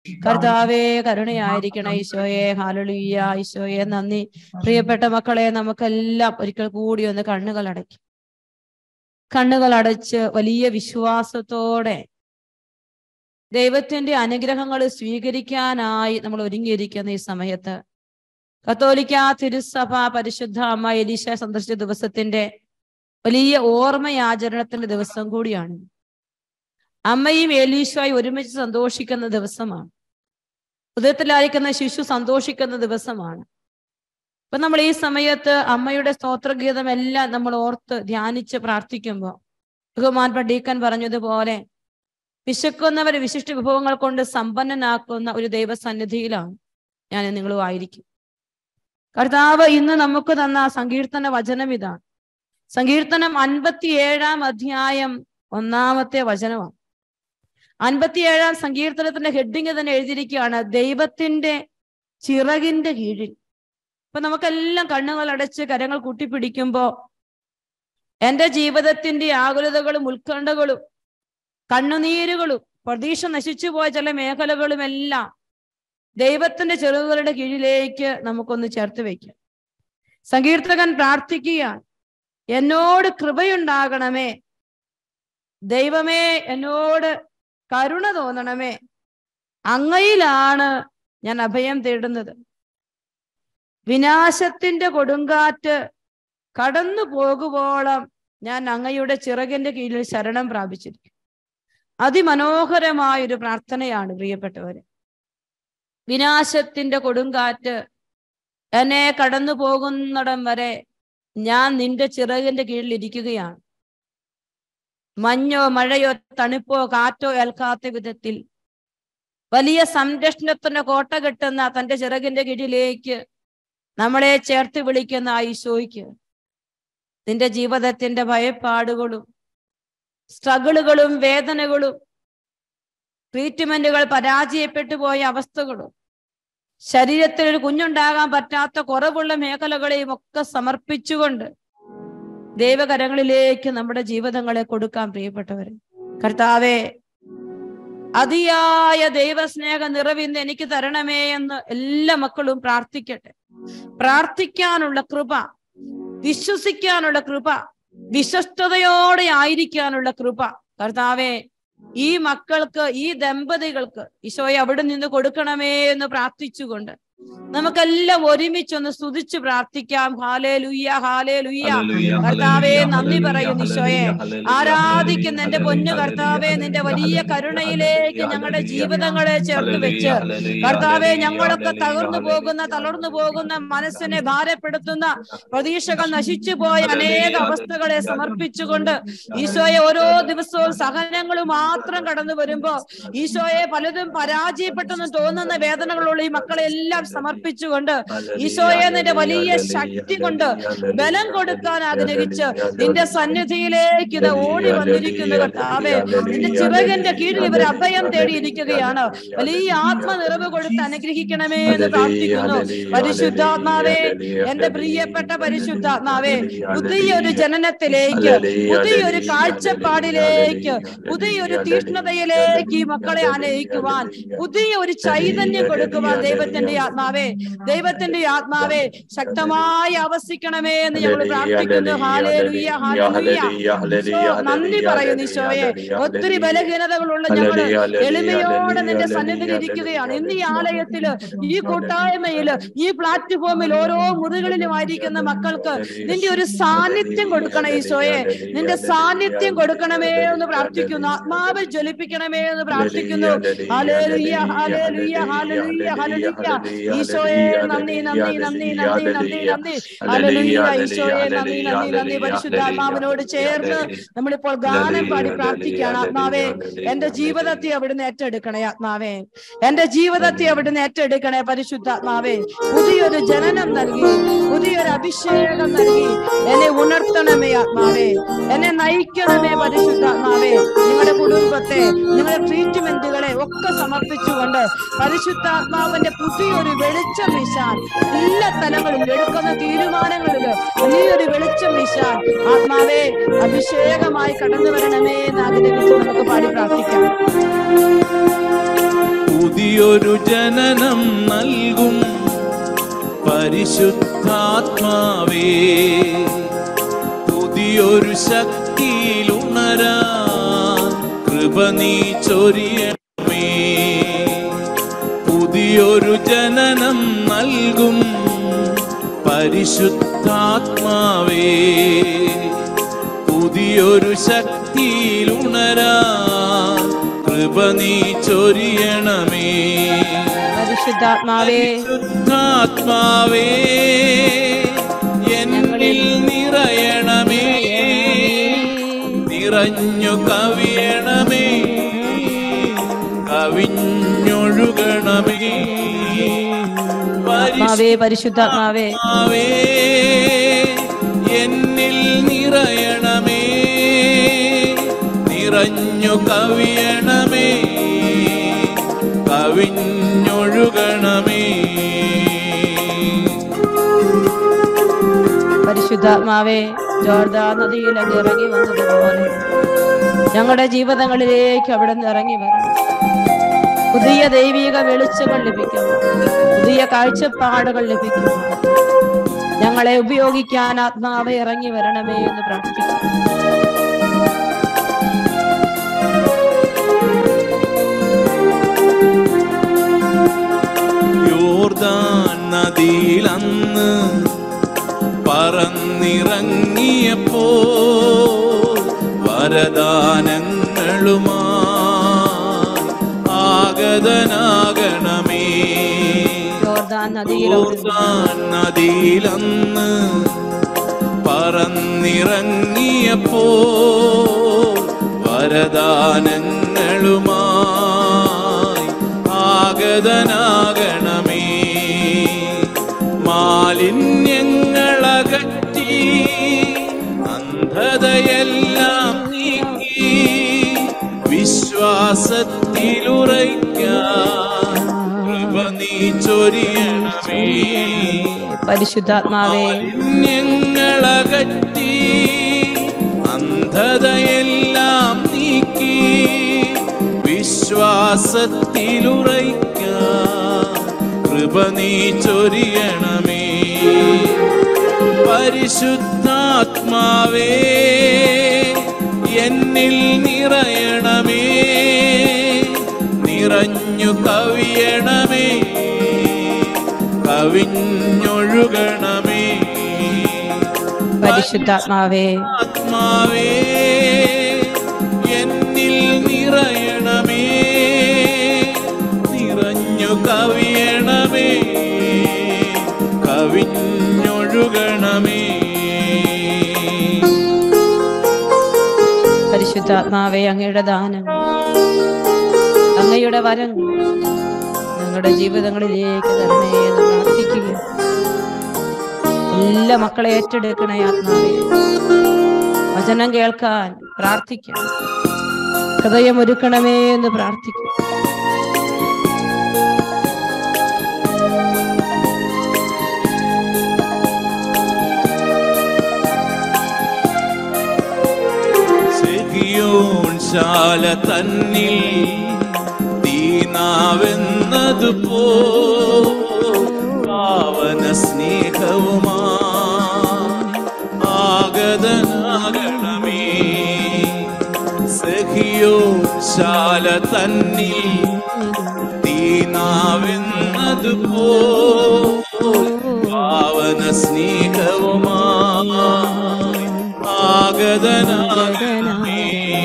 കർത്താവേ കരുണയായിരിക്കണം ഈശോയെ. ഹല്ലേലൂയ. ഈശോയെ നന്ദി. പ്രിയപ്പെട്ട മക്കളെ, നമുക്കെല്ലാം ഒരിക്കൽ കൂടി ഒന്ന് കണ്ണുകൾ അടച്ച് വലിയ വിശ്വാസത്തോടെ ദൈവത്തിന്റെ അനുഗ്രഹങ്ങൾ സ്വീകരിക്കാനായി നമ്മൾ ഒരുങ്ങിയിരിക്കുന്ന ഈ സമയത്ത് കത്തോലിക്ക തിരുസഭ പരിശുദ്ധ അമ്മ എലീശ സന്ദർശിച്ച ദിവസത്തിന്റെ വലിയ ഓർമ്മയാചരണത്തിന്റെ ദിവസം കൂടിയാണ്. അമ്മയും എലീശയും ഒരുമിച്ച് സന്തോഷിക്കുന്ന ദിവസമാണ്. ഹൃദയത്തിലായിരിക്കുന്ന ശിശു സന്തോഷിക്കുന്ന ദിവസമാണ്. അപ്പൊ നമ്മൾ ഈ സമയത്ത് അമ്മയുടെ സ്തോത്രഗീതം എല്ലാം നമ്മൾ ഓർത്ത് ധ്യാനിച്ച് പ്രാർത്ഥിക്കുമ്പോൾ ബഹുമാനപ്പെട്ട ഡീക്കൻ പറഞ്ഞതുപോലെ വിശക്കുന്നവരെ വിശിഷ്ട വിഭവങ്ങൾ കൊണ്ട് സമ്പന്നനാക്കുന്ന ഒരു ദൈവസന്നിധിയിലാണ് ഞാൻ നിങ്ങളും ആയിരിക്കും. കർത്താവ് ഇന്ന് നമുക്ക് തന്ന സങ്കീർത്തന വചനം ഇതാണ്. സങ്കീർത്തനം 57-ാം അധ്യായം 1-ാമത്തെ വചനമാണ്. 57-ാം സങ്കീർത്തനത്തിന്റെ ഹെഡിങ് തന്നെ എഴുതിയിരിക്കുകയാണ്, ദൈവത്തിന്റെ ചിറകിന്റെ കീഴിൽ. അപ്പൊ നമുക്കെല്ലാം കണ്ണുകൾ അടച്ച് കരങ്ങൾ കൂട്ടിപ്പിടിക്കുമ്പോ എൻ്റെ ജീവിതത്തിന്റെ ആകുലതകളും ഉത്കണ്ഠകളും കണ്ണുനീരുകളും പ്രതീക്ഷ നശിച്ചു പോയ ചില മേഖലകളും എല്ലാം ദൈവത്തിന്റെ ചിറകുകളുടെ കീഴിലേക്ക് നമുക്കൊന്ന് ചേർത്ത് വയ്ക്കാം. സങ്കീർത്തകൻ പ്രാർത്ഥിക്കുകയാണ്, എന്നോട് കൃപയുണ്ടാകണമേ, ദൈവമേ എന്നോട് കരുണ തോന്നണമേ, അങ്ങയിലാണ് ഞാൻ അഭയം തേടുന്നത്. വിനാശത്തിന്റെ കൊടുങ്കാറ്റ് കടന്നു പോകുവോളം ഞാൻ അങ്ങയുടെ ചിറകിന്റെ കീഴിൽ ശരണം പ്രാപിച്ചിരിക്കും. അതിമനോഹരമായൊരു പ്രാർത്ഥനയാണ് പ്രിയപ്പെട്ടവരെ. വിനാശത്തിന്റെ കൊടുങ്കാറ്റ് എന്നെ കടന്നു പോകുന്നിടം വരെ ഞാൻ നിന്റെ ചിറകിന്റെ കീഴിൽ ഇരിക്കുകയാണ്. മഞ്ഞോ മഴയോ തണുപ്പോ കാറ്റോ ഏൽക്കാത്ത വിധത്തിൽ വലിയ സംരക്ഷണത്തിന്റെ കോട്ട കെട്ടുന്ന തന്റെ ചിറകിന്റെ കീഴിലേക്ക് നമ്മളെ ചേർത്ത് വിളിക്കുന്ന ആ ഈശോയ്ക്ക് നിന്റെ ജീവിതത്തിന്റെ ഭയപ്പാടുകളും സ്ട്രഗിളുകളും വേദനകളും ട്രീറ്റ്മെന്റുകൾ പരാജയപ്പെട്ടു പോയ അവസ്ഥകളും ശരീരത്തിൽ ഒരു കുഞ്ഞുണ്ടാകാൻ പറ്റാത്ത കുറവുള്ള മേഖലകളെയും ഒക്കെ സമർപ്പിച്ചുകൊണ്ട് ദൈവകരങ്ങളിലേക്ക് നമ്മുടെ ജീവിതങ്ങളെ കൊടുക്കാൻ പ്രിയപ്പെട്ടവരെ. കർത്താവേ, അതിയായ ദൈവസ്നേഹ നിറവിന്ന് എനിക്ക് തരണമേ എന്ന് എല്ലാ മക്കളും പ്രാർത്ഥിക്കട്ടെ. പ്രാർത്ഥിക്കാനുള്ള കൃപ, വിശ്വസിക്കാനുള്ള കൃപ, വിശ്വസ്തയോടെ ആയിരിക്കാനുള്ള കൃപ കർത്താവേ ഈ മക്കൾക്ക്, ഈ ദമ്പതികൾക്ക് ഈശോയെ അവിടെ നിന്ന് കൊടുക്കണമേ എന്ന് പ്രാർത്ഥിച്ചുകൊണ്ട് നമുക്കെല്ലാം ഒരുമിച്ചൊന്ന് സ്തുതിച്ച് പ്രാർത്ഥിക്കാം. ഹാലേലൂയ, ഹാലേലൂയ. കർത്താവേ നന്ദി പറയുന്നു ഈശോയെ. ആരാധിക്കുന്ന എന്റെ പൊന്നു കർത്താവേ, നിന്റെ വലിയ കരുണയിലേക്ക് ഞങ്ങളുടെ ജീവിതങ്ങളെ ചേർത്ത് വെച്ച് കർത്താവേ, ഞങ്ങളൊക്കെ തളർന്നു പോകുന്ന മനസ്സിനെ ഭാരപ്പെടുത്തുന്ന പ്രതീക്ഷകൾ നശിച്ചു പോയ അനേക അവസ്ഥകളെ സമർപ്പിച്ചുകൊണ്ട് ഈശോയെ ഓരോ ദിവസവും സഹനങ്ങൾ മാത്രം കടന്നു വരുമ്പോ ഈശോയെ പലതും പരാജയപ്പെട്ടെന്ന് തോന്നുന്ന വേദനകളുള്ള ഈ മക്കളെ എല്ലാം സമർപ്പിച്ചുകൊണ്ട് ഈശോയെ നിന്റെ വലിയ ശക്തി കൊണ്ട് ബലം കൊടുക്കാൻ ആഗ്രഹിച്ച് നിന്റെ സന്നിധിയിലേക്ക് ഇത് ഓടി വന്നിരിക്കുന്നു കർത്താവേ. നിന്റെ ചിറകിന്റെ കീഴിൽ ഇവർ അഭയം തേടിയിരിക്കുകയാണ്. വലിയ ആത്മനിറവ് കൊടുത്ത് അനുഗ്രഹിക്കണമേ എന്ന് പ്രാർത്ഥിക്കുന്നു. പരിശുദ്ധാത്മാവേ, എന്റെ പ്രിയപ്പെട്ട പരിശുദ്ധാത്മാവേ, പുതിയൊരു ജനനത്തിലേക്ക്, പുതിയൊരു കാഴ്ചപ്പാടിലേക്ക്, പുതിയൊരു തീഷ്ണതയിലേക്ക് ഈ മക്കളെ ആനയിക്കുവാൻ, പുതിയ ഒരു ചൈതന്യം കൊടുക്കുവാൻ ദൈവത്തിന്റെ ആത്മാവേ, ദൈവത്തിന്റെ ആത്മാവേ ശക്തമായി ആവസിക്കണമേ എന്ന് ഞങ്ങൾ പ്രാർത്ഥിക്കുന്നു. ഹാലേലൂയ, ഹാലേലൂയ. നന്ദി പറയുന്നു ഈശോയെ. ഒത്തിരി ബലഹീനതകളുള്ള ഞങ്ങള് എളിമയോടെ നിന്റെ സന്നിധിയിൽ ഇരിക്കുകയാണ്. ഇന്ന് ഈ ആലയത്തില്, ഈ കൂട്ടായ്മയില്, ഈ പ്ലാറ്റ്ഫോമിൽ ഓരോ മുറികളിലും ആയിരിക്കുന്ന മക്കൾക്ക് നിന്റെ ഒരു സാന്നിധ്യം കൊടുക്കണം ഈശോയെ. നിന്റെ സാന്നിധ്യം കൊടുക്കണമേ എന്ന് പ്രാർത്ഥിക്കുന്നു. ആത്മാവിൽ ജ്വലിപ്പിക്കണമേ എന്ന് പ്രാർത്ഥിക്കുന്നു. ഹാലേലൂയ, ഹാലേലൂയ, ഹാലേലൂയ, ഹാലേലൂയ. ഈശോയെ നന്ദി, നന്ദി, നന്ദി, നന്ദി, നന്ദി, നന്ദി. ഹല്ലേലൂയ. ഈശോയെ നന്ദി, നന്ദി, നന്ദി. പരിശുദ്ധാത്മാവിനോട് ചേർന്ന് നമ്മളിപ്പോൾ ഗാനം പാടി പ്രാർത്ഥിക്കുകയാണ്. ആത്മാവേ, എന്റെ ജീവിതത്തെ അവിടുന്ന് ഏറ്റെടുക്കണേ. ആത്മാവേ, എന്റെ ജീവിതത്തെ അവിടുന്ന് ഏറ്റെടുക്കണേ. പരിശുദ്ധാത്മാവേ, പുതിയൊരു ജനനം നൽകി, പുതിയൊരു അഭിഷേകം നൽകി എന്നെ ഉണർത്തണമേ. ആത്മാവേ, എന്നെ നയിക്കണമേ. പരിശുദ്ധാത്മാവേ, നിങ്ങളുടെ കുടുംബത്തെ, നിങ്ങളുടെ ട്രീറ്റ്മെന്റുകളെ ഒക്കെ സമർപ്പിച്ചുകൊണ്ട് പരിശുദ്ധാത്മാവിന്റെ പുതിയൊരു വെളിച്ചം വീശാൻ, എല്ലാ തലങ്ങളിലും എടുക്കുന്ന തീരുമാനങ്ങളിൽ വലിയൊരു വെളിച്ചം വീശാൻ ആത്മാവേ അഭിഷേകമായി കടന്നു വരണമേ എന്ന് ആഗ്രഹിച്ച് നമുക്ക് പാടി പ്രാർത്ഥിക്കാം. പുതിയൊരു ജനനം നൽകും പരിശുദ്ധാത്മാവേ, പുതിയൊരു ശക്തിയിൽ ഉണരാൻ കൃപ നീ ചൊരിയണമേ. പുതിയൊരു ജനനം നൽകും പരിശുദ്ധാത്മാവേ, പുതിയൊരു ശക്തിയിൽ ഉണരാൻ കൃപ നീ ചൊരിയണമേ. പരിശുദ്ധാത്മാവേ, പരിശുദ്ധാത്മാവേ എന്നിൽ നിറയണമേ, നിറഞ്ഞു കവിയണമേ, കവിഞ്ഞൊഴുകണമേ. പരിശുദ്ധാത്മാവേ എന്നിൽ നിറയണമേ, നിറഞ്ഞു കവിയണമേ, കവിഞ്ഞൊഴുകണമേ. പരിശുദ്ധാത്മാവേ, ജോർദാൻ നദിയിലങ്ങ് ഇറങ്ങി വന്നതുപോലെ ഞങ്ങളുടെ ജീവിതങ്ങളിലേക്ക് അവിടെ നിന്ന് ഇറങ്ങി വരണം. പുതിയ ദൈവിക വെളിച്ചങ്ങൾ ലഭിക്കും, പുതിയ കാഴ്ചപ്പാടുകൾ ലഭിക്കും. ഞങ്ങളെ ഉപയോഗിക്കാൻ ആത്മാവെ ഇറങ്ങി വരണമേ എന്ന് പ്രാർത്ഥിക്കുന്നു. യോർദാൻ നദിയിൽ അന്ന് പറന്നിറങ്ങിയപ്പോ വരദാനങ്ങളുമായി ആഗതനാകണമേ. യോർദാൻ നദിയിലന്ന് പറന്നിറങ്ങിയപ്പോ വരദാനങ്ങളുമായി ആഗതനാകണമേ. മാലിന്യങ്ങളകറ്റി അന്ധതയെല്ലാം നീക്കി വിശ്വാസത്തിലുറയ്ക്കാൻ കൃപ നീ ചൊരിയണമേ. പരിശുദ്ധാത്മാവേ, മാലിന്യങ്ങളകറ്റി അന്ധതയെല്ലാം നീക്കി വിശ്വാസത്തിലുറയ്ക്കാൻ കൃപ നീ ചൊരിയണമേ. പരിശുദ്ധാത്മാവേ എന്നിൽ നിറയണമേ, നിറഞ്ഞു കവിയണമേ, കവിഞ്ഞൊഴുകണമേ. പരിശുദ്ധാത്മാവേ, ആത്മാവേ എന്നിൽ നിറയണമേ, നിറഞ്ഞു കവിയണമേ, കവിഞ്ഞൊഴുകണമേ. പരിശുദ്ധാത്മാവേ, അങ്ങയുടെ ദാനം, അങ്ങയുടെ വരം ഞങ്ങളുടെ ജീവിതങ്ങളിലേക്ക് തരണേ എന്ന് പ്രാർത്ഥിക്കുക. എല്ലാ മക്കളെ ഏറ്റെടുക്കണേ ആത്മാവേ. വചനം കേൾക്കാൻ പ്രാർത്ഥിക്കാം, ഹൃദയം ഒരുക്കണമേ എന്ന് പ്രാർത്ഥിക്കും. ശാല തന്നിൽ തീനാവെന്നതുപോ പാവന സ്നേഹവുമാ ആഗതനാകണമേ. സഖിയോ ശാല തന്നിൽ തീനാവെന്നതുപോ പാവന സ്നേഹവുമാ ആഗതനാകണമേ.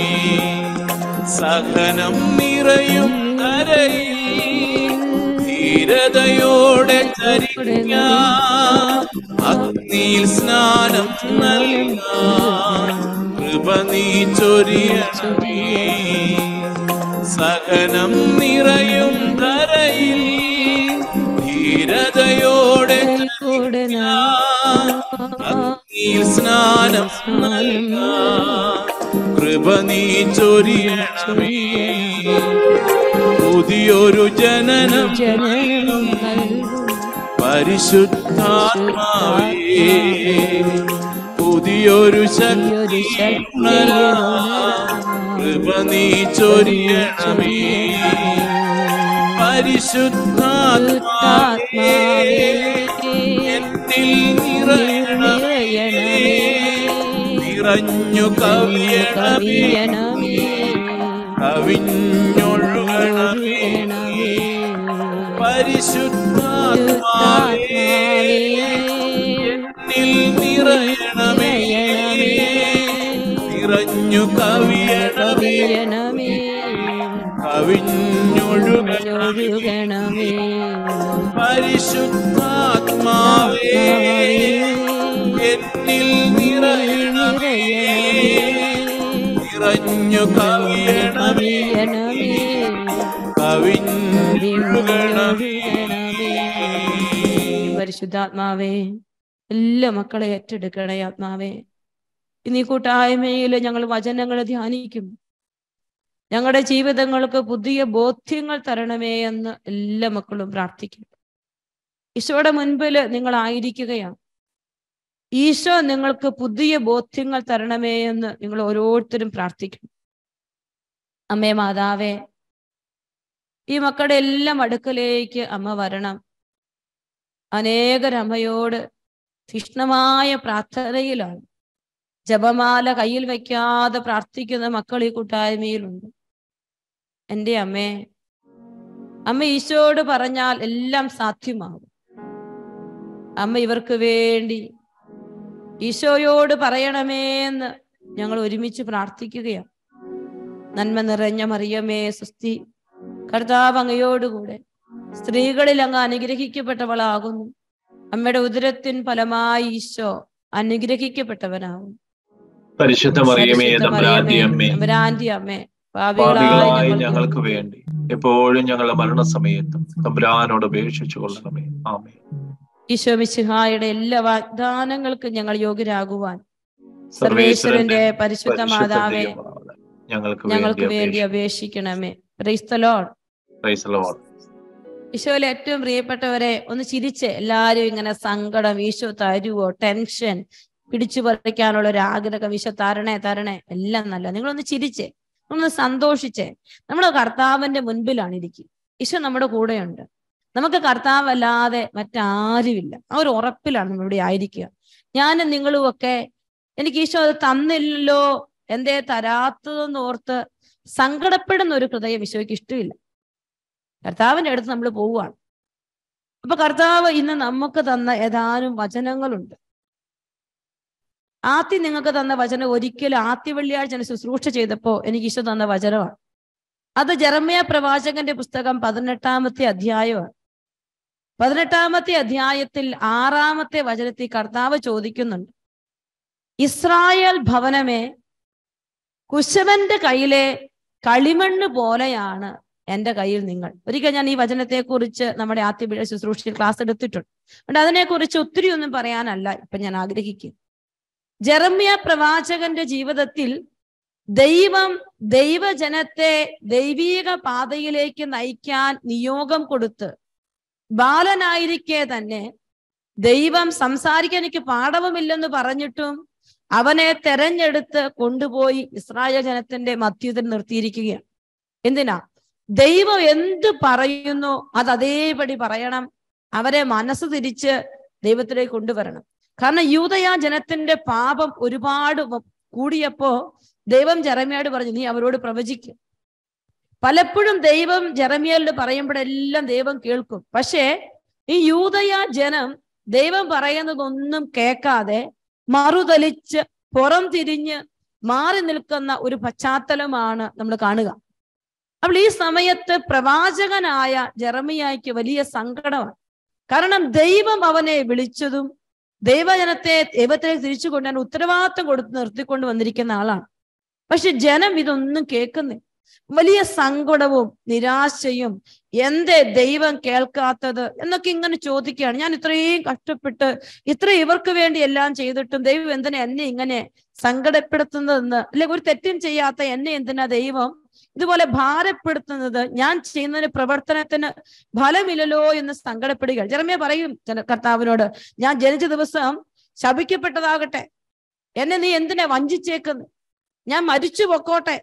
സഹനം നിറയും കരയിൽ ധീരതയോടെ ചരിക്കാൻ അഗ്നിയിൽ സ്നാനം നൽകാൻ കൃപ നീ ചൊരിയണമേ. സഹനം നിറയും കരയിൽ ധീരതയോടെ ചരിക്കാൻ അഗ്നിയിൽ സ്നാനം നൽകാൻ കൃപ നീ ചൊരിയണമേ. പുതിയൊരു ജനനം പരിശുദ്ധാത്മാവേ, പുതിയൊരു ശക്തി കൃപ നീ ചൊരിയണമേ. പരിശുദ്ധാത്മാവേ എന്നിൽ നിറയണമേ, നിറഞ്ഞു കവിയണമേ, കവിഞ്ഞൊഴുകണമേ. പരിശുദ്ധാത്മാവേ എന്നിൽ നിറയണമേ, നിറഞ്ഞു കവിയണമേ, കവിഞ്ഞൊഴുകണമേ. പരിശുദ്ധാത്മാവേ എന്നിൽ നിറയണമേ, നിറഞ്ഞു കവിയണമേ, കവിഞ്ഞൊഴുകണമേ. പരിശുദ്ധാത്മാവേ എല്ലാ മക്കളെ ഏറ്റെടുക്കണേ ആത്മാവേ. ഇന്നീ കൂട്ടായ്മയിൽ ഞങ്ങൾ വചനങ്ങൾ ധ്യാനിക്കും. ഞങ്ങളുടെ ജീവിതങ്ങൾക്ക് പുതിയ ബോധ്യങ്ങൾ തരണമേ എന്ന് എല്ലാ മക്കളും പ്രാർത്ഥിക്കും. ഈശോയുടെ മുൻപിൽ നിങ്ങൾ ആയിരിക്കുകയാണ്. ഈശോ നിങ്ങൾക്ക് പുതിയ ബോധ്യങ്ങൾ തരണമേ എന്ന് നിങ്ങൾ ഓരോരുത്തരും പ്രാർത്ഥിക്കണം. അമ്മേ മാതാവേ, ഈ മക്കളുടെ എല്ലാം അടുക്കലേക്ക് അമ്മ വരണം. അനേകരമ്മയോട് തീക്ഷ്ണമായ പ്രാർത്ഥനയിലാണ്. ജപമാല കയ്യിൽ വയ്ക്കാതെ പ്രാർത്ഥിക്കുന്ന മക്കൾ ഈ കൂട്ടായ്മയിലുണ്ട്. എൻ്റെ അമ്മേ, അമ്മ ഈശോയോട് പറഞ്ഞാൽ എല്ലാം സാധ്യമാകും. അമ്മ ഇവർക്ക് വേണ്ടി ഈശോയോട് പറയണമേ എന്ന് ഞങ്ങൾ ഒരുമിച്ച് പ്രാർത്ഥിക്കുകയാണ്. നന്മ നിറഞ്ഞ മറിയമേ സ്വസ്തി, കർത്താവ് അങ്ങയോടുകൂടെ സ്ത്രീകളിൽ അങ്ങ് അനുഗ്രഹിക്കപ്പെട്ടവളാകുന്നു. അമ്മയുടെ ഉദരത്തിൻ ഫലമായി ഈശോ അനുഗ്രഹിക്കപ്പെട്ടവനാകും. പരിശുദ്ധ മറിയമേ തമ്പുരാന്റെ അമ്മേ, പാപികളായ ഞങ്ങൾക്ക് വേണ്ടി എപ്പോഴും ഞങ്ങളുടെ മരണസമയത്തും തമ്പുരാനോട് അപേക്ഷിച്ചു കൊള്ളണമേ. ആമേൻ. ഈശോ മിശിഹായുടെ എല്ലാ വാഗ്ദാനങ്ങൾക്കും ഞങ്ങൾ യോഗ്യരാകുവാൻ സർവേശ്വരന്റെ പരിശുദ്ധ മാതാവേ ഞങ്ങൾക്ക് വേണ്ടി അപേക്ഷിക്കണമേ. Praise the Lord. Praise the Lord. ഈശോയിൽ ഏറ്റവും പ്രിയപ്പെട്ടവരെ, ഒന്ന് ചിരിച്ച് എല്ലാരും ഇങ്ങനെ സങ്കടം, ഈശോ തരുവോ, ടെൻഷൻ, പിടിച്ചു പറിക്കാനുള്ള ഒരു ആഗ്രഹം, ഈശോ തരണേ എല്ലാം നല്ല. നിങ്ങളൊന്ന് ചിരിച്ചേ, ഒന്ന് സന്തോഷിച്ചേ. നമ്മുടെ കർത്താവിന്റെ മുൻപിലാണ് ഇരിക്കുക. ഈശോ നമ്മുടെ കൂടെയുണ്ട്. നമുക്ക് കർത്താവല്ലാതെ മറ്റാരുമില്ല. ആ ഒരു ഉറപ്പിലാണ് നമ്മളിവിടെ ആയിരിക്കുക. ഞാനും നിങ്ങളും ഒക്കെ എനിക്ക് ഈശോ അത് തന്നില്ലല്ലോ, എന്തേ തരാത്തതെന്ന് ഓർത്ത് സങ്കടപ്പെടുന്ന ഒരു ഹൃദയം ഈശോയ്ക്ക് ഇഷ്ടമില്ല. കർത്താവിന്റെ അടുത്ത് നമ്മൾ പോവുകയാണ്. അപ്പൊ കർത്താവ് ഇന്ന് നമുക്ക് തന്ന ഏതാനും വചനങ്ങളുണ്ട്. ആദ്യം നിങ്ങൾക്ക് തന്ന വചനം ഒരിക്കലും ആദ്യ വെള്ളിയാഴ്ച ശുശ്രൂഷ ചെയ്തപ്പോ എനിക്ക് ഈശോ തന്ന വചനമാണ്. അത് ജെറമ്യാ പ്രവാചകന്റെ പുസ്തകം 18-ാമത്തെ അധ്യായമാണ്. 18-ാമത്തെ അധ്യായത്തിൽ 6-ാമത്തെ വചനത്തിൽ കർത്താവ് ചോദിക്കുന്നുണ്ട്, ഇസ്രായേൽ ഭവനമേ, കുശവന്റെ കയ്യിലെ കളിമണ്ണ് പോലെയാണ് എൻ്റെ കയ്യിൽ നിങ്ങൾ. ഒരിക്കൽ ഞാൻ ഈ വചനത്തെ കുറിച്ച് നമ്മുടെ ആദ്യ ശുശ്രൂഷയിൽ ക്ലാസ് എടുത്തിട്ടുണ്ട്. അതുകൊണ്ട് അതിനെക്കുറിച്ച് ഒത്തിരി ഒന്നും പറയാനല്ല ഇപ്പൊ ഞാൻ ആഗ്രഹിക്കും. ജെറമ്യാ പ്രവാചകന്റെ ജീവിതത്തിൽ ദൈവം ദൈവജനത്തെ ദൈവീക പാതയിലേക്ക് നയിക്കാൻ നിയോഗം കൊടുത്ത് ബാലനായിരിക്കെ തന്നെ ദൈവം സംസാരിക്കാൻ എനിക്ക് പാഠവുമില്ലെന്ന് പറഞ്ഞിട്ടും അവനെ തെരഞ്ഞെടുത്ത് കൊണ്ടുപോയി ഇസ്രായേൽ ജനത്തിന്റെ മധ്യത്തിൽ നിർത്തിയിരിക്കുകയാണ്. എന്തിനാ? ദൈവം എന്ത് പറയുന്നു അത് അതേപടി പറയണം. അവരെ മനസ്സ് തിരിച്ച് ദൈവത്തിലേക്ക് കൊണ്ടുവരണം. കാരണം യൂദയാ ജനത്തിന്റെ പാപം ഒരുപാട് കൂടിയപ്പോ ദൈവം ജെറമ്യായോട് പറഞ്ഞു, നീ അവരോട് പ്രവചിക്കും. പലപ്പോഴും ദൈവം ജെറമ്യായോട് പറയുമ്പോഴെല്ലാം ദൈവം കേൾക്കും. പക്ഷേ ഈ യൂദയാ ജനം ദൈവം പറയുന്നതൊന്നും കേൾക്കാതെ മറുതലിച്ച് പുറം തിരിഞ്ഞ് മാറി നിൽക്കുന്ന ഒരു പശ്ചാത്തലമാണ് നമ്മൾ കാണുക. അപ്പോൾ ഈ സമയത്ത് പ്രവാചകനായ ജെറമ്യായ്ക്ക് വലിയ സങ്കടമാണ്. കാരണം ദൈവം അവനെ വിളിച്ചതും ദൈവജനത്തെ ദൈവത്തിലേക്ക് തിരിച്ചു കൊണ്ടുവരാൻ ഉത്തരവാദിത്വം കൊടുത്ത് നിർത്തിക്കൊണ്ട് വന്നിരിക്കുന്ന ആളാണ്. പക്ഷെ ജനം ഇതൊന്നും കേൾക്കുന്നില്ല. വലിയ സങ്കടവും നിരാശയും, എന്തേ ദൈവം കേൾക്കാത്തത് എന്നൊക്കെ ഇങ്ങനെ ചോദിക്കുകയാണ്. ഞാൻ ഇത്രയും കഷ്ടപ്പെട്ട് ഇവർക്ക് വേണ്ടി എല്ലാം ചെയ്തിട്ടും ദൈവം എന്തിനാ എന്നെ ഇങ്ങനെ സങ്കടപ്പെടുത്തുന്നതെന്ന്, അല്ലെങ്കിൽ ഒരു തെറ്റും ചെയ്യാത്ത എന്നെ എന്തിനാ ദൈവം ഇതുപോലെ ഭാരപ്പെടുത്തുന്നത്, ഞാൻ ചെയ്യുന്നതിന് പ്രവർത്തനത്തിന് ഫലമില്ലല്ലോ എന്ന് സങ്കടപ്പെടുകയാണ്. ജെറമ്യാ പറയും കർത്താവിനോട്, ഞാൻ ജനിച്ച ദിവസം ശപിക്കപ്പെട്ടതാകട്ടെ, എന്നെ നീ എന്തിനാ വഞ്ചിച്ചേക്കുന്നു, ഞാൻ മരിച്ചു പൊക്കോട്ടെ,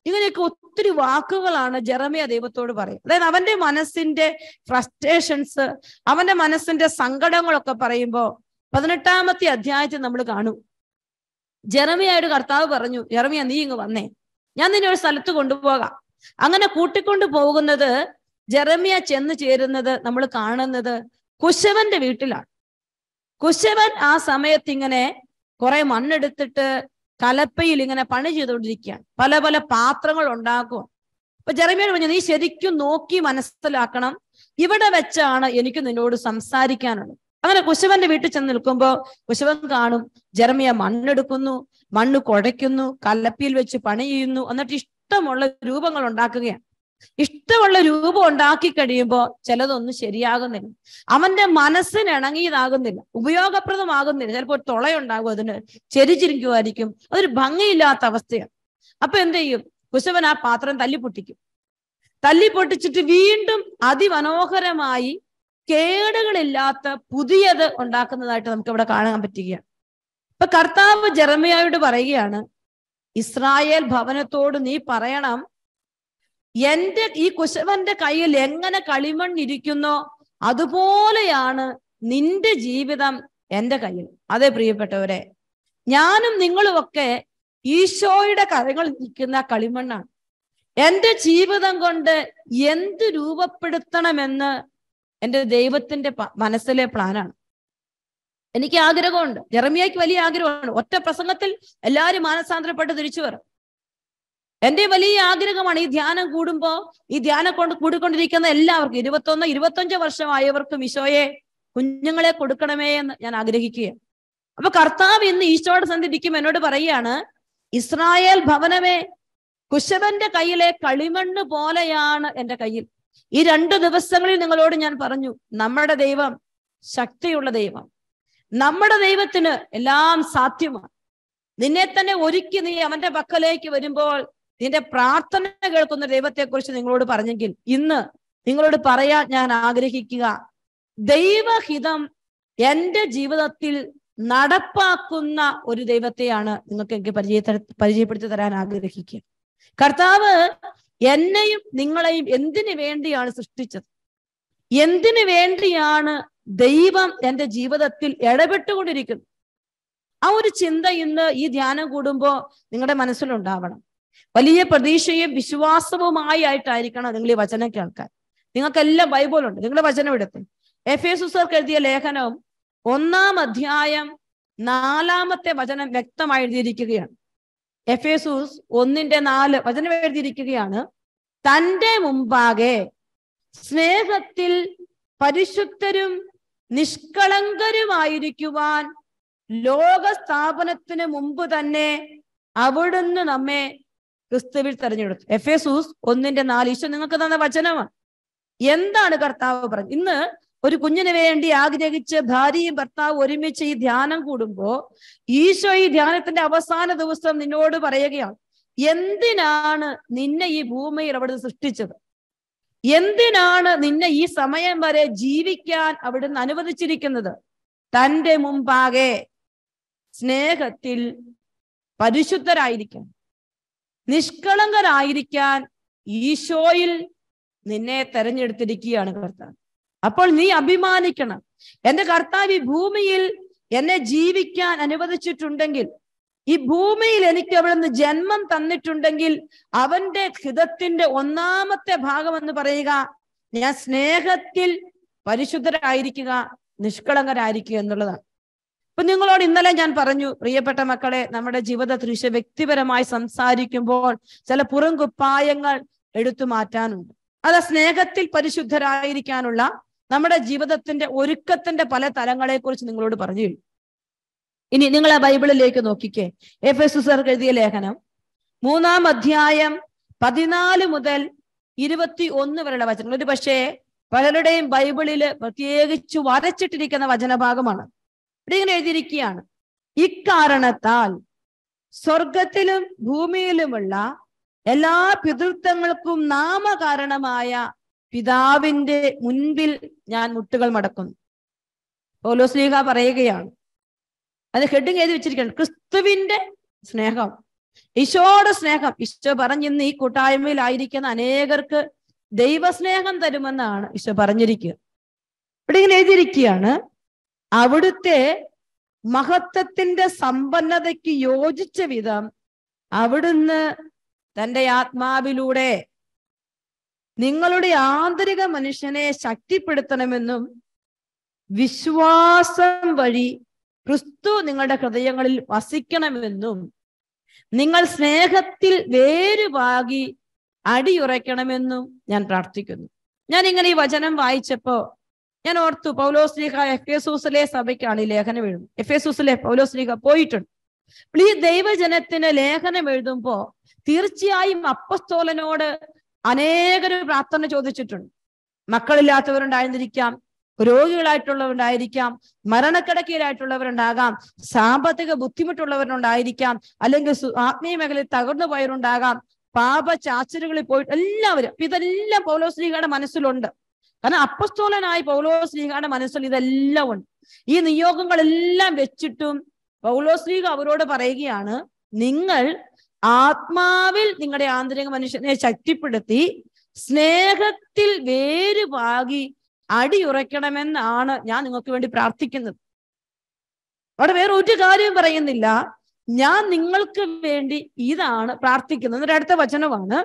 ഇങ്ങനെയൊക്കെ ഒത്തിരി വാക്കുകളാണ് ജെറമ്യ ദൈവത്തോട് പറയും. അതായത് അവന്റെ മനസ്സിന്റെ ഫ്രസ്ട്രേഷൻസ്, അവന്റെ മനസ്സിന്റെ സങ്കടങ്ങളൊക്കെ പറയുമ്പോ 18-ാമത്തെ അധ്യായത്തിൽ നമ്മൾ കാണും, ജെറമ്യയോട് കർത്താവ് പറഞ്ഞു, ജെറമ്യ നീ ഇങ്ങ് വന്നേ, ഞാൻ നിന്നെ ഒരു സ്ഥലത്ത് കൊണ്ടുപോകാം. അങ്ങനെ കൂട്ടിക്കൊണ്ടു പോകുന്നത്, ജെറമ്യ ചെന്ന് ചേരുന്നത് നമ്മൾ കാണുന്നത് കുശവന്റെ വീട്ടിലാണ്. കുശവൻ ആ സമയത്ത് ഇങ്ങനെ കുറെ മണ്ണെടുത്തിട്ട് കലപ്പയിൽ ഇങ്ങനെ പണി ചെയ്തുകൊണ്ടിരിക്കുകയാണ്, പല പല പാത്രങ്ങൾ ഉണ്ടാക്കും. അപ്പൊ ജെറമ്യയോട് പറഞ്ഞു, നീ ശരിക്കും നോക്കി മനസ്സിലാക്കണം, ഇവിടെ വെച്ചാണ് എനിക്ക് നിന്നോട് സംസാരിക്കാനുള്ളത്. അങ്ങനെ കുശവന്റെ വീട്ടിൽ ചെന്ന് നിൽക്കുമ്പോ കുശവൻ കാണും ജെറമ്യ മണ്ണെടുക്കുന്നു, മണ്ണ് കുഴയ്ക്കുന്നു, കലപ്പിയിൽ വെച്ച് പണി ചെയ്യുന്നു, എന്നിട്ട് ഇഷ്ടമുള്ള രൂപങ്ങൾ ഉണ്ടാക്കുകയാണ്. ഇഷ്ടമുള്ള രൂപം ഉണ്ടാക്കി കഴിയുമ്പോ ചിലതൊന്നും ശരിയാകുന്നില്ല, അവന്റെ മനസ്സിന് ഇണങ്ങിയതാകുന്നില്ല, ഉപയോഗപ്രദമാകുന്നില്ല. ചിലപ്പോൾ തുളയുണ്ടാകും, അതിന് ചെരിച്ചിരിക്കുമായിരിക്കും, അതൊരു ഭംഗിയില്ലാത്ത അവസ്ഥയാണ്. അപ്പൊ എന്ത് ചെയ്യും? കുശവൻ ആ പാത്രം തല്ലിപ്പൊട്ടിക്കും. തല്ലിപ്പൊട്ടിച്ചിട്ട് വീണ്ടും അതിമനോഹരമായി കേടുകളില്ലാത്ത പുതിയത് ഉണ്ടാക്കുന്നതായിട്ട് നമുക്ക് ഇവിടെ കാണാൻ പറ്റുകയാണ്. ഇപ്പൊ കർത്താവ് ജെറമ്യായോട് പറയുകയാണ്, ഇസ്രായേൽ ഭവനത്തോട് നീ പറയണം, എന്റെ ഈ കുശവന്റെ കയ്യിൽ എങ്ങനെ കളിമണ്ണിരിക്കുന്നോ അതുപോലെയാണ് നിന്റെ ജീവിതം എന്റെ കയ്യിൽ. അതെ പ്രിയപ്പെട്ടവരെ, ഞാനും നിങ്ങളും ഒക്കെ ഈശോയുടെ കരങ്ങളിൽ നിൽക്കുന്ന കളിമണ്ണാണ്. എന്റെ ജീവിതം കൊണ്ട് എന്ത് രൂപപ്പെടുത്തണമെന്ന് എൻ്റെ ദൈവത്തിന്റെ മനസ്സിലെ പ്ലാനാണ്. എനിക്ക് ആഗ്രഹമുണ്ട്, ജെറമ്യായ്ക്ക് വലിയ ആഗ്രഹമാണ്, ഒറ്റ പ്രസംഗത്തിൽ എല്ലാവരും മാനസാന്തരപ്പെട്ട് തിരിച്ചു വരും. എന്റെ വലിയ ആഗ്രഹമാണ് ഈ ധ്യാനം കൂടുമ്പോ, ഈ ധ്യാനം കൂടിക്കൊണ്ടിരിക്കുന്ന എല്ലാവർക്കും 21-25 വർഷമായവർക്കും ഈശോയെ കുഞ്ഞുങ്ങളെ കൊടുക്കണമേ എന്ന് ഞാൻ ആഗ്രഹിക്കുകയാണ്. അപ്പൊ കർത്താവ് ഇന്ന് ഈശോയുടെ സന്നിധിക്കും എന്നോട് പറയുകയാണ്, ഇസ്രായേൽ ഭവനമേ, കുശവന്റെ കയ്യിലെ കളിമണ്ണ് പോലെയാണ് എൻ്റെ കയ്യിൽ. ഈ 2 ദിവസങ്ങളിൽ നിങ്ങളോട് ഞാൻ പറഞ്ഞു, നമ്മുടെ ദൈവം ശക്തിയുള്ള ദൈവം, നമ്മുടെ ദൈവത്തിന് എല്ലാം സാധ്യമാണ്. നിന്നെ തന്നെ ഒരുക്കി നീ അവന്റെ പക്കലേക്ക് വരുമ്പോൾ നിന്റെ പ്രാർത്ഥന കേൾക്കുന്ന ദൈവത്തെക്കുറിച്ച് നിങ്ങളോട് പറഞ്ഞെങ്കിൽ, ഇന്ന് നിങ്ങളോട് പറയാൻ ഞാൻ ആഗ്രഹിക്കുക, ദൈവഹിതം എൻ്റെ ജീവിതത്തിൽ നടപ്പാക്കുന്ന ഒരു ദൈവത്തെയാണ് നിങ്ങൾക്ക് എനിക്ക് പരിചയപ്പെടുത്തി തരാൻ ആഗ്രഹിക്കുക. കർത്താവ് എന്നെയും നിങ്ങളെയും എന്തിനു വേണ്ടിയാണ് സൃഷ്ടിച്ചത്? എന്തിനു വേണ്ടിയാണ് ദൈവം എൻ്റെ ജീവിതത്തിൽ ഇടപെട്ടുകൊണ്ടിരിക്കുന്നത്? ആ ഒരു ചിന്ത ഇന്ന് ഈ ധ്യാനം കൂടുമ്പോ നിങ്ങളുടെ മനസ്സിലുണ്ടാവണം. വലിയ പ്രതീക്ഷയും വിശ്വാസവുമായി ആയിട്ടായിരിക്കണം നിങ്ങൾ ഈ വചനം കേൾക്കാൻ. നിങ്ങൾക്കെല്ലാം ബൈബിളുണ്ട്, നിങ്ങളുടെ വചനം എടുത്ത് എഫേസുസർക്ക് എഴുതിയ ലേഖനം 1-ാം അധ്യായം 4-ാമത്തെ വചനം വ്യക്തമായി എഴുതിയിരിക്കുകയാണ്. എഫേസൂസ് 1:4 വചനം എഴുതിയിരിക്കുകയാണ്, തൻ്റെ മുമ്പാകെ സ്നേഹത്തിൽ പരിശുദ്ധരും നിഷ്കളങ്കരുമായിരിക്കുവാൻ ലോകസ്ഥാപനത്തിന് മുമ്പ് തന്നെ അവിടുന്ന് നമ്മെ ക്രിസ്തുവിൽ തെരഞ്ഞെടുത്തു. എഫേസൂസ് 1:4 ഈശോ നിങ്ങൾക്ക് തന്ന വചനമാണ്. എന്താണ് കർത്താവ് പറഞ്ഞത്? ഇന്ന് ഒരു കുഞ്ഞിന് വേണ്ടി ആഗ്രഹിച്ച് ഭാര്യയും ഭർത്താവ് ഒരുമിച്ച് ഈ ധ്യാനം കൂടുമ്പോ ഈശോ ഈ ധ്യാനത്തിന്റെ അവസാന ദിവസം നിന്നോട് പറയുകയാണ്, എന്തിനാണ് നിന്നെ ഈ ഭൂമിയിൽ അവിടുന്ന് സൃഷ്ടിച്ചത്? എന്തിനാണ് നിന്നെ ഈ സമയം വരെ ജീവിക്കാൻ അവിടുന്ന് അനുവദിച്ചിരിക്കുന്നത്? തൻ്റെ മുമ്പാകെ സ്നേഹത്തിൽ പരിശുദ്ധരായിരിക്കാൻ, നിഷ്കളങ്കരായിരിക്കാൻ ഈശോയിൽ നിന്നെ തെരഞ്ഞെടുത്തിരിക്കുകയാണ് കർത്താവ്. അപ്പോൾ നീ അഭിമാനിക്കണം, എൻ്റെ കർത്താവ് ഈ ഭൂമിയിൽ എന്നെ ജീവിക്കാൻ അനുവദിച്ചിട്ടുണ്ടെങ്കിൽ, ഈ ഭൂമിയിൽ എനിക്ക് അവിടുന്ന് ജന്മം തന്നിട്ടുണ്ടെങ്കിൽ അവന്റെ ഹിതത്തിന്റെ 1-ാമത്തെ ഭാഗം എന്ന് പറയുക ഞാൻ സ്നേഹത്തിൽ പരിശുദ്ധരായിരിക്കുക, നിഷ്കളങ്കരായിരിക്കുക എന്നുള്ളതാണ്. ഇപ്പൊ നിങ്ങളോട് ഇന്നലെ ഞാൻ പറഞ്ഞു, പ്രിയപ്പെട്ട മക്കളെ, നമ്മുടെ ജീവിതത്തിൽ വ്യക്തിപരമായി സംസാരിക്കുമ്പോൾ ചില പുറംകുപ്പായങ്ങൾ എടുത്തു മാറ്റാനുണ്ട്. അത് സ്നേഹത്തിൽ പരിശുദ്ധരായിരിക്കാനുള്ള നമ്മുടെ ജീവിതത്തിന്റെ ഒരുക്കത്തിന്റെ പല തലങ്ങളെ കുറിച്ച് നിങ്ങളോട് പറഞ്ഞു. ഇനി നിങ്ങൾ ആ ബൈബിളിലേക്ക് നോക്കിക്കേ. എഫേസുസർക്ക് എഴുതിയ ലേഖനം 3-ാം അധ്യായം 14 മുതൽ 21 വരെയുള്ള വചനങ്ങൾ. ഒരു പക്ഷേ പലരുടെയും ബൈബിളില് പ്രത്യേകിച്ച് വരച്ചിട്ടിരിക്കുന്ന വചനഭാഗമാണ്. ഇവിടെ ഇങ്ങനെ എഴുതിയിരിക്കുകയാണ്, ഇക്കാരണത്താൽ സ്വർഗത്തിലും ഭൂമിയിലുമുള്ള എല്ലാ പിതൃത്വങ്ങൾക്കും നാമകാരണമായ പിതാവിന്റെ മുൻപിൽ ഞാൻ മുട്ടുകൾ മടക്കുന്നു. പൗലോസ് പറയുകയാണ്, അത് ഹെഡിങ് എഴുതി വെച്ചിരിക്കുകയാണ്, ക്രിസ്തുവിന്റെ സ്നേഹം. ഈശോയുടെ സ്നേഹം. ഈശോ പറഞ്ഞിന്ന് ഈ കൂട്ടായ്മയിലായിരിക്കുന്ന അനേകർക്ക് ദൈവസ്നേഹം തരുമെന്നാണ് ഈശോ പറഞ്ഞിരിക്കുക. ഇവിടെ ഇങ്ങനെ എഴുതിയിരിക്കുകയാണ്, അവിടുത്തെ മഹത്വത്തിന്റെ സമ്പന്നതയ്ക്ക് യോജിച്ച വിധം അവിടുന്ന് തന്റെ ആത്മാവിലൂടെ നിങ്ങളുടെ ആന്തരിക മനുഷ്യനെ ശക്തിപ്പെടുത്തണമെന്നും വിശ്വാസം വഴി ക്രിസ്തു നിങ്ങളുടെ ഹൃദയങ്ങളിൽ വസിക്കണമെന്നും നിങ്ങൾ സ്നേഹത്തിൽ വേരുപാകി അടിയുറയ്ക്കണമെന്നും ഞാൻ പ്രാർത്ഥിക്കുന്നു. ഞാൻ ഇങ്ങനെ ഈ വചനം വായിച്ചപ്പോ ഞാൻ ഓർത്തു, പൗലോസ്ലീഹ എഫേസൂസിലെ സഭയ്ക്കാണ് ഈ ലേഖനം എഴുതുന്നത്. എഫേസൂസിലെ പൗലോസ്ലീഹ പോയിട്ടുണ്ട്. ഈ ദൈവജനത്തിന് ലേഖനം എഴുതുമ്പോ തീർച്ചയായും അപ്പസ്തോലനോട് അനേകര് പ്രാർത്ഥന ചോദിച്ചിട്ടുണ്ട്. മക്കളില്ലാത്തവരുണ്ടായിരുന്നിരിക്കാം, രോഗികളായിട്ടുള്ളവരുണ്ടായിരിക്കാം, മരണക്കിടക്കയിലായിട്ടുള്ളവരുണ്ടാകാം, സാമ്പത്തിക ബുദ്ധിമുട്ടുള്ളവരുണ്ടായിരിക്കാം, അല്ലെങ്കിൽ ആത്മീയ മേഖലയിൽ തകർന്നു പോയവരുണ്ടാകാം, പാപ ചാച്ചലുകളിൽ പോയിട്ട് എല്ലാവരും. ഇതെല്ലാം പൗലോസ്ലീഹയുടെ മനസ്സിലുണ്ട്. കാരണം അപ്പസ്തോലനായ പൗലോസ്ലീഹയുടെ മനസ്സിൽ ഇതെല്ലാം ഉണ്ട്. ഈ നിയോഗങ്ങളെല്ലാം വെച്ചിട്ടും പൗലോസ്ലീഹ അവരോട് പറയുകയാണ്, നിങ്ങൾ ആത്മാവിൽ നിങ്ങളുടെ ആന്തരിക മനുഷ്യനെ ശക്തിപ്പെടുത്തി സ്നേഹത്തിൽ വേരുപാകി അടിയുറയ്ക്കണമെന്നാണ് ഞാൻ നിങ്ങൾക്ക് വേണ്ടി പ്രാർത്ഥിക്കുന്നത്. അവിടെ വേറെ ഒരു കാര്യവും പറയുന്നില്ല. ഞാൻ നിങ്ങൾക്ക് വേണ്ടി ഇതാണ് പ്രാർത്ഥിക്കുന്നത്. അടുത്ത വചനമാണ്,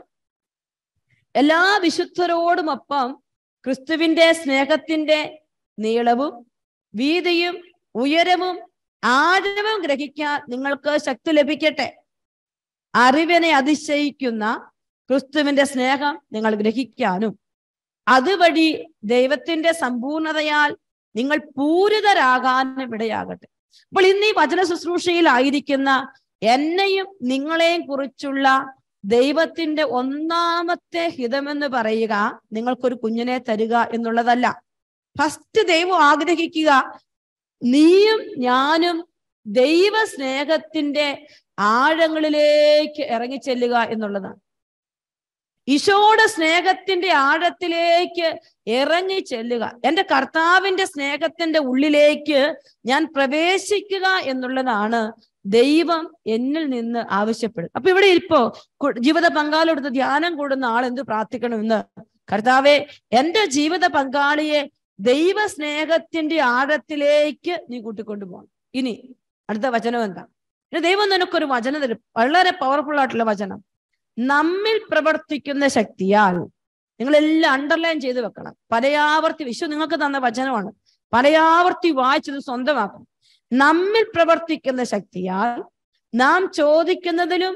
എല്ലാ വിശുദ്ധരോടുമൊപ്പം ക്രിസ്തുവിന്റെ സ്നേഹത്തിന്റെ നീളവും വീതിയും ഉയരവും ആഴവും ഗ്രഹിക്കാൻ നിങ്ങൾക്ക് ശക്തി ലഭിക്കട്ടെ. അറിവിനെ അതിശയിക്കുന്ന ക്രിസ്തുവിന്റെ സ്നേഹം നിങ്ങൾ ഗ്രഹിക്കാനും അതുവഴി ദൈവത്തിന്റെ സമ്പൂർണതയാൽ നിങ്ങൾ പൂരിതരാകാനും ഇടയാകട്ടെ. അപ്പോൾ ഇന്ന് ഈ വചന ശുശ്രൂഷയിലായിരിക്കുന്ന എന്നെയും നിങ്ങളെയും കുറിച്ചുള്ള ദൈവത്തിന്റെ ഒന്നാമത്തെ ഹിതമെന്ന് പറയുക നിങ്ങൾക്കൊരു കുഞ്ഞിനെ തരിക എന്നുള്ളതല്ല. ഫസ്റ്റ് ദൈവം ആഗ്രഹിക്കുക നീയും ഞാനും ദൈവ സ്നേഹത്തിന്റെ ആഴങ്ങളിലേക്ക് ഇറങ്ങിച്ചെല്ലുക എന്നുള്ളതാണ്. ഈശോയുടെ സ്നേഹത്തിന്റെ ആഴത്തിലേക്ക് ഇറങ്ങി ചെല്ലുക, എൻ്റെ കർത്താവിന്റെ സ്നേഹത്തിന്റെ ഉള്ളിലേക്ക് ഞാൻ പ്രവേശിക്കുക എന്നുള്ളതാണ് ദൈവം എന്നിൽ നിന്ന് ആവശ്യപ്പെടും. അപ്പൊ ഇവിടെ ഇപ്പോ ജീവിത പങ്കാളിയോട് ധ്യാനം കൂടുന്ന ആൾ എന്ത് പ്രാർത്ഥിക്കണമെന്ന്, കർത്താവെ എൻ്റെ ജീവിത പങ്കാളിയെ ദൈവ സ്നേഹത്തിന്റെ ആഴത്തിലേക്ക് നീ കൂട്ടിക്കൊണ്ടുപോകണം. ഇനി അടുത്ത വചനം എന്താ? ദൈവം നിനക്കൊരു വചനം തരും, വളരെ പവർഫുൾ ആയിട്ടുള്ള വചനം. നമ്മിൽ പ്രവർത്തിക്കുന്ന ശക്തിയാൽ, നിങ്ങളെല്ലാം അണ്ടർലൈൻ ചെയ്ത് വെക്കണം. പലയാവർത്തി വിശ്വ നിങ്ങൾക്ക് തന്ന വചനമാണ്, പലയാവർത്തി വായിച്ചത് സ്വന്തമാക്കണം. നമ്മിൽ പ്രവർത്തിക്കുന്ന ശക്തിയാൽ നാം ചോദിക്കുന്നതിലും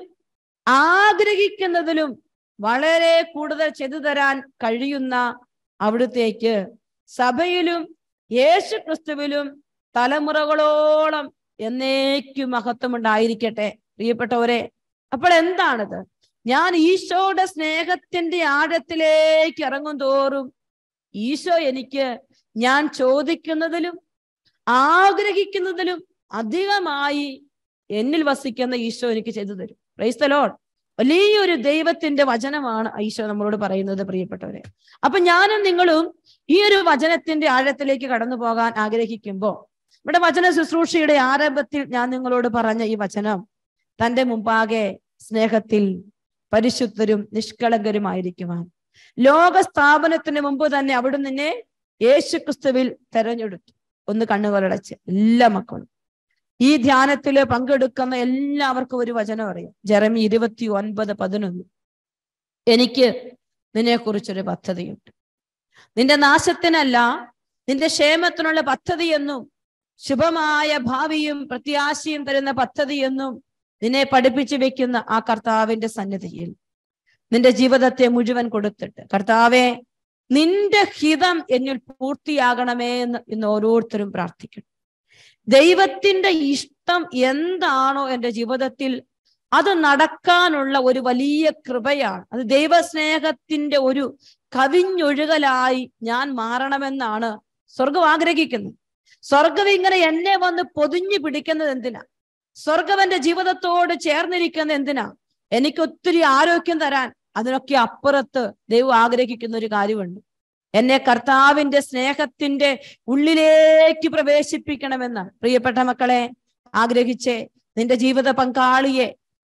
ആഗ്രഹിക്കുന്നതിലും വളരെ കൂടുതൽ ചെയ്തു തരാൻ കഴിയുന്ന അവിടുത്തേക്ക് സഭയിലും യേശു ക്രിസ്തുവിലും തലമുറകളോളം എന്നേക്കും മഹത്വം ഉണ്ടായിരിക്കട്ടെ. പ്രിയപ്പെട്ടവരെ, അപ്പോൾ എന്താണിത്? ഞാൻ ഈശോയുടെ സ്നേഹത്തിന്റെ ആഴത്തിലേക്ക് ഇറങ്ങും തോറും ഈശോ എനിക്ക് ഞാൻ ചോദിക്കുന്നതിലും ആഗ്രഹിക്കുന്നതിലും അധികമായി എന്നിൽ വസിക്കുന്ന ഈശോ എനിക്ക് ചെയ്തു തരും. Praise the Lord. വലിയൊരു ദൈവത്തിന്റെ വചനമാണ് ഈശോ നമ്മളോട് പറയുന്നത്, പ്രിയപ്പെട്ടവരെ. അപ്പൊ ഞാനും നിങ്ങളും ഈ ഒരു വചനത്തിന്റെ ആഴത്തിലേക്ക് കടന്നു പോകാൻ ആഗ്രഹിക്കുമ്പോ, ഇവിടെ വചന ശുശ്രൂഷയുടെ ആരംഭത്തിൽ ഞാൻ നിങ്ങളോട് പറഞ്ഞ ഈ വചനം, തന്റെ മുമ്പാകെ സ്നേഹത്തിൽ പരിശുദ്ധരും നിഷ്കളങ്കരുമായിരിക്കുവാൻ ലോക സ്ഥാപനത്തിന് മുമ്പ് തന്നെ അവിടുന്ന് നിന്നെ യേശു ക്രിസ്തുവിൽ തെരഞ്ഞെടുത്തു. ഒന്ന് കണ്ണുകളടച്ച് എല്ലാ മക്കളും ഈ ധ്യാനത്തില് പങ്കെടുക്കുന്ന എല്ലാവർക്കും ഒരു വചനം അറിയാം. ജെറമി 29:11. എനിക്ക് നിന്നെ കുറിച്ചൊരു പദ്ധതിയുണ്ട്, നിന്റെ നാശത്തിനല്ല നിന്റെ ക്ഷേമത്തിനുള്ള പദ്ധതിയെന്നും ശുഭമായ ഭാവിയും പ്രത്യാശയും തരുന്ന പദ്ധതിയെന്നും നിന്നെ പഠിപ്പിച്ചു വെക്കുന്ന ആ കർത്താവിന്റെ സന്നിധിയിൽ നിന്റെ ജീവിതത്തെ മുഴുവൻ കൊടുത്തിട്ട്, കർത്താവെ നിന്റെ ഹിതം എന്നിൽ പൂർത്തിയാകണമേ എന്ന് ഇന്ന് ഓരോരുത്തരും പ്രാർത്ഥിക്കണം. ദൈവത്തിന്റെ ഇഷ്ടം എന്താണോ എൻ്റെ ജീവിതത്തിൽ അത് നടക്കാനുള്ള ഒരു വലിയ കൃപയാണ്. അത് ദൈവസ്നേഹത്തിന്റെ ഒരു കവിഞ്ഞൊഴുകലായി ഞാൻ മാറണമെന്നാണ് സ്വർഗം ആഗ്രഹിക്കുന്നത്. സ്വർഗം ഇങ്ങനെ എന്നെ വന്ന് പൊതിഞ്ഞു പിടിക്കുന്നത് എന്തിനാ? സ്വർഗം എൻ്റെ ജീവിതത്തോട് ചേർന്നിരിക്കുന്നത് എന്തിനാ? എനിക്ക് ഒത്തിരി ആരോഗ്യം തരാൻ. അതിനൊക്കെ അപ്പുറത്ത് ദൈവം ആഗ്രഹിക്കുന്ന ഒരു കാര്യമുണ്ട്. എന്നെ കർത്താവിന്റെ സ്നേഹത്തിന്റെ ഉള്ളിലേക്ക് പ്രവേശിപ്പിക്കണമെന്നാണ്. പ്രിയപ്പെട്ട മക്കളെ, ആഗ്രഹിച്ചേ നിന്റെ ജീവിത പങ്കാളിയെ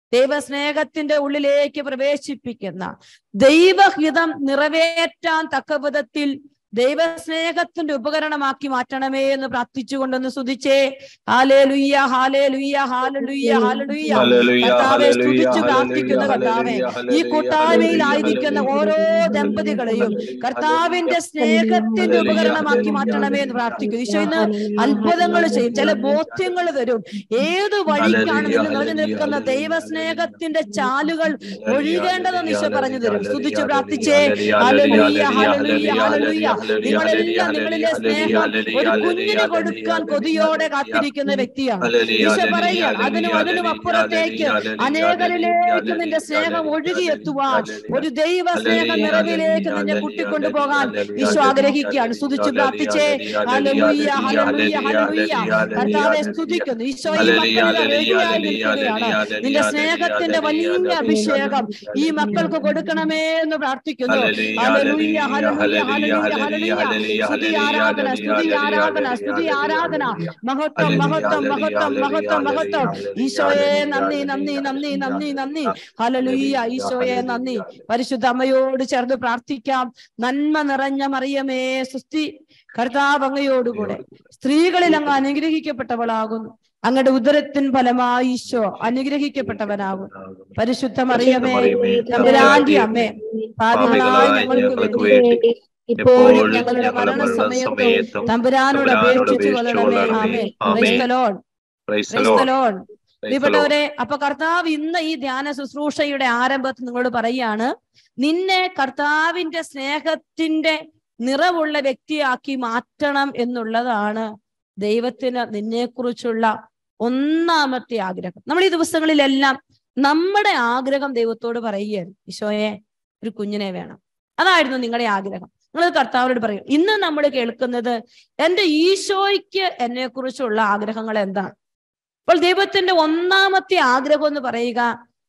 ദൈവസ്നേഹത്തിന്റെ ഉള്ളിലേക്ക് പ്രവേശിപ്പിക്കുന്ന, ദൈവഹിതം നിറവേറ്റാൻ തക്ക വിധത്തിൽ ദൈവസ്നേഹത്തിന്റെ ഉപകരണമാക്കി മാറ്റണമേ എന്ന് പ്രാർത്ഥിച്ചുകൊണ്ടൊന്ന് സ്തുതിച്ചേ. ഹല്ലേലൂയ, ഹല്ലേലൂയ, ഹല്ലേലൂയ, ഹല്ലേലൂയ. കർത്താവെ സ്തുതിച്ചു പ്രാർത്ഥിക്കുന്ന കർത്താവെ, ഈ കൂട്ടായ്മയിലായിരിക്കുന്ന ഓരോ ദമ്പതികളെയും കർത്താവിന്റെ സ്നേഹത്തിന്റെ ഉപകരണമാക്കി മാറ്റണമേ എന്ന് പ്രാർത്ഥിക്കുന്നു. ഈശോ ഇന്ന് അത്ഭുതങ്ങൾ ചെയ്യും, ചില ബോധ്യങ്ങൾ തരും. ഏത് വഴിക്കാണ് നിങ്ങൾ നിറഞ്ഞു നിൽക്കുന്ന ദൈവസ്നേഹത്തിന്റെ ചാലുകൾ ഒഴുകേണ്ടതെന്ന് ഈശോ പറഞ്ഞു തരും. സ്തുതിച്ചു പ്രാർത്ഥിച്ചേ. ഹല്ലേലൂയ, ഹല്ലേലൂയ, ഹല്ലേലൂയ. നിങ്ങളെല്ലാം നിങ്ങളിലെ സ്നേഹം ഒരു കുഞ്ഞിന് കൊടുക്കാൻ കൊതിയോടെ കാത്തിരിക്കുന്ന വ്യക്തിയാണ്. ഈശോ പറയുക, അതിനും അപ്പുറത്തേക്ക് അനേകരിലേക്ക് നിന്റെ സ്നേഹം ഒഴുകിയെത്തുവാൻ, ഒരു ദൈവ സ്നേഹ നിറവിലേക്ക് നിന്നെ കൂട്ടിക്കൊണ്ടുപോകാൻ ഈശോ ആഗ്രഹിക്കുകയാണ്. സ്തുതിച്ചു പ്രാർത്ഥിച്ചേ. ഹല്ലേലൂയ, ഹല്ലേലൂയ, ഹല്ലേലൂയ. കർത്താവെ സ്തുതിക്കുന്നു. ഈശോ ഈ മക്കളുടെ റെഡിയായി നിൽക്കുകയാണ്. നിന്റെ സ്നേഹത്തിന്റെ വലിയ അഭിഷേകം ഈ മക്കൾക്ക് കൊടുക്കണമേ എന്ന് പ്രാർത്ഥിക്കുന്നു. ഹല്ലേലൂയ, ഹല്ലേലൂയ, ഹല്ലേലൂയ. സ്തുതി ആരാധന, സ്തുതി ആരാധന, സ്തുതി ആരാധന. മഹത്വം, മഹത്വം, മഹത്വം, മഹത്വം, മഹത്വം. ഈശോയെ നന്ദി, നന്ദി, നന്ദി, നന്ദി, നന്ദി. ഹല്ലേലൂയ, ഈശോയെ നന്ദി. പരിശുദ്ധ അമ്മയോട് ചേർന്ന് പ്രാർത്ഥിക്കാം. നന്മ നിറഞ്ഞ മറിയമേ സുസ്തി, കർത്താവ് അങ്ങയോടുകൂടെ സ്ത്രീകളിൽ അങ്ങ് അനുഗ്രഹിക്കപ്പെട്ടവളാകുന്നു. അങ്ങയുടെ ഉദരത്തിൻ ഫലമായി ഈശോ അനുഗ്രഹിക്കപ്പെട്ടവനാകും. പരിശുദ്ധ മറിയമേ തമ്പുരാന്റെ അമ്മേ, പാപികളായ ഞങ്ങൾക്ക് വേണ്ടി ഇപ്പോഴും ഞങ്ങളുടെ മരണസമയത്തും തമ്പുരാനോട് അപേക്ഷിച്ചു കൊള്ളണമേ. ആമേൻ. Praise the Lord, praise the Lord. പ്രിയപ്പെട്ടവരെ, അപ്പൊ കർത്താവ് ഇന്ന് ഈ ധ്യാന ശുശ്രൂഷയുടെ ആരംഭത്തിൽ നിങ്ങളോട് പറയാണ്, നിന്നെ കർത്താവിന്റെ സ്നേഹത്തിന്റെ നിറവുള്ള വ്യക്തിയാക്കി മാറ്റണം എന്നുള്ളതാണ് ദൈവത്തിന് നിന്നെക്കുറിച്ചുള്ള ഒന്നാമത്തെ ആഗ്രഹം. നമ്മൾ ഈ ദിവസങ്ങളിലെല്ലാം നമ്മുടെ ആഗ്രഹം ദൈവത്തോട് പറയുകയാണ്, ഈശോയെ ഒരു കുഞ്ഞിനെ വേണം. അതായിരുന്നു നിങ്ങളുടെ ആഗ്രഹം. നിങ്ങൾ കർത്താവിനോട് പറയും. ഇന്ന് നമ്മൾ കേൾക്കുന്നത് എൻ്റെ ഈശോയ്ക്ക് എന്നെ കുറിച്ചുള്ള ആഗ്രഹങ്ങൾ എന്താണ്? അപ്പോൾ ദൈവത്തിന്റെ ഒന്നാമത്തെ ആഗ്രഹം എന്ന് പറയുക,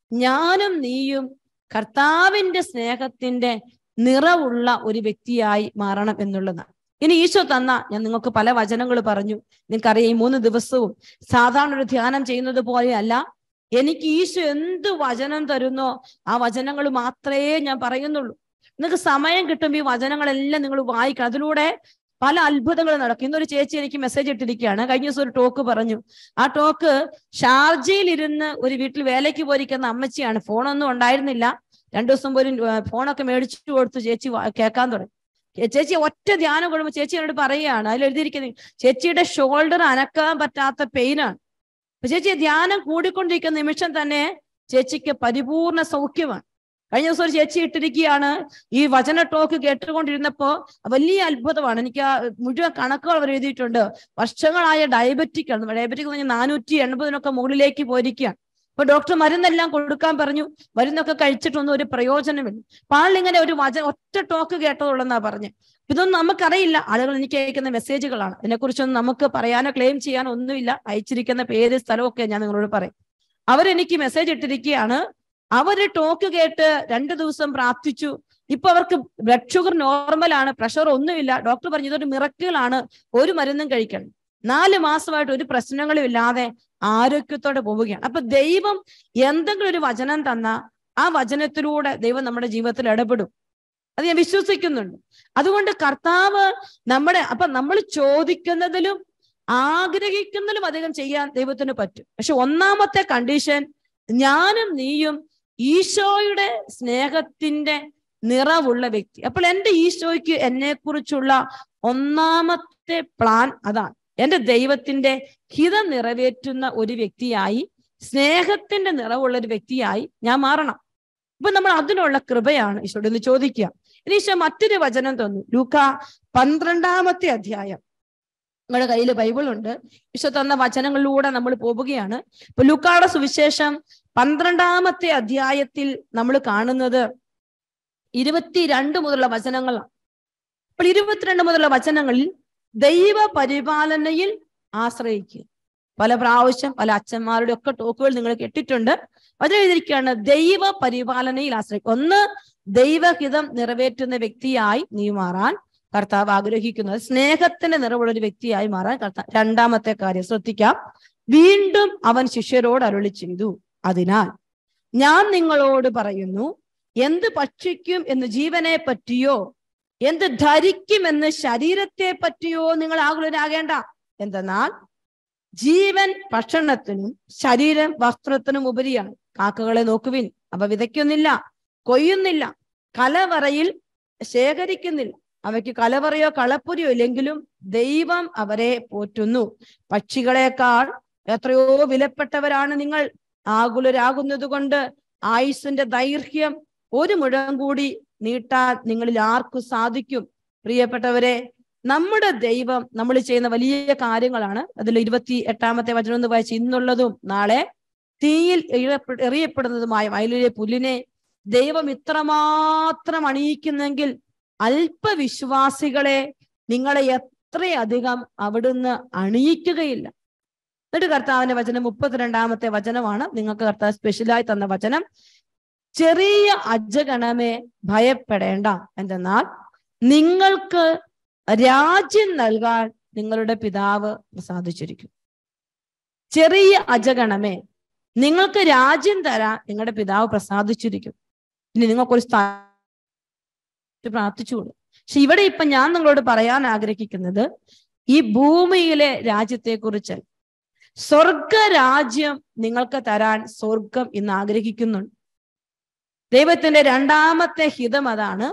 ഞാനും നീയും കർത്താവിന്റെ സ്നേഹത്തിന്റെ നിറവുള്ള ഒരു വ്യക്തിയായി മാറണം എന്നുള്ളതാണ്. ഇനി ഈശോ തന്ന, ഞാൻ നിങ്ങൾക്ക് പല വചനങ്ങൾ പറഞ്ഞു. നിങ്ങൾക്കറിയാം, ഈ 3 ദിവസവും സാധാരണ ഒരു ധ്യാനം ചെയ്യുന്നത് പോലെയല്ല. എനിക്ക് ഈശോ എന്ത് വചനം തരുന്നോ ആ വചനങ്ങൾ മാത്രമേ ഞാൻ പറയുന്നുള്ളൂ. നിങ്ങൾക്ക് സമയം കിട്ടുമ്പോൾ ഈ വചനങ്ങളെല്ലാം നിങ്ങൾ വായിക്കണം. അതിലൂടെ പല അത്ഭുതങ്ങൾ നടക്കും. ഇന്നൊരു ചേച്ചി എനിക്ക് മെസ്സേജ് ഇട്ടിരിക്കുകയാണ്. കഴിഞ്ഞ ദിവസം ഒരു ടോക്ക് പറഞ്ഞു. ആ ടോക്ക് ഷാർജയിൽ ഇരുന്ന് ഒരു വീട്ടിൽ വേലയ്ക്ക് പോയിരിക്കുന്ന അമ്മച്ചിയാണ്. ഫോണൊന്നും ഉണ്ടായിരുന്നില്ല. 2 ദിവസം പോലും ഫോണൊക്കെ മേടിച്ചു കൊടുത്ത് ചേച്ചി കേൾക്കാൻ തുടങ്ങി. ചേച്ചി ഒറ്റ ധ്യാനം കൊള്ളുമ്പോൾ ചേച്ചി എന്നോട് പറയുകയാണ്, അതിൽ എഴുതിയിരിക്കുന്നത് ചേച്ചിയുടെ ഷോൾഡർ അനക്കാൻ പറ്റാത്ത പെയിനാണ്. അപ്പൊ ചേച്ചി ധ്യാനം കൂടിക്കൊണ്ടിരിക്കുന്ന നിമിഷം തന്നെ ചേച്ചിക്ക് പരിപൂർണ സൗഖ്യമാണ്. കഴിഞ്ഞ ദിവസം ഒരു ചേച്ചി ഇട്ടിരിക്കുകയാണ്, ഈ വചന ടോക്ക് കേട്ടുകൊണ്ടിരുന്നപ്പോ വലിയ അത്ഭുതമാണ്. എനിക്ക് ആ മുഴുവൻ കണക്കുകൾ അവർ എഴുതിയിട്ടുണ്ട്. വർഷങ്ങളായ ഡയബറ്റിക് ആണ്. ഡയബറ്റിക് എന്ന് പറഞ്ഞാൽ 480 മുകളിലേക്ക് പോയിരിക്കുകയാണ്. അപ്പൊ ഡോക്ടർ മരുന്നെല്ലാം കൊടുക്കാൻ പറഞ്ഞു. മരുന്നൊക്കെ കഴിച്ചിട്ടൊന്നും ഒരു പ്രയോജനമില്ല. അപ്പൊ ആളിങ്ങനെ ഒരു ഒറ്റ ടോക്ക് കേട്ടതുള്ളെന്നാ പറഞ്ഞു. ഇതൊന്നും നമുക്കറിയില്ല. ആളുകൾ എനിക്ക് അയക്കുന്ന മെസ്സേജുകളാണ്. ഇതിനെക്കുറിച്ചൊന്നും നമുക്ക് പറയാനോ ക്ലെയിം ചെയ്യാനോ ഒന്നുമില്ല. അയച്ചിരിക്കുന്ന പേര് സ്ഥലമൊക്കെ ഞാൻ നിങ്ങളോട് പറയും. അവരെനിക്ക് മെസ്സേജ് ഇട്ടിരിക്കുകയാണ്. അവര് ടോക്ക് കേട്ട് 2 ദിവസം പ്രാർത്ഥിച്ചു. ഇപ്പൊ അവർക്ക് ബ്ലഡ് ഷുഗർ നോർമലാണ്, പ്രഷർ ഒന്നുമില്ല. ഡോക്ടർ പറഞ്ഞു ഇതൊരു മിറക്കിളാണ്, ഒരു മരുന്നും കഴിക്കണം. 4 മാസമായിട്ട് ഒരു പ്രശ്നങ്ങളും ഇല്ലാതെ ആരോഗ്യത്തോടെ പോവുകയാണ്. അപ്പൊ ദൈവം എന്തെങ്കിലും ഒരു വചനം തന്ന ആ വചനത്തിലൂടെ ദൈവം നമ്മുടെ ജീവിതത്തിൽ ഇടപെടും. അത് ഞാൻ വിശ്വസിക്കുന്നുണ്ട്. അതുകൊണ്ട് കർത്താവ് നമ്മൾ ചോദിക്കുന്നതിലും ആഗ്രഹിക്കുന്നതിലും അധികം ചെയ്യാൻ ദൈവത്തിന് പറ്റും. പക്ഷെ ഒന്നാമത്തെ കണ്ടീഷൻ, ഞാനും നീയും ഈശോയുടെ സ്നേഹത്തിന്റെ നിറവുള്ള വ്യക്തി. അപ്പോൾ എൻ്റെ ഈശോയ്ക്ക് എന്നെ കുറിച്ചുള്ള ഒന്നാമത്തെ പ്ലാൻ അതാണ്. എൻ്റെ ദൈവത്തിന്റെ ഹിതം നിറവേറ്റുന്ന ഒരു വ്യക്തിയായി, സ്നേഹത്തിന്റെ നിറവുള്ള ഒരു വ്യക്തിയായി ഞാൻ മാറണം. അപ്പൊ നമ്മൾ അതിനുള്ള കൃപയാണ് ഈശോയോട് ഒന്ന് ചോദിക്കുക. ഇനി ഈശോ മറ്റൊരു വചനം തന്നു. ലൂക്കാ 12-ാമത്തെ അധ്യായം. നിങ്ങളുടെ കയ്യിൽ ബൈബിൾ ഉണ്ട്. ഈശോ തന്ന വചനങ്ങളിലൂടെ നമ്മൾ പോവുകയാണ്. ഇപ്പൊ ലൂക്കായുടെ സുവിശേഷം 12-ാമത്തെ അധ്യായത്തിൽ നമ്മൾ കാണുന്നത് 22 മുതലുള്ള വചനങ്ങളാണ്. അപ്പോൾ 22 മുതലുള്ള വചനങ്ങളിൽ ദൈവ പരിപാലനയിൽ ആശ്രയിക്കുക. പല പ്രാവശ്യം പല അച്ഛന്മാരുടെ ഒക്കെ ടോക്കുകൾ നിങ്ങൾ കേട്ടിട്ടുണ്ട്. അതിൽ എഴുതിയിരിക്കുകയാണ് ദൈവ പരിപാലനയിൽ ആശ്രയിക്കുക. ഒന്ന്, ദൈവഹിതം നിറവേറ്റുന്ന വ്യക്തിയായി നീ മാറാൻ കർത്താവ് ആഗ്രഹിക്കുന്നത്. സ്നേഹത്തിന്റെ നിറവുള്ള ഒരു വ്യക്തിയായി മാറാൻ കർത്താവ്. 2-ാമത്തെ കാര്യം ശ്രദ്ധിക്കാം. വീണ്ടും അവൻ ശിഷ്യരോട് അരുളി ചെയ്തു, അതിനാൽ ഞാൻ നിങ്ങളോട് പറയുന്നു, എന്ത് ഭക്ഷിക്കും എന്ന് ജീവനെ പറ്റിയോ എന്ത് ധരിക്കുമെന്ന് ശരീരത്തെ പറ്റിയോ നിങ്ങൾ ആകുലരാകേണ്ട. എന്തെന്നാൽ ജീവൻ ഭക്ഷണത്തിനും ശരീരം വസ്ത്രത്തിനും ഉപരിയാണ്. കാക്കകളെ നോക്കുവിൻ, അവ വിതയ്ക്കുന്നില്ല, കൊയ്യുന്നില്ല, കലവറയിൽ ശേഖരിക്കുന്നില്ല. അവയ്ക്ക് കലവറയോ കളപ്പുരയോ ഇല്ലെങ്കിലും ദൈവം അവരെ പോറ്റുന്നു. പക്ഷികളെക്കാൾ എത്രയോ വിലപ്പെട്ടവരാണ് നിങ്ങൾ. ആകുലരാകുന്നത് കൊണ്ട് ആയുസ്സിന്റെ ദൈർഘ്യം ഒരു മുഴം കൂടി നീട്ടാൻ നിങ്ങളിൽ ആർക്കും സാധിക്കും? പ്രിയപ്പെട്ടവരെ, നമ്മുടെ ദൈവം നമ്മൾ ചെയ്യുന്ന വലിയ കാര്യങ്ങളാണ്. അതിൽ 28-ാമത്തെ വചനം എന്ന് വായിച്ച്, ഇന്നുള്ളതും നാളെ തീയിൽ എറിയപ്പെടുന്നതുമായ വയലിലെ പുല്ലിനെ ദൈവം ഇത്രമാത്രം അണിയിക്കുന്നെങ്കിൽ അല്പവിശ്വാസികളെ നിങ്ങളെ എത്രയധികം അവിടുന്ന് അണിയിക്കുകയില്ല. എന്നിട്ട് കർത്താവിന്റെ വചനം 32-ാമത്തെ വചനമാണ് നിങ്ങൾക്ക് കർത്താവ് സ്പെഷ്യലായി തന്ന വചനം. ചെറിയ അജഗണമേ, ഭയപ്പെടേണ്ട. എന്തെന്നാൽ നിങ്ങൾക്ക് രാജ്യം നൽകാൻ നിങ്ങളുടെ പിതാവ് പ്രസാദിച്ചിരിക്കും. ചെറിയ അജഗണമേ, നിങ്ങൾക്ക് രാജ്യം തരാൻ നിങ്ങളുടെ പിതാവ് പ്രസാദിച്ചിരിക്കും. ഇനി നിങ്ങൾക്കൊരു പ്രാർത്ഥിച്ചുകൊള്ളു. പക്ഷെ ഇവിടെ ഇപ്പൊ ഞാൻ നിങ്ങളോട് പറയാൻ ആഗ്രഹിക്കുന്നത് ഈ ഭൂമിയിലെ രാജ്യത്തെ കുറിച്ച്. സ്വർഗരാജ്യം നിങ്ങൾക്ക് തരാൻ സ്വർഗം ഇന്ന് ആഗ്രഹിക്കുന്നുണ്ട്. ദൈവത്തിന്റെ രണ്ടാമത്തെ ഹിതം അതാണ്.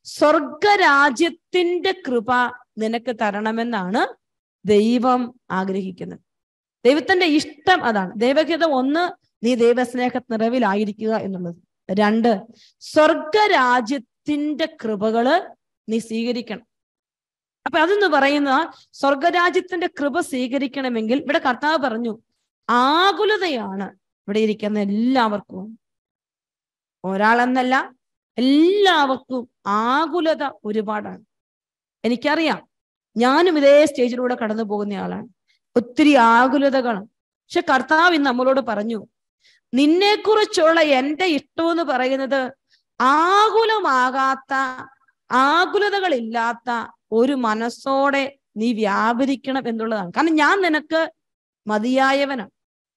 സ്വർഗരാജ്യത്തിന്റെ കൃപ നിനക്ക് തരണമെന്നാണ് ദൈവം ആഗ്രഹിക്കുന്നത്. ദൈവത്തിന്റെ ഇഷ്ടം അതാണ്. ദൈവഹിതം 1, നീ ദൈവസ്നേഹ നിറവിലായിരിക്കുക എന്നുള്ളത്. 2, സ്വർഗരാജ്യത്തിന്റെ കൃപകള് നീ സ്വീകരിക്കണം. അപ്പൊ അതെന്ന് പറയുന്ന സ്വർഗരാജ്യത്തിന്റെ കൃപ സ്വീകരിക്കണമെങ്കിൽ ഇവിടെ കർത്താവ് പറഞ്ഞു, ആകുലതയാണ് ഇവിടെ ഇരിക്കുന്ന എല്ലാവർക്കും. ഒരാളെന്നല്ല, എല്ലാവർക്കും ആകുലത ഒരുപാടാണ്. എനിക്കറിയാം, ഞാനും ഇതേ സ്റ്റേജിലൂടെ കടന്നു പോകുന്ന ആളാണ്. ഒത്തിരി ആകുലതകളും. പക്ഷെ കർത്താവ് ഇന്ന് നമ്മളോട് പറഞ്ഞു, നിന്നെക്കുറിച്ചുള്ള എൻ്റെ ഇഷ്ടം എന്ന് പറയുന്നത് ആകുലമാകാത്ത, ആകുലതകളില്ലാത്ത ഒരു മനസ്സോടെ നീ വ്യാപരിക്കണം എന്നുള്ളതാണ്. കാരണം ഞാൻ നിനക്ക് മതിയായവനാണ്.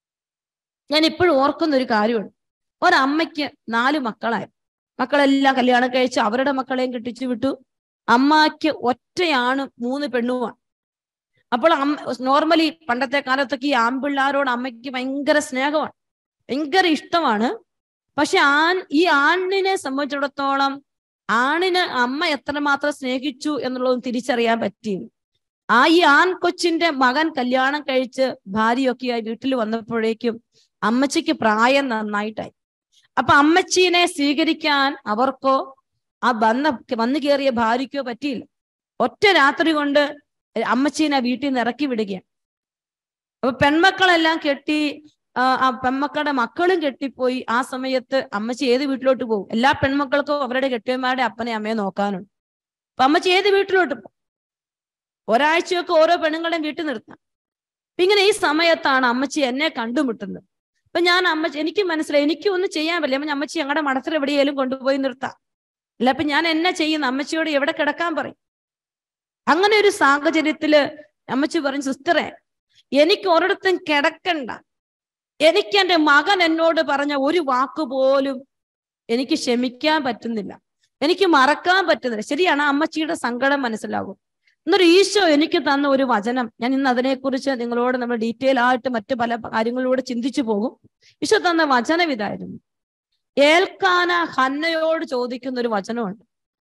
ഞാൻ ഇപ്പോഴും ഓർക്കുന്ന ഒരു കാര്യമുണ്ട്. ഒരമ്മയ്ക്ക് 4 മക്കളായി. മക്കളെല്ലാം കല്യാണം കഴിച്ച് അവരുടെ മക്കളെയും കെട്ടിച്ചു വിട്ടു. അമ്മയ്ക്ക് ഒറ്റയാണും 3 പെണ്ണുമാണ്. അപ്പോൾ നോർമലി പണ്ടത്തെ കാലത്തൊക്കെ ഈ ആൺപിള്ളാരോട് അമ്മയ്ക്ക് ഭയങ്കര സ്നേഹമാണ്, ഭയങ്കര ഇഷ്ടമാണ്. പക്ഷെ ഈ ആണിനെ സംബന്ധിച്ചിടത്തോളം ആണിന് അമ്മ എത്രമാത്രം സ്നേഹിച്ചു എന്നുള്ളതും തിരിച്ചറിയാൻ പറ്റിയില്ല. ഈ ആൺകൊച്ചിന്റെ മകൻ കല്യാണം കഴിച്ച് ഭാര്യയൊക്കെയായി വീട്ടിൽ വന്നപ്പോഴേക്കും അമ്മച്ചിക്ക് പ്രായം നന്നായിട്ടായി. അപ്പൊ അമ്മച്ചീനെ സ്വീകരിക്കാൻ അവർക്കോ വന്നു കയറിയ ഭാര്യയ്ക്കോ പറ്റിയില്ല. ഒറ്റ രാത്രി കൊണ്ട് അമ്മച്ചീനെ വീട്ടിൽ നിന്ന് ഇറക്കി വിടുകയാണ്. അപ്പൊ പെൺമക്കളെല്ലാം കെട്ടി, ആ പെൺമക്കളുടെ മക്കളും കെട്ടിപ്പോയി. ആ സമയത്ത് അമ്മച്ചി ഏത് വീട്ടിലോട്ട് പോകും? എല്ലാ പെൺമക്കൾക്കും അവരുടെ കെട്ടിയന്മാരുടെ അപ്പനെ അമ്മയെ നോക്കാനുണ്ട്. അപ്പൊ അമ്മച്ചി ഏത് വീട്ടിലോട്ട് പോകും? ഒരാഴ്ചയൊക്കെ ഓരോ പെണ്ണുങ്ങളെയും വീട്ടിൽ നിർത്താം. ഇങ്ങനെ ഈ സമയത്താണ് അമ്മച്ചി എന്നെ കണ്ടുമുട്ടുന്നത്. അപ്പൊ ഞാൻ എനിക്ക് മനസ്സിലായി, എനിക്കൊന്നും ചെയ്യാൻ പറ്റില്ല. അപ്പൊ അമ്മച്ചി ഞങ്ങളുടെ മഠത്തിൽ എവിടെയെങ്കിലും കൊണ്ടുപോയി നിർത്താം. അല്ല, അപ്പൊ ഞാൻ എന്നെ ചെയ്യുന്ന അമ്മച്ചിയോട് എവിടെ കിടക്കാൻ പറയും? അങ്ങനെ ഒരു സാഹചര്യത്തില് അമ്മച്ചി പറഞ്ഞു, സിസ്റ്ററെ, എനിക്ക് ഒരിടത്തും കിടക്കണ്ട. എനിക്ക് എൻ്റെ മകൻ എന്നോട് പറഞ്ഞ ഒരു വാക്കുപോലും എനിക്ക് ക്ഷമിക്കാൻ പറ്റുന്നില്ല, എനിക്ക് മറക്കാൻ പറ്റുന്നില്ല. ശരിയാണ്, അമ്മച്ചിയുടെ സങ്കടം മനസ്സിലാകും. എന്നൊരു ഈശോ എനിക്ക് തന്ന ഒരു വചനം, ഞാൻ ഇന്ന് അതിനെക്കുറിച്ച് നിങ്ങളോട് നമ്മൾ ഡീറ്റെയിൽ ആയിട്ട് മറ്റു പല കാര്യങ്ങളിലൂടെ ചിന്തിച്ചു പോകും. ഈശോ തന്ന വചനം ഇതായിരുന്നു. ഏൽക്കാന ഹന്നയോട് ചോദിക്കുന്ന ഒരു വചനമുണ്ട്.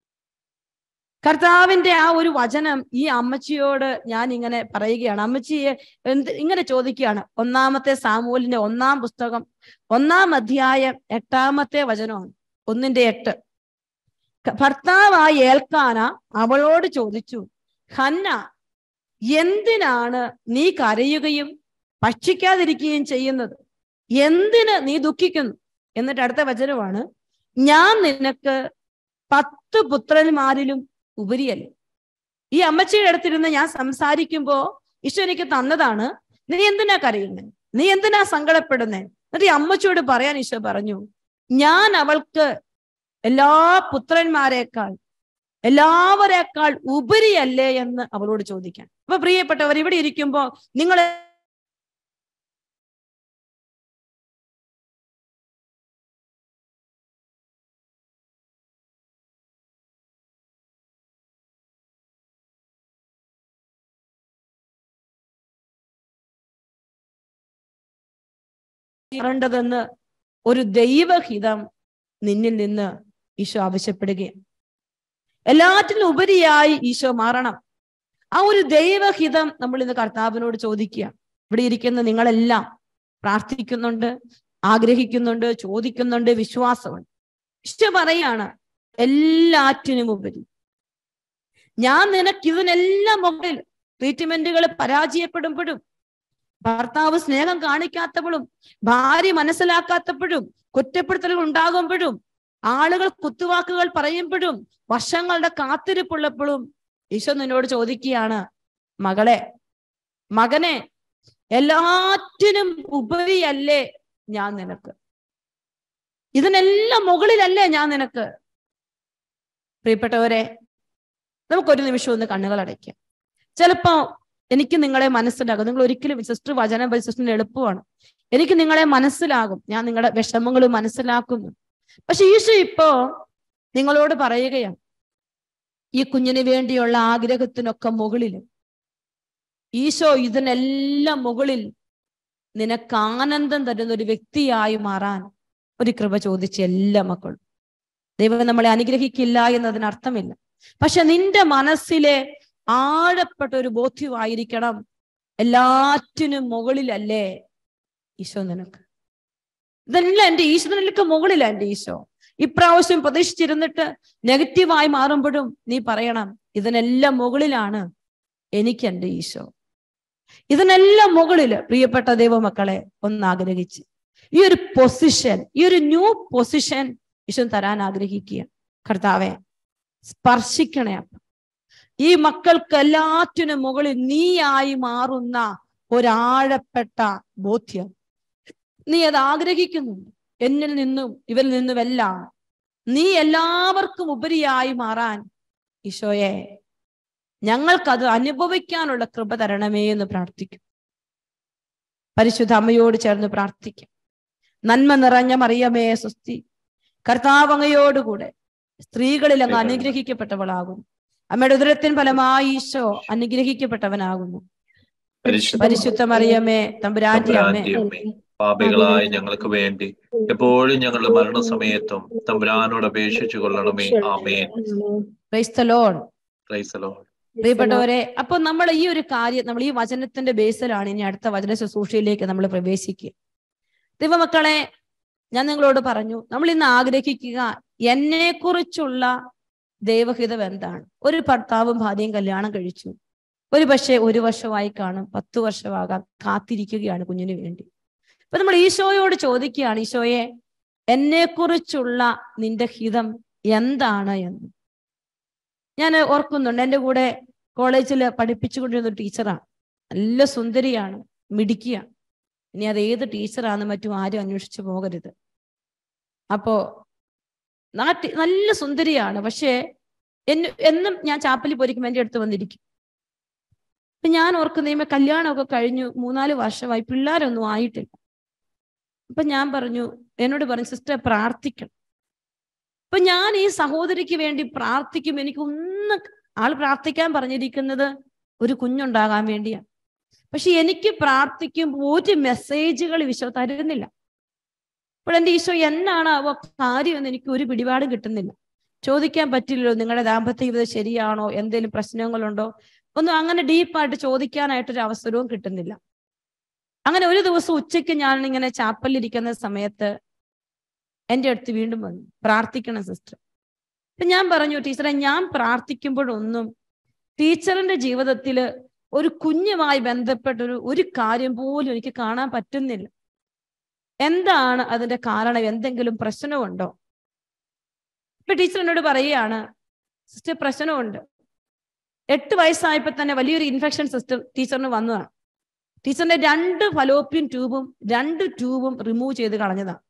കർത്താവിന്റെ ആ ഒരു വചനം ഈ അമ്മച്ചിയോട് ഞാൻ ഇങ്ങനെ പറയുകയാണ്. അമ്മച്ചിയെ ഇങ്ങനെ ചോദിക്കുകയാണ്. 1 സാമൂലിന്റെ 1-ാം പുസ്തകം 1-ാം അധ്യായം 8-ാമത്തെ വചനമാണ്. 1:8. ഭർത്താവായി ഏൽക്കാന അവളോട് ചോദിച്ചു, ഹന്ന, എന്തിനാണ് നീ കരയുകയും ഭക്ഷിക്കാതിരിക്കുകയും ചെയ്യുന്നത്? എന്തിന് നീ ദുഃഖിക്കുന്നു? എന്നിട്ട് അടുത്ത വചനമാണ്, ഞാൻ നിനക്ക് 10 പുത്രന്മാരിലും ഉപരിയല്ലേ. ഈ അമ്മച്ചിയുടെ അടുത്തിരുന്ന് ഞാൻ സംസാരിക്കുമ്പോ ഈശോ എനിക്ക് തന്നതാണ്. നീ എന്തിനാ കരയുന്നേ? നീ എന്തിനാ സങ്കടപ്പെടുന്നേ? എന്നിട്ട് ഈ അമ്മച്ചിയോട് പറയാൻ ഈശോ പറഞ്ഞു, ഞാൻ അവൾക്ക് എല്ലാ പുത്രന്മാരെക്കാൾ, എല്ലാവരെക്കാൾ ഉപരിയല്ലേ എന്ന് അവളോട് ചോദിക്കാൻ. അപ്പൊ പ്രിയപ്പെട്ടവർ, ഇവിടെ ഇരിക്കുമ്പോ നിങ്ങൾ മാറേണ്ടതെന്ന് ഒരു ദൈവഹിതം നിന്നിൽ നിന്ന് ഈശോ ആവശ്യപ്പെടുകയാണ്. എല്ലാറ്റിനും ഉപരിയായി ഈശോ മാറണം. ആ ഒരു ദൈവഹിതം നമ്മൾ ഇന്ന് കർത്താവിനോട് ചോദിക്കുക. ഇവിടെ ഇരിക്കുന്ന നിങ്ങളെല്ലാം പ്രാർത്ഥിക്കുന്നുണ്ട്, ആഗ്രഹിക്കുന്നുണ്ട്, ചോദിക്കുന്നുണ്ട്, വിശ്വാസമുണ്ട്. ഈശോ പറയാണ്, എല്ലാറ്റിനും ഉപരി ഞാൻ നിനക്ക് ഇതിനെല്ലാം മുകളിൽ ട്രീറ്റ്മെന്റുകൾ പരാജയപ്പെടുമ്പോഴും, ഭർത്താവ് സ്നേഹം കാണിക്കാത്തപ്പോഴും, ഭാര്യ മനസ്സിലാക്കാത്തപ്പോഴും, കുറ്റപ്പെടുത്തലുകൾ ഉണ്ടാകുമ്പോഴും, ആളുകൾ കുത്തുവാക്കുകൾ പറയുമ്പോഴും, വർഷങ്ങളുടെ കാത്തിരിപ്പുള്ളപ്പോഴും ഈശോ നിന്നോട് ചോദിക്കുകയാണ്, മകളെ, മകനെ, എല്ലാറ്റിനും ഉപരിയല്ലേ ഞാൻ നിനക്ക്? ഇതിനെല്ലാം മുകളിലല്ലേ ഞാൻ നിനക്ക്? പ്രിയപ്പെട്ടവരെ, നമുക്കൊരു നിമിഷം ഒന്ന് കണ്ണുകൾ അടയ്ക്കാം. ചിലപ്പോ എനിക്ക് നിങ്ങളെ മനസ്സിലാകും. നിങ്ങൾ ഒരിക്കലും സിസ്റ്റർ വചനം സിസ്റ്ററിന് എളുപ്പമാണ്. എനിക്ക് നിങ്ങളെ മനസ്സിലാകും, ഞാൻ നിങ്ങളുടെ വിഷമങ്ങൾ മനസ്സിലാക്കുന്നു. പക്ഷെ ഈശോ ഇപ്പോ നിങ്ങളോട് പറയുകയാണ്, ഈ കുഞ്ഞിന് വേണ്ടിയുള്ള ആഗ്രഹത്തിനൊക്കെ മുകളിൽ ഈശോ ഇതിനെല്ലാം മുകളിൽ നിനക്ക് ആനന്ദം തരുന്ന ഒരു വ്യക്തിയായി മാറാൻ ഒരു കൃപ ചോദിച്ച എല്ലാ മക്കളും. ദൈവം നമ്മളെ അനുഗ്രഹിക്കില്ല എന്നതിനർത്ഥമില്ല. പക്ഷെ നിന്റെ മനസ്സിലെ ആഴപ്പെട്ട ഒരു ബോധ്യമായിരിക്കണം, എല്ലാറ്റിനും മുകളിലല്ലേ ഈശോ നിനക്ക്. ഇതെല്ലാം എൻ്റെ ഈശ്വരനിലേക്ക് മുകളിലാ എൻ്റെ ഈശോ. ഇപ്രാവശ്യം പ്രതീക്ഷിച്ചിരുന്നിട്ട് നെഗറ്റീവായി മാറുമ്പോഴും നീ പറയണം, ഇതിനെല്ലാം മുകളിലാണ് എനിക്ക് എൻ്റെ ഈശോ. ഇതിനെല്ലാം മുകളില് പ്രിയപ്പെട്ട ദൈവമക്കളെ ഒന്ന് ആഗ്രഹിച്ച് ഈ ഒരു പൊസിഷൻ, ഈ ഒരു ന്യൂ പൊസിഷൻ ഈശോ തരാൻ ആഗ്രഹിക്കുക. കർത്താവെ, സ്പർശിക്കണേ അപ്പ. ഈ മക്കൾക്ക് എല്ലാറ്റിനും മുകളിൽ നീയായി മാറുന്ന ഒരാഴപ്പെട്ട ബോധ്യം നീ അത് ആഗ്രഹിക്കുന്നുണ്ട്. എന്നിൽ നിന്നും ഇവരിൽ നിന്നുമെല്ലാം നീ എല്ലാവർക്കും ഉപരിയായി മാറാൻ ഈശോയെ ഞങ്ങൾക്കത് അനുഭവിക്കാനുള്ള കൃപ തരണമേ എന്ന് പ്രാർത്ഥിക്കും. പരിശുദ്ധ അമ്മയോട് ചേർന്ന് പ്രാർത്ഥിക്കും. നന്മ നിറഞ്ഞ മറിയമേ സ്വസ്തി, കർത്താവ് അങ്ങയോടുകൂടെ സ്ത്രീകളിൽ അങ്ങ് അനുഗ്രഹിക്കപ്പെട്ടവളാകുന്നു. അമ്മയുടെ ഉദരത്തിൻ ഫലമായി ഈശോ അനുഗ്രഹിക്കപ്പെട്ടവനാകുന്നു. പരിശുദ്ധ മറിയമേ തമ്പുരാന്റെ അമ്മേ, പാപികളായ ഞങ്ങൾക്ക് വേണ്ടി എപ്പോഴും ഞങ്ങളുടെ മരണസമയത്തും തമ്പുരാനോട് അപേക്ഷിച്ചു കൊള്ളണമേ. ആമേൻ. Praise the Lord. Praise the Lord. പ്രിയപ്പെട്ടവരെ, അപ്പൊ നമ്മൾ ഈ ഒരു കാര്യം, നമ്മൾ ഈ വചനത്തിന്റെ ബേസിലാണ് ഇനി അടുത്ത വചന ശുശ്രൂഷയിലേക്ക് നമ്മൾ പ്രവേശിക്കുക. ദൈവമക്കളെ, ഞാൻ നിങ്ങളോട് പറഞ്ഞു, നമ്മൾ ഇന്ന് ആഗ്രഹിക്കുക എന്നെ കുറിച്ചുള്ള ദൈവഹിതം എന്താണ്. ഒരു ഭർത്താവും ഭാര്യയും കല്യാണം കഴിച്ചു, ഒരു പക്ഷേ 1 വർഷമായി കാണും, 10 വർഷമാകാം, കാത്തിരിക്കുകയാണ് കുഞ്ഞിന് വേണ്ടി. അപ്പൊ നമ്മൾ ഈശോയോട് ചോദിക്കുകയാണ്, ഈശോയെ, എന്നെ കുറിച്ചുള്ള നിന്റെ ഹിതം എന്താണ് എന്ന്. ഞാൻ ഓർക്കുന്നുണ്ട്, എൻ്റെ കൂടെ കോളേജിൽ പഠിപ്പിച്ചുകൊണ്ടിരുന്ന ഒരു ടീച്ചറാണ്. നല്ല സുന്ദരിയാണ്, മിടുക്കിയാണ്. ഇനി അത് ഏത് ടീച്ചറാണെന്ന് മറ്റും ആരും അന്വേഷിച്ചു പോകരുത്. അപ്പോ നല്ല സുന്ദരിയാണ്. പക്ഷേ എന്നും ഞാൻ ചാപ്പലിൽ പോയിരിക്കും, എൻ്റെ അടുത്ത് വന്നിരിക്കും. അപ്പൊ ഞാൻ ഓർക്കുന്ന കല്യാണമൊക്കെ കഴിഞ്ഞു 3-4 വർഷമായി, പിള്ളേരൊന്നും ആയിട്ടില്ല. അപ്പൊ ഞാൻ പറഞ്ഞു, എന്നോട് പറഞ്ഞു, സിസ്റ്റർ പ്രാർത്ഥിക്കണം. അപ്പൊ ഞാൻ ഈ സഹോദരിക്ക് വേണ്ടി പ്രാർത്ഥിക്കും. ആൾ പ്രാർത്ഥിക്കാൻ പറഞ്ഞിരിക്കുന്നത് ഒരു കുഞ്ഞുണ്ടാകാൻ വേണ്ടിയാണ്. പക്ഷെ എനിക്ക് പ്രാർത്ഥിക്കുമ്പോൾ ഒരു മെസ്സേജുകൾ ഈശോ തരുന്നില്ല. അപ്പോൾ എൻ്റെ ഈശോ എന്നാണ് അവ കാര്യം എന്ന് എനിക്ക് ഒരു പിടിപാടും കിട്ടുന്നില്ല. ചോദിക്കാൻ പറ്റില്ലല്ലോ, നിങ്ങളുടെ ദാമ്പത്യ ജീവിതം ശരിയാണോ, എന്തെങ്കിലും പ്രശ്നങ്ങളുണ്ടോ, ഒന്നും അങ്ങനെ ഡീപ്പായിട്ട് ചോദിക്കാനായിട്ടൊരു അവസരവും കിട്ടുന്നില്ല. അങ്ങനെ ഒരു ദിവസം ഉച്ചയ്ക്ക് ഞാൻ ഇങ്ങനെ ചാപ്പലിരിക്കുന്ന സമയത്ത് എൻ്റെ അടുത്ത് വീണ്ടും വന്നു, പ്രാർത്ഥിക്കണം സിസ്റ്റർ. അപ്പൊ ഞാൻ പറഞ്ഞു, ടീച്ചറെ, ഞാൻ പ്രാർത്ഥിക്കുമ്പോഴൊന്നും ടീച്ചറിന്റെ ജീവിതത്തിൽ ഒരു കുഞ്ഞുമായി ബന്ധപ്പെട്ട ഒരു കാര്യം പോലും എനിക്ക് കാണാൻ പറ്റുന്നില്ല. എന്താണ് അതിന്റെ കാരണം? എന്തെങ്കിലും പ്രശ്നമുണ്ടോ? ഇപ്പൊ ടീച്ചർ എന്നോട് പറയുകയാണ്, സിസ്റ്റർ പ്രശ്നമുണ്ട്. 8 വയസ്സായപ്പോ തന്നെ വലിയൊരു ഇൻഫെക്ഷൻ ടീച്ചറിന് വന്നതാണ്. ടീച്ചറിന്റെ 2 ഫലോപ്പിയൻ ട്യൂബും 2 ട്യൂബും റിമൂവ് ചെയ്ത് കളഞ്ഞതാണ്.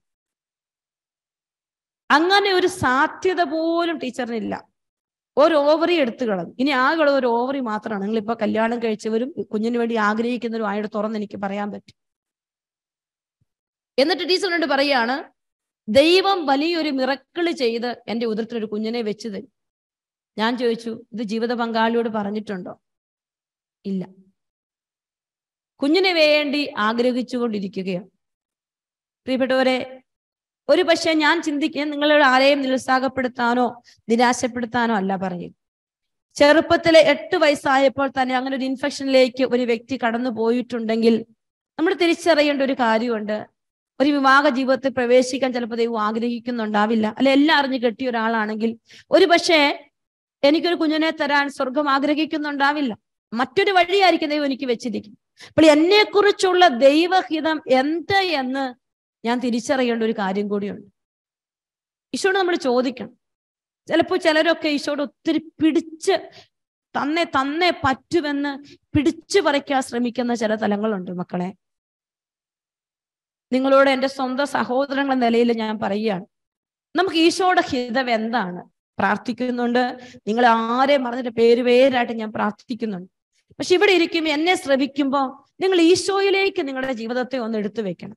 അങ്ങനെ ഒരു സാധ്യത പോലും ടീച്ചറിനില്ല. ഒരു ഓവറി എടുത്തു കളഞ്ഞു. ഇനി ആകെ ഒരു ഓവറി മാത്രമാണ്. നിങ്ങളിപ്പോ കല്യാണം കഴിച്ചവരും കുഞ്ഞിന് വേണ്ടി ആഗ്രഹിക്കുന്നവരും ആയിട്ട് തുറന്ന് എനിക്ക് പറയാൻ പറ്റും. എന്നിട്ട് ടീച്ചറിനോട് പറയാണ്, ദൈവം വലിയൊരു മിറക്കിള് ചെയ്ത് എൻ്റെ ഉദരത്തിലൊരു കുഞ്ഞിനെ വെച്ച് തരും. ഞാൻ ചോദിച്ചു, ഇത് ജീവിത പങ്കാളിയോട് പറഞ്ഞിട്ടുണ്ടോ? ഇല്ല. കുഞ്ഞിനെ വേണ്ടി ആഗ്രഹിച്ചുകൊണ്ടിരിക്കുകയാണ്. പ്രിയപ്പെട്ടവരെ, ഒരു പക്ഷെ ഞാൻ ചിന്തിക്കുക നിങ്ങളുടെ ആരെയും നിരുത്സാഹപ്പെടുത്താനോ നിരാശപ്പെടുത്താനോ അല്ല പറയും. ചെറുപ്പത്തിലെ 8 വയസ്സായപ്പോൾ തന്നെ അങ്ങനെ ഒരു ഇൻഫെക്ഷനിലേക്ക് ഒരു വ്യക്തി കടന്നു പോയിട്ടുണ്ടെങ്കിൽ നമ്മൾ തിരിച്ചറിയേണ്ട ഒരു കാര്യമുണ്ട്. ഒരു വിവാഹ ജീവിതത്തിൽ പ്രവേശിക്കാൻ ചിലപ്പോൾ ദൈവം ആഗ്രഹിക്കുന്നുണ്ടാവില്ല. അല്ലെ, എല്ലാം അറിഞ്ഞു കെട്ടിയ ഒരാളാണെങ്കിൽ ഒരു പക്ഷേ എനിക്കൊരു കുഞ്ഞിനെ തരാൻ സ്വർഗം ആഗ്രഹിക്കുന്നുണ്ടാവില്ല. മറ്റൊരു വഴിയായിരിക്കും ദൈവം എനിക്ക് വെച്ചിരിക്കും. അപ്പോൾ എന്നെക്കുറിച്ചുള്ള ദൈവഹിതം എന്ത് എന്ന് ഞാൻ തിരിച്ചറിയേണ്ട ഒരു കാര്യം കൂടിയുണ്ട്. ഈശോട് നമ്മൾ ചോദിക്കണം. ചിലപ്പോൾ ചിലരൊക്കെ ഈശോട് ഒത്തിരി പിടിച്ച് തന്നെ പറ്റുമെന്ന് പിടിച്ചു പറിക്കാൻ ശ്രമിക്കുന്ന ചില തലങ്ങളുണ്ട്. മക്കളെ, നിങ്ങളോട് എൻ്റെ സ്വന്തം സഹോദരങ്ങളുടെ നിലയിൽ ഞാൻ പറയുകയാണ്, നമുക്ക് ഈശോയുടെ ഹിതം എന്താണ്? പ്രാർത്ഥിക്കുന്നുണ്ട്. നിങ്ങൾ ആരെയും പറഞ്ഞിട്ട് പേരായിട്ട് ഞാൻ പ്രാർത്ഥിക്കുന്നുണ്ട്. പക്ഷെ ഇവിടെ ഇരിക്കും എന്നെ ശ്രവിക്കുമ്പോൾ നിങ്ങൾ ഈശോയിലേക്ക് നിങ്ങളുടെ ജീവിതത്തെ ഒന്ന് എടുത്തു വെക്കണം.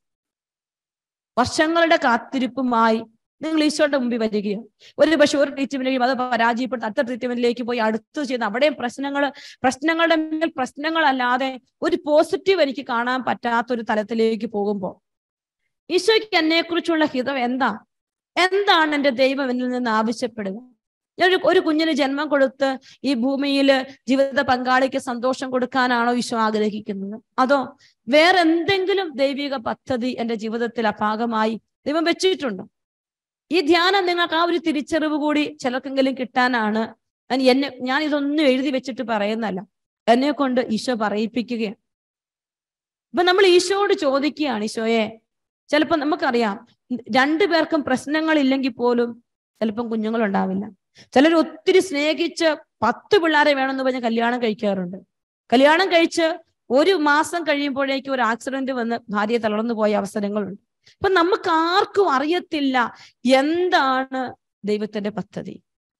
വർഷങ്ങളുടെ കാത്തിരിപ്പുമായി നിങ്ങൾ ഈശോയുടെ മുമ്പിൽ വരികയാണ്. ഒരു പക്ഷെ ഒരു ട്രീറ്റ്മെന്റിലേക്ക് അത് പരാജയപ്പെടുത്തി അടുത്ത ട്രീറ്റ്മെന്റിലേക്ക് പോയി അടുത്ത് ചെയ്ത് അവിടെയും പ്രശ്നങ്ങളുടെ മേൽ പ്രശ്നങ്ങളല്ലാതെ ഒരു പോസിറ്റീവ് എനിക്ക് കാണാൻ പറ്റാത്തൊരു തലത്തിലേക്ക് പോകുമ്പോൾ ഈശോയ്ക്ക് എന്നെക്കുറിച്ചുള്ള ഹിതം എന്താണ് എൻ്റെ ദൈവം എന്നിൽ നിന്ന് ആവശ്യപ്പെടുക? ഞാൻ ഒരു കുഞ്ഞിന് ജന്മം കൊടുത്ത് ഈ ഭൂമിയിൽ ജീവിത പങ്കാളിക്ക് സന്തോഷം കൊടുക്കാനാണോ ഈശോ ആഗ്രഹിക്കുന്നത്? അതോ വേറെ എന്തെങ്കിലും ദൈവിക പദ്ധതി എൻ്റെ ജീവിതത്തിൽ ഭാഗമായി ദൈവം വെച്ചിട്ടുണ്ടോ? ഈ ധ്യാനം നിങ്ങൾക്ക് ആ ഒരു തിരിച്ചറിവ് കൂടി ചിലർക്കെങ്കിലും കിട്ടാനാണ് ഞാൻ ഇതൊന്നും എഴുതി വെച്ചിട്ട് പറയുന്നല്ല, എന്നെ കൊണ്ട് ഈശോ പറയിപ്പിക്കുകയാണ്. അപ്പൊ നമ്മൾ ഈശോയോട് ചോദിക്കുകയാണ്, ഈശോയെ, ചിലപ്പോൾ നമുക്കറിയാം 2 പേർക്കും പ്രശ്നങ്ങളില്ലെങ്കിൽ പോലും ചിലപ്പം കുഞ്ഞുങ്ങളുണ്ടാവില്ല. ചിലർ ഒത്തിരി സ്നേഹിച്ച് 10 പിള്ളേരെ വേണമെന്ന് പറഞ്ഞ് കല്യാണം കഴിക്കാറുണ്ട്. കല്യാണം കഴിച്ച് 1 മാസം കഴിയുമ്പോഴേക്കും ഒരു ആക്സിഡന്റ് വന്ന് ഭാര്യയെ തളർന്നു പോയ അവസരങ്ങളുണ്ട്. അപ്പൊ നമുക്ക് ആർക്കും അറിയത്തില്ല എന്താണ് ദൈവത്തിന്റെ പദ്ധതി,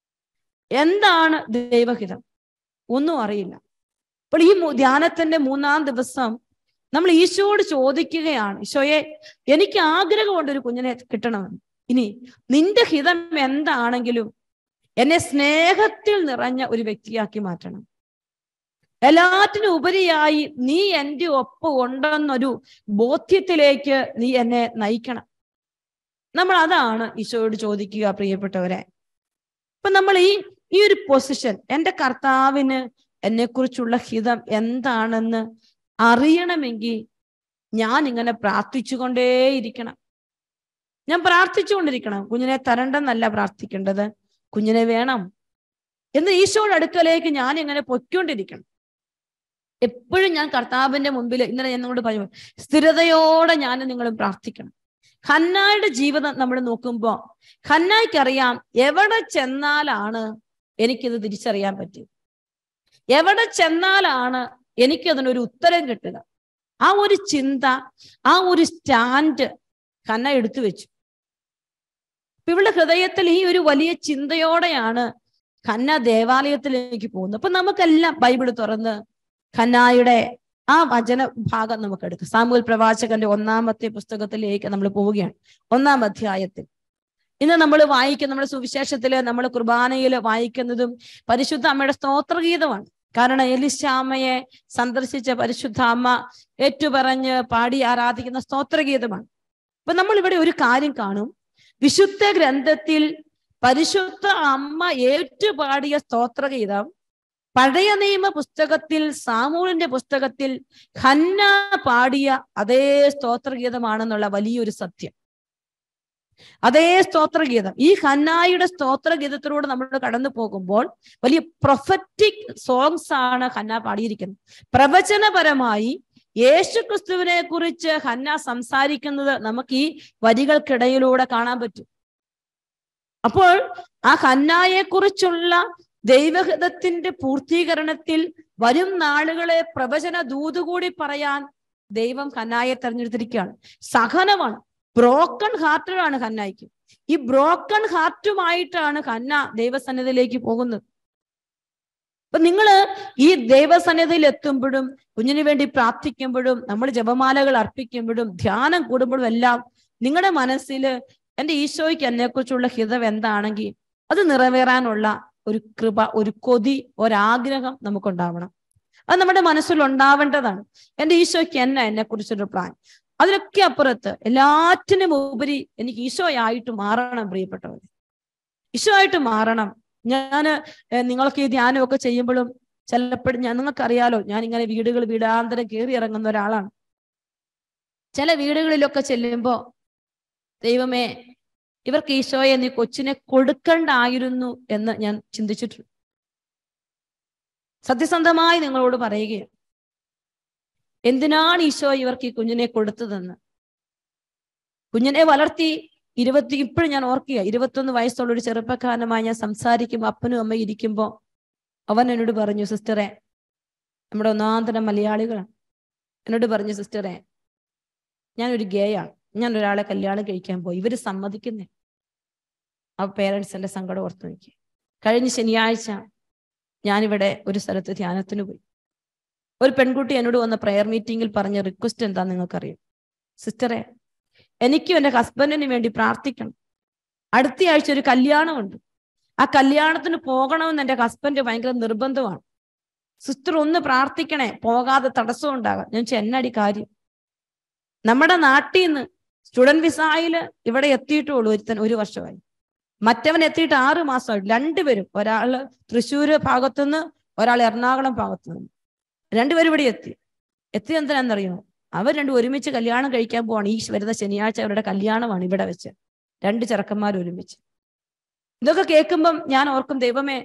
എന്താണ് ദൈവഹിതം, ഒന്നും അറിയില്ല. അപ്പോൾ ഈ ധ്യാനത്തിന്റെ 3-ാം ദിവസം നമ്മൾ ഈശോയോട് ചോദിക്കുകയാണ്, ഈശോയെ, എനിക്ക് ആഗ്രഹമുണ്ട് ഒരു കുഞ്ഞിനെ കിട്ടണമെന്ന്. ഇനി നിന്റെ ഹിതം എന്താണെങ്കിലും എന്നെ സ്നേഹത്തിൽ നിറഞ്ഞ ഒരു വ്യക്തിയാക്കി മാറ്റണം. എല്ലാറ്റിനും ഉപരിയായി നീ എൻ്റെ ഒപ്പം ഉണ്ടെന്നൊരു ബോധ്യത്തിലേക്ക് നീ എന്നെ നയിക്കണം. നമ്മൾ അതാണ് ഈശോയോട് ചോദിക്കുക, പ്രിയപ്പെട്ടവരെ. ഇപ്പൊ നമ്മൾ ഈ ഒരു പൊസിഷൻ, എൻ്റെ കർത്താവിന് എന്നെക്കുറിച്ചുള്ള ഹിതം എന്താണെന്ന് അറിയണമെങ്കിൽ ഞാൻ ഇങ്ങനെ പ്രാർത്ഥിച്ചുകൊണ്ടേയിരിക്കണം. ഞാൻ പ്രാർത്ഥിച്ചുകൊണ്ടിരിക്കണം. കുഞ്ഞിനെ തരണ്ടെന്നല്ല പ്രാർത്ഥിക്കേണ്ടത്, കുഞ്ഞിനെ വേണം എന്ന് ഈശോയുടെ അടുക്കലേക്ക് ഞാൻ ഇങ്ങനെ പൊയ്ക്കൊണ്ടിരിക്കണം. എപ്പോഴും ഞാൻ കർത്താവിന്റെ മുമ്പിൽ, ഇന്നലെ ഞാൻ നിങ്ങളോട് പറഞ്ഞു, സ്ഥിരതയോടെ ഞാൻ നിങ്ങളും പ്രാർത്ഥിക്കണം. ഹന്നായുടെ ജീവിതം നമ്മൾ നോക്കുമ്പോൾ ഹന്നായ്ക്കറിയാം എവിടെ ചെന്നാലാണ് എനിക്കിത് തിരിച്ചറിയാൻ പറ്റും, എവിടെ ചെന്നാലാണ് എനിക്കതിനൊരു ഉത്തരം കിട്ടുക. ആ ഒരു ചിന്ത, ആ ഒരു സ്റ്റാൻഡ് ഹന്ന എടുത്തു വെച്ചു. ഇവളുടെ ഹൃദയത്തിൽ ഈ ഒരു വലിയ ചിന്തയോടെയാണ് ഹന്ന ദേവാലയത്തിലേക്ക് പോകുന്നത്. അപ്പൊ നമുക്കെല്ലാം ബൈബിൾ തുറന്ന് ഹന്നായുടെ ആ വചന ഭാഗം നമുക്ക് എടുക്കാം. സാമുവേൽ പ്രവാചകന്റെ 1-ാമത്തെ പുസ്തകത്തിലേക്ക് നമ്മൾ പോവുകയാണ്. 1-ാം അധ്യായത്തിൽ ഇന്ന് നമ്മൾ വായിക്കുന്ന, നമ്മുടെ സുവിശേഷത്തില് നമ്മൾ കുർബാനയിൽ വായിക്കുന്നതും പരിശുദ്ധ അമ്മയുടെ സ്തോത്രഗീതമാണ്. കാരണം എലിശാമയെ സന്ദർശിച്ച പരിശുദ്ധ അമ്മ ഏറ്റുപറഞ്ഞ് പാടി ആരാധിക്കുന്ന സ്തോത്രഗീതമാണ്. അപ്പൊ നമ്മൾ ഇവിടെ ഒരു കാര്യം കാണും, വിശുദ്ധ ഗ്രന്ഥത്തിൽ പരിശുദ്ധ അമ്മ ഏറ്റുപാടിയ സ്തോത്രഗീതം പഴയ നിയമ പുസ്തകത്തിൽ, സാമൂലിന്റെ പുസ്തകത്തിൽ ഹന്ന പാടിയ അതേ സ്തോത്രഗീതമാണെന്നുള്ള വലിയൊരു സത്യം. അതേ സ്തോത്രഗീതം, ഈ ഹന്നായുടെ സ്തോത്രഗീതത്തിലൂടെ നമ്മൾ കടന്നു പോകുമ്പോൾ വലിയ പ്രൊഫറ്റിക് സോങ്സ് ആണ് ഹന്ന പാടിയിരിക്കുന്നത്. പ്രവചനപരമായി യേശുക്രിസ്തുവിനെ കുറിച്ച് ഹന്ന സംസാരിക്കുന്നത് നമുക്ക് ഈ വരികൾക്കിടയിലൂടെ കാണാൻ പറ്റും. അപ്പോൾ ആ ഹന്നായെ കുറിച്ചുള്ള ദൈവഹിതത്തിന്റെ പൂർത്തീകരണത്തിൽ വരും നാളുകളെ പ്രവചന ദൂതുകൂടി പറയാൻ ദൈവം ഹന്നായെ തെരഞ്ഞെടുത്തിരിക്കുകയാണ്. സഹനമാണ്, ബ്രോക്കൺ ഹാർട്ടഡാണ് ഹന്നായ്ക്ക്. ഈ ബ്രോക്കൺ ഹാർട്ടുമായിട്ടാണ് ഹന്ന ദൈവസന്നിധിയിലേക്ക് പോകുന്നത്. അപ്പൊ നിങ്ങള് ഈ ദൈവസന്നിധിയിൽ എത്തുമ്പോഴും, കുഞ്ഞിന് വേണ്ടി പ്രാർത്ഥിക്കുമ്പോഴും, നമ്മൾ ജപമാലകൾ അർപ്പിക്കുമ്പോഴും, ധ്യാനം കൂടുമ്പോഴും എല്ലാം നിങ്ങളുടെ മനസ്സിൽ എൻ്റെ ഈശോയ്ക്ക് എന്നെക്കുറിച്ചുള്ള ഹിതം എന്താണെങ്കിൽ അത് നിറവേറാനുള്ള ഒരു കൃപ, ഒരു കൊതി, ഒരാഗ്രഹം നമുക്കുണ്ടാവണം. അത് നമ്മുടെ മനസ്സിൽ ഉണ്ടാവേണ്ടതാണ്. എൻ്റെ ഈശോയ്ക്ക് എന്നെക്കുറിച്ചൊരു പ്ലാൻ. അതിനൊക്കെ അപ്പുറത്ത് എല്ലാറ്റിനും ഉപരി എനിക്ക് ഈശോയായിട്ട് മാറണം പ്രിയപ്പെട്ടവർ. ഈശോ ആയിട്ട് മാറണം. ഞാൻ നിങ്ങൾക്ക് ഈ ധ്യാനമൊക്കെ ചെയ്യുമ്പോഴും ചിലപ്പോഴും നിങ്ങൾക്കറിയാലോ, ഞാൻ ഇങ്ങനെ വീടാന്തരം കയറി ഇറങ്ങുന്ന ഒരാളാണ്. ചില വീടുകളിലൊക്കെ ചെല്ലുമ്പോ ദൈവമേ, ഇവർക്ക് ഈശോയെ നീ കൊച്ചിനെ കൊടുക്കണ്ടായിരുന്നു എന്ന് ഞാൻ ചിന്തിച്ചിട്ടുണ്ട്. സത്യസന്ധമായി നിങ്ങളോട് പറയുകയാണ്, എന്തിനാണ് ഈശോ ഇവർക്ക് ഈ കുഞ്ഞിനെ കൊടുത്തതെന്ന്. കുഞ്ഞിനെ വളർത്തി ഇപ്പോഴും ഞാൻ ഓർക്കുക, 21 വയസ്സുള്ള ഒരു ചെറുപ്പക്കാരനുമായി ഞാൻ സംസാരിക്കുമ്പോൾ, അപ്പനും അമ്മയും ഇരിക്കുമ്പോൾ അവൻ എന്നോട് പറഞ്ഞു, സിസ്റ്ററെ, നമ്മുടെ ഒന്നാന്തരം മലയാളികളാണ്, എന്നോട് പറഞ്ഞു, സിസ്റ്ററെ, ഞാനൊരു ഗേയാണ്, ഞാൻ ഒരാളെ കല്യാണം കഴിക്കാൻ പോയി, ഇവര് സമ്മതിക്കുന്നേ. ആ പേരൻസിന്റെ സങ്കടം ഓർത്ത് നോക്കി. കഴിഞ്ഞ ശനിയാഴ്ച ഞാനിവിടെ ഒരു സ്ഥലത്ത് ധ്യാനത്തിന് പോയി. ഒരു പെൺകുട്ടി എന്നോട് വന്ന പ്രയർ മീറ്റിംഗിൽ പറഞ്ഞ റിക്വസ്റ്റ് എന്താ നിങ്ങൾക്കറിയാം? സിസ്റ്ററെ, എനിക്കും എൻ്റെ ഹസ്ബൻഡിന് വേണ്ടി പ്രാർത്ഥിക്കണം. അടുത്ത ആഴ്ച ഒരു കല്യാണമുണ്ട്, ആ കല്യാണത്തിന് പോകണമെന്ന് എൻ്റെ ഹസ്ബൻഡ് ഭയങ്കര നിർബന്ധമാണ്. സിസ്റ്റർ ഒന്ന് പ്രാർത്ഥിക്കണേ, പോകാതെ തടസ്സം ഉണ്ടാകാം. ഞാൻ ചെന്നടി കാര്യം, നമ്മുടെ നാട്ടിൽ നിന്ന് സ്റ്റുഡന്റ് വിസയില് ഇവിടെ എത്തിയിട്ടുള്ളൂ ഒരുത്തൻ, 1 വർഷമായി. മറ്റവൻ എത്തിയിട്ട് 6 മാസമായിട്ട്. രണ്ടുപേരും, ഒരാള് തൃശ്ശൂര് ഭാഗത്തുനിന്ന്, ഒരാൾ എറണാകുളം ഭാഗത്തുനിന്ന്, രണ്ടുപേരും ഇവിടെ എത്തി എന്തിനാണെന്നറിയോ? അവർ രണ്ടും ഒരുമിച്ച് കല്യാണം കഴിക്കാൻ പോവാണ്. ഈ വരുന്ന ശനിയാഴ്ച അവരുടെ കല്യാണമാണ് ഇവിടെ വെച്ച്, 2 ചെറുക്കന്മാർ ഒരുമിച്ച്. ഇതൊക്കെ കേൾക്കുമ്പം ഞാൻ ഓർക്കും, ദൈവമേ,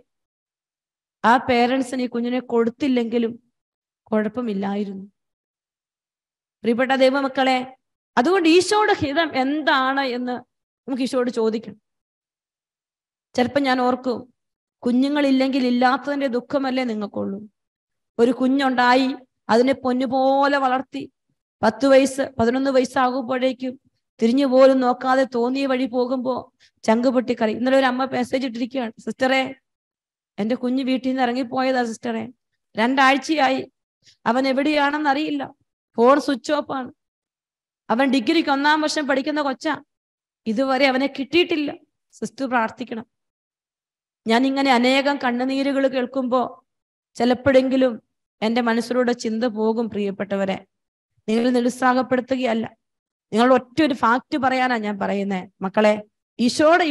ആ പേരൻസിന് ഈ കുഞ്ഞിനെ കൊടുത്തില്ലെങ്കിലും കുഴപ്പമില്ലായിരുന്നു. പ്രിയപ്പെട്ട ദൈവമക്കളെ, അതുകൊണ്ട് ഈശോയുടെ ഹിതം എന്താണ് എന്ന് നമുക്ക് ഈശോയോട് ചോദിക്കണം. ചിലപ്പോൾ ഞാൻ ഓർക്കും, കുഞ്ഞുങ്ങളില്ലെങ്കിൽ ഇല്ലാത്തതിന്റെ ദുഃഖമല്ലേ നിങ്ങൾക്കുള്ളൂ. ഒരു കുഞ്ഞുണ്ടായി, അതിനെ പൊന്നുപോലെ വളർത്തി 10 വയസ്സ് 11 വയസ്സാകുമ്പോഴേക്കും തിരിഞ്ഞു പോലും നോക്കാതെ തോന്നിയ വഴി പോകുമ്പോ ചങ്ക് പൊട്ടിക്കറി. ഇന്നലെ ഒരു അമ്മ മെസ്സേജ് ഇട്ടിരിക്കുകയാണ്, സിസ്റ്ററെ, എൻ്റെ കുഞ്ഞ് വീട്ടിൽ നിന്ന് ഇറങ്ങിപ്പോയതാ സിസ്റ്ററെ, 2 ആഴ്ചയായി, അവൻ എവിടെയാണെന്ന് അറിയില്ല, ഫോൺ സ്വിച്ച് ഓഫ് ആണ്, അവൻ ഡിഗ്രിക്ക് 1-ാം വർഷം പഠിക്കുന്ന കൊച്ചാ, ഇതുവരെ അവനെ കിട്ടിയിട്ടില്ല, സിസ്റ്റർ പ്രാർത്ഥിക്കണം. ഞാൻ ഇങ്ങനെ അനേകം കണ്ണുനീരുകൾ കേൾക്കുമ്പോൾ ചിലപ്പോഴെങ്കിലും എൻ്റെ മനസ്സിലൂടെ ചിന്ത പോകും, പ്രിയപ്പെട്ടവരെ, നിങ്ങൾ നിരുത്സാഹപ്പെടുത്തുകയല്ല, നിങ്ങൾ ഒറ്റൊരു ഫാക്റ്റ് പറയാനാ ഞാൻ പറയുന്നത്. മക്കളെ, ഈശോയുടെ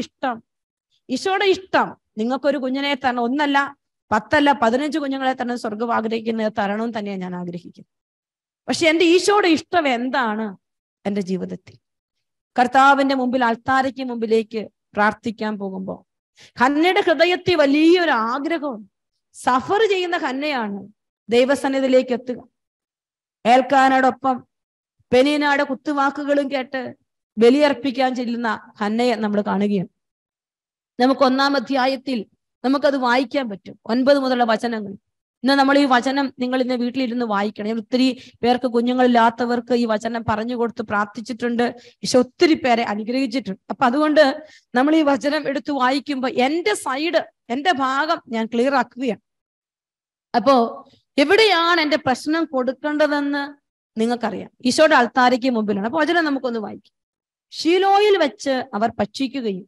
ഇഷ്ടം നിങ്ങൾക്കൊരു കുഞ്ഞിനെ തരണം, 1 അല്ല 10 അല്ല 15 കുഞ്ഞുങ്ങളെ തന്നെ സ്വർഗ്ഗം ആഗ്രഹിക്കുന്നത് തരണമെന്ന് തന്നെയാണ് ഞാൻ ആഗ്രഹിക്കുന്നത്. പക്ഷെ എൻ്റെ ഈശോയുടെ ഇഷ്ടം എന്താണ്? എൻ്റെ ജീവിതത്തിൽ കർത്താവിന്റെ മുമ്പിൽ, അൾത്താരയ്ക്ക് മുമ്പിലേക്ക് പ്രാർത്ഥിക്കാൻ പോകുമ്പോൾ ഹന്നയുടെ ഹൃദയത്തിൽ വലിയൊരു ആഗ്രഹം, സഫർ ചെയ്യുന്ന ഹന്നയാണ് ദൈവസന്നിധിയിലേക്ക് എത്തുക. ഏൽക്കാനോടൊപ്പം പെനീനയുടെ കുത്തുവാക്കുകളും കേട്ട് ബലിയർപ്പിക്കാൻ ചെല്ലുന്ന ഹന്നയെ നമ്മൾ കാണുകയാണ്. നമുക്ക് 1-ാം അധ്യായത്തിൽ നമുക്കത് വായിക്കാൻ പറ്റും, 9 മുതലുള്ള വചനങ്ങൾ. ഇന്ന് നമ്മൾ ഈ വചനം നിങ്ങൾ ഇന്ന് വീട്ടിലിരുന്ന് വായിക്കണം. ഒത്തിരി പേർക്ക് കുഞ്ഞുങ്ങളില്ലാത്തവർക്ക് ഈ വചനം പറഞ്ഞു കൊടുത്ത് പ്രാർത്ഥിച്ചിട്ടുണ്ട്. ഈശോ ഒത്തിരി പേരെ അനുഗ്രഹിച്ചിട്ടുണ്ട്. അപ്പൊ അതുകൊണ്ട് നമ്മൾ ഈ വചനം എടുത്ത് വായിക്കുമ്പോൾ എൻ്റെ ഭാഗം ഞാൻ ക്ലിയർ ആക്കുകയാണ്. അപ്പോ എവിടെയാണ് എൻ്റെ പ്രശ്നം കൊടുക്കേണ്ടതെന്ന് നിങ്ങൾക്കറിയാം. ഈശോയുടെ അൾത്താരയ്ക്ക് മുമ്പിലാണ്. അപ്പൊ വചനം നമുക്കൊന്ന് വായിക്കാം. ശീലോയിൽ വെച്ച് അവർ ഭക്ഷിക്കുകയും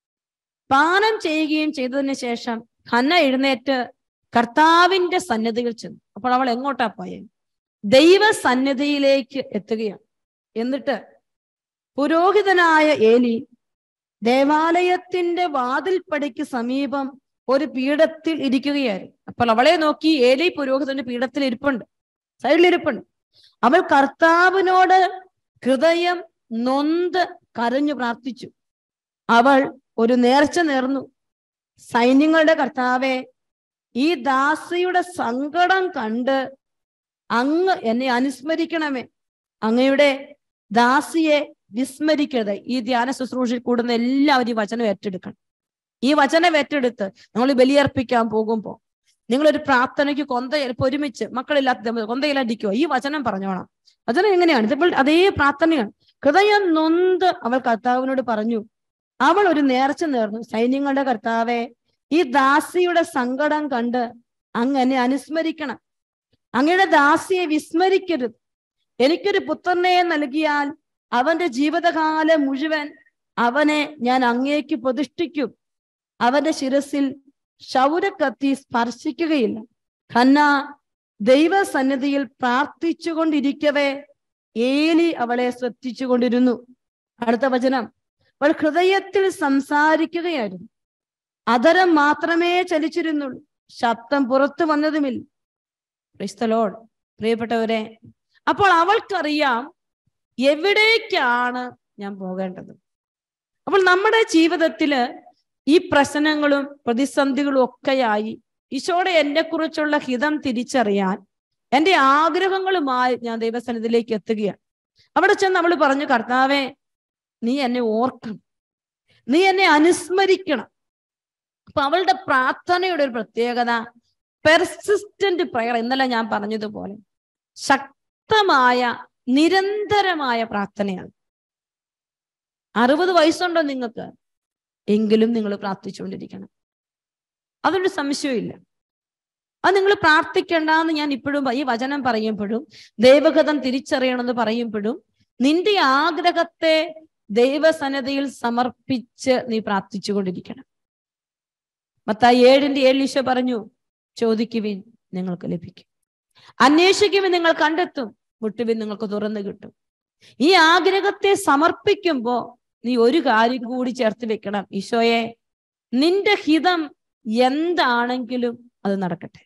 പാനം ചെയ്യുകയും ചെയ്തതിന് ശേഷം ഹന്ന എഴുന്നേറ്റ് കർത്താവിന്റെ സന്നിധിയിൽ ചെന്നു. അപ്പോൾ അവൾ എങ്ങോട്ടാ പോയത്? ദൈവസന്നിധിയിലേക്ക് എത്തുകയാണ്. എന്നിട്ട് പുരോഹിതനായ ഏലി ദേവാലയത്തിന്റെ വാതിൽപ്പടിക്ക് സമീപം ഒരു പീഠത്തിൽ ഇരിക്കുകയായിരുന്നു. അപ്പോൾ അവളെ നോക്കി ഏലി പുരോഹിതന്റെ പീഠത്തിൽ ഇരിപ്പുണ്ട്, സൈഡിലിരിപ്പുണ്ട്. അവൾ കർത്താവിനോട് ഹൃദയം നൊന്ത് കരഞ്ഞു പ്രാർത്ഥിച്ചു. അവൾ ഒരു നേർച്ച നേർന്നു. സൈന്യങ്ങളുടെ കർത്താവേ, ഈ ദാസിയുടെ സങ്കടം കണ്ട് അങ്ങ് എന്നെ അനുസ്മരിക്കണമേ. അങ്ങയുടെ ദാസിയെ വിസ്മരിക്കരുത്. ഈ ധ്യാന ശുശ്രൂഷയിൽ കൂടുന്ന എല്ലാവരും ഈ വചനം ഏറ്റെടുക്കണം. ഈ വചനം ഏറ്റെടുത്ത് നമ്മൾ ബലിയർപ്പിക്കാൻ പോകുമ്പോൾ നിങ്ങളൊരു പ്രാർത്ഥനയ്ക്ക് ചിലപ്പോൾ ഒരുമിച്ച് മക്കളില്ലാത്ത കൊന്തയിലടിക്കുമോ, ഈ വചനം പറഞ്ഞോണം. വചനം എങ്ങനെയാണ്? ഇതിപ്പോൾ അതേ പ്രാർത്ഥനയാണ്. ഹൃദയം നൊന്ത് അവൾ കർത്താവിനോട് പറഞ്ഞു. അവൾ ഒരു നേർച്ച നേർന്നു. സൈന്യങ്ങളുടെ കർത്താവേ, ഈ ദാസിയുടെ സങ്കടം കണ്ട് അങ്ങ് എന്നെ അനുസ്മരിക്കണം. അങ്ങയുടെ ദാസിയെ വിസ്മരിക്കരുത്. എനിക്കൊരു പുത്രനെ നൽകിയാൽ അവന്റെ ജീവിതകാലം മുഴുവൻ അവനെ ഞാൻ അങ്ങേക്ക് പ്രതിഷ്ഠിക്കും. അവന്റെ ശിരസിൽ ക്ഷൗരക്കത്തി സ്പർശിക്കുകയില്ല. ഹന്ന ദൈവസന്നിധിയിൽ പ്രാർത്ഥിച്ചുകൊണ്ടിരിക്കവേ ഏലി അവളെ ശ്രദ്ധിച്ചു കൊണ്ടിരുന്നു. അടുത്ത വചനം, അവൾ ഹൃദയത്തിൽ സംസാരിക്കുകയായിരുന്നു, അധരം മാത്രമേ ചലിച്ചിരുന്നുള്ളൂ, ശബ്ദം പുറത്തു വന്നതുമില്ല. Price the Lord. പ്രിയപ്പെട്ടവരെ, അപ്പോൾ അവൾക്കറിയാം എവിടേക്കാണ് ഞാൻ പോകേണ്ടത്. അപ്പോൾ നമ്മുടെ ജീവിതത്തില് ഈ പ്രശ്നങ്ങളും പ്രതിസന്ധികളും ഒക്കെയായി ഈശോയുടെ എന്നെ കുറിച്ചുള്ള ഹിതം തിരിച്ചറിയാൻ എൻ്റെ ആഗ്രഹങ്ങളുമായി ഞാൻ ദൈവസന്നിധിയിലേക്ക് എത്തുകയാണ്. അവിടെ ചെന്ന് അവൾ പറഞ്ഞു, കർത്താവേ, നീ എന്നെ ഓർക്കണം, നീ എന്നെ അനുസ്മരിക്കണം. അപ്പൊ അവളുടെ പ്രാർത്ഥനയുടെ ഒരു പ്രത്യേകത പെർസിസ്റ്റന്റ് പ്രയർ. ഇന്നലെ ഞാൻ പറഞ്ഞതുപോലെ ശക്തമായ നിരന്തരമായ പ്രാർത്ഥനയാണ്. 60 വയസ്സുണ്ടോ നിങ്ങൾക്ക്? എങ്കിലും നിങ്ങൾ പ്രാർത്ഥിച്ചുകൊണ്ടിരിക്കണം. അതൊരു സംശയമില്ല. അത് നിങ്ങൾ പ്രാർത്ഥിക്കേണ്ടെന്ന് ഞാൻ ഇപ്പോഴും ഈ വചനം പറയുമ്പോഴും ദൈവഹിതം തിരിച്ചറിയണമെന്ന് പറയുമ്പോഴും നിന്റെ ആഗ്രഹത്തെ ദൈവസന്നിധിയിൽ സമർപ്പിച്ച് നീ പ്രാർത്ഥിച്ചുകൊണ്ടിരിക്കണം. മത്തായി 7:7 ഈശോ പറഞ്ഞു, ചോദിക്കുവിൻ നിങ്ങൾക്ക് ലഭിക്കും, അന്വേഷിക്കുവിൻ നിങ്ങൾ കണ്ടെത്തും, മുട്ടുവിൻ നിങ്ങൾക്ക് തുറന്നു കിട്ടും. ഈ ആഗ്രഹത്തെ സമർപ്പിക്കുമ്പോ നീ ഒരു കാര്യം കൂടി ചേർത്ത് വെക്കണം, ഈശോയെ, നിന്റെ ഹിതം എന്താണെങ്കിലും അത് നടക്കട്ടെ.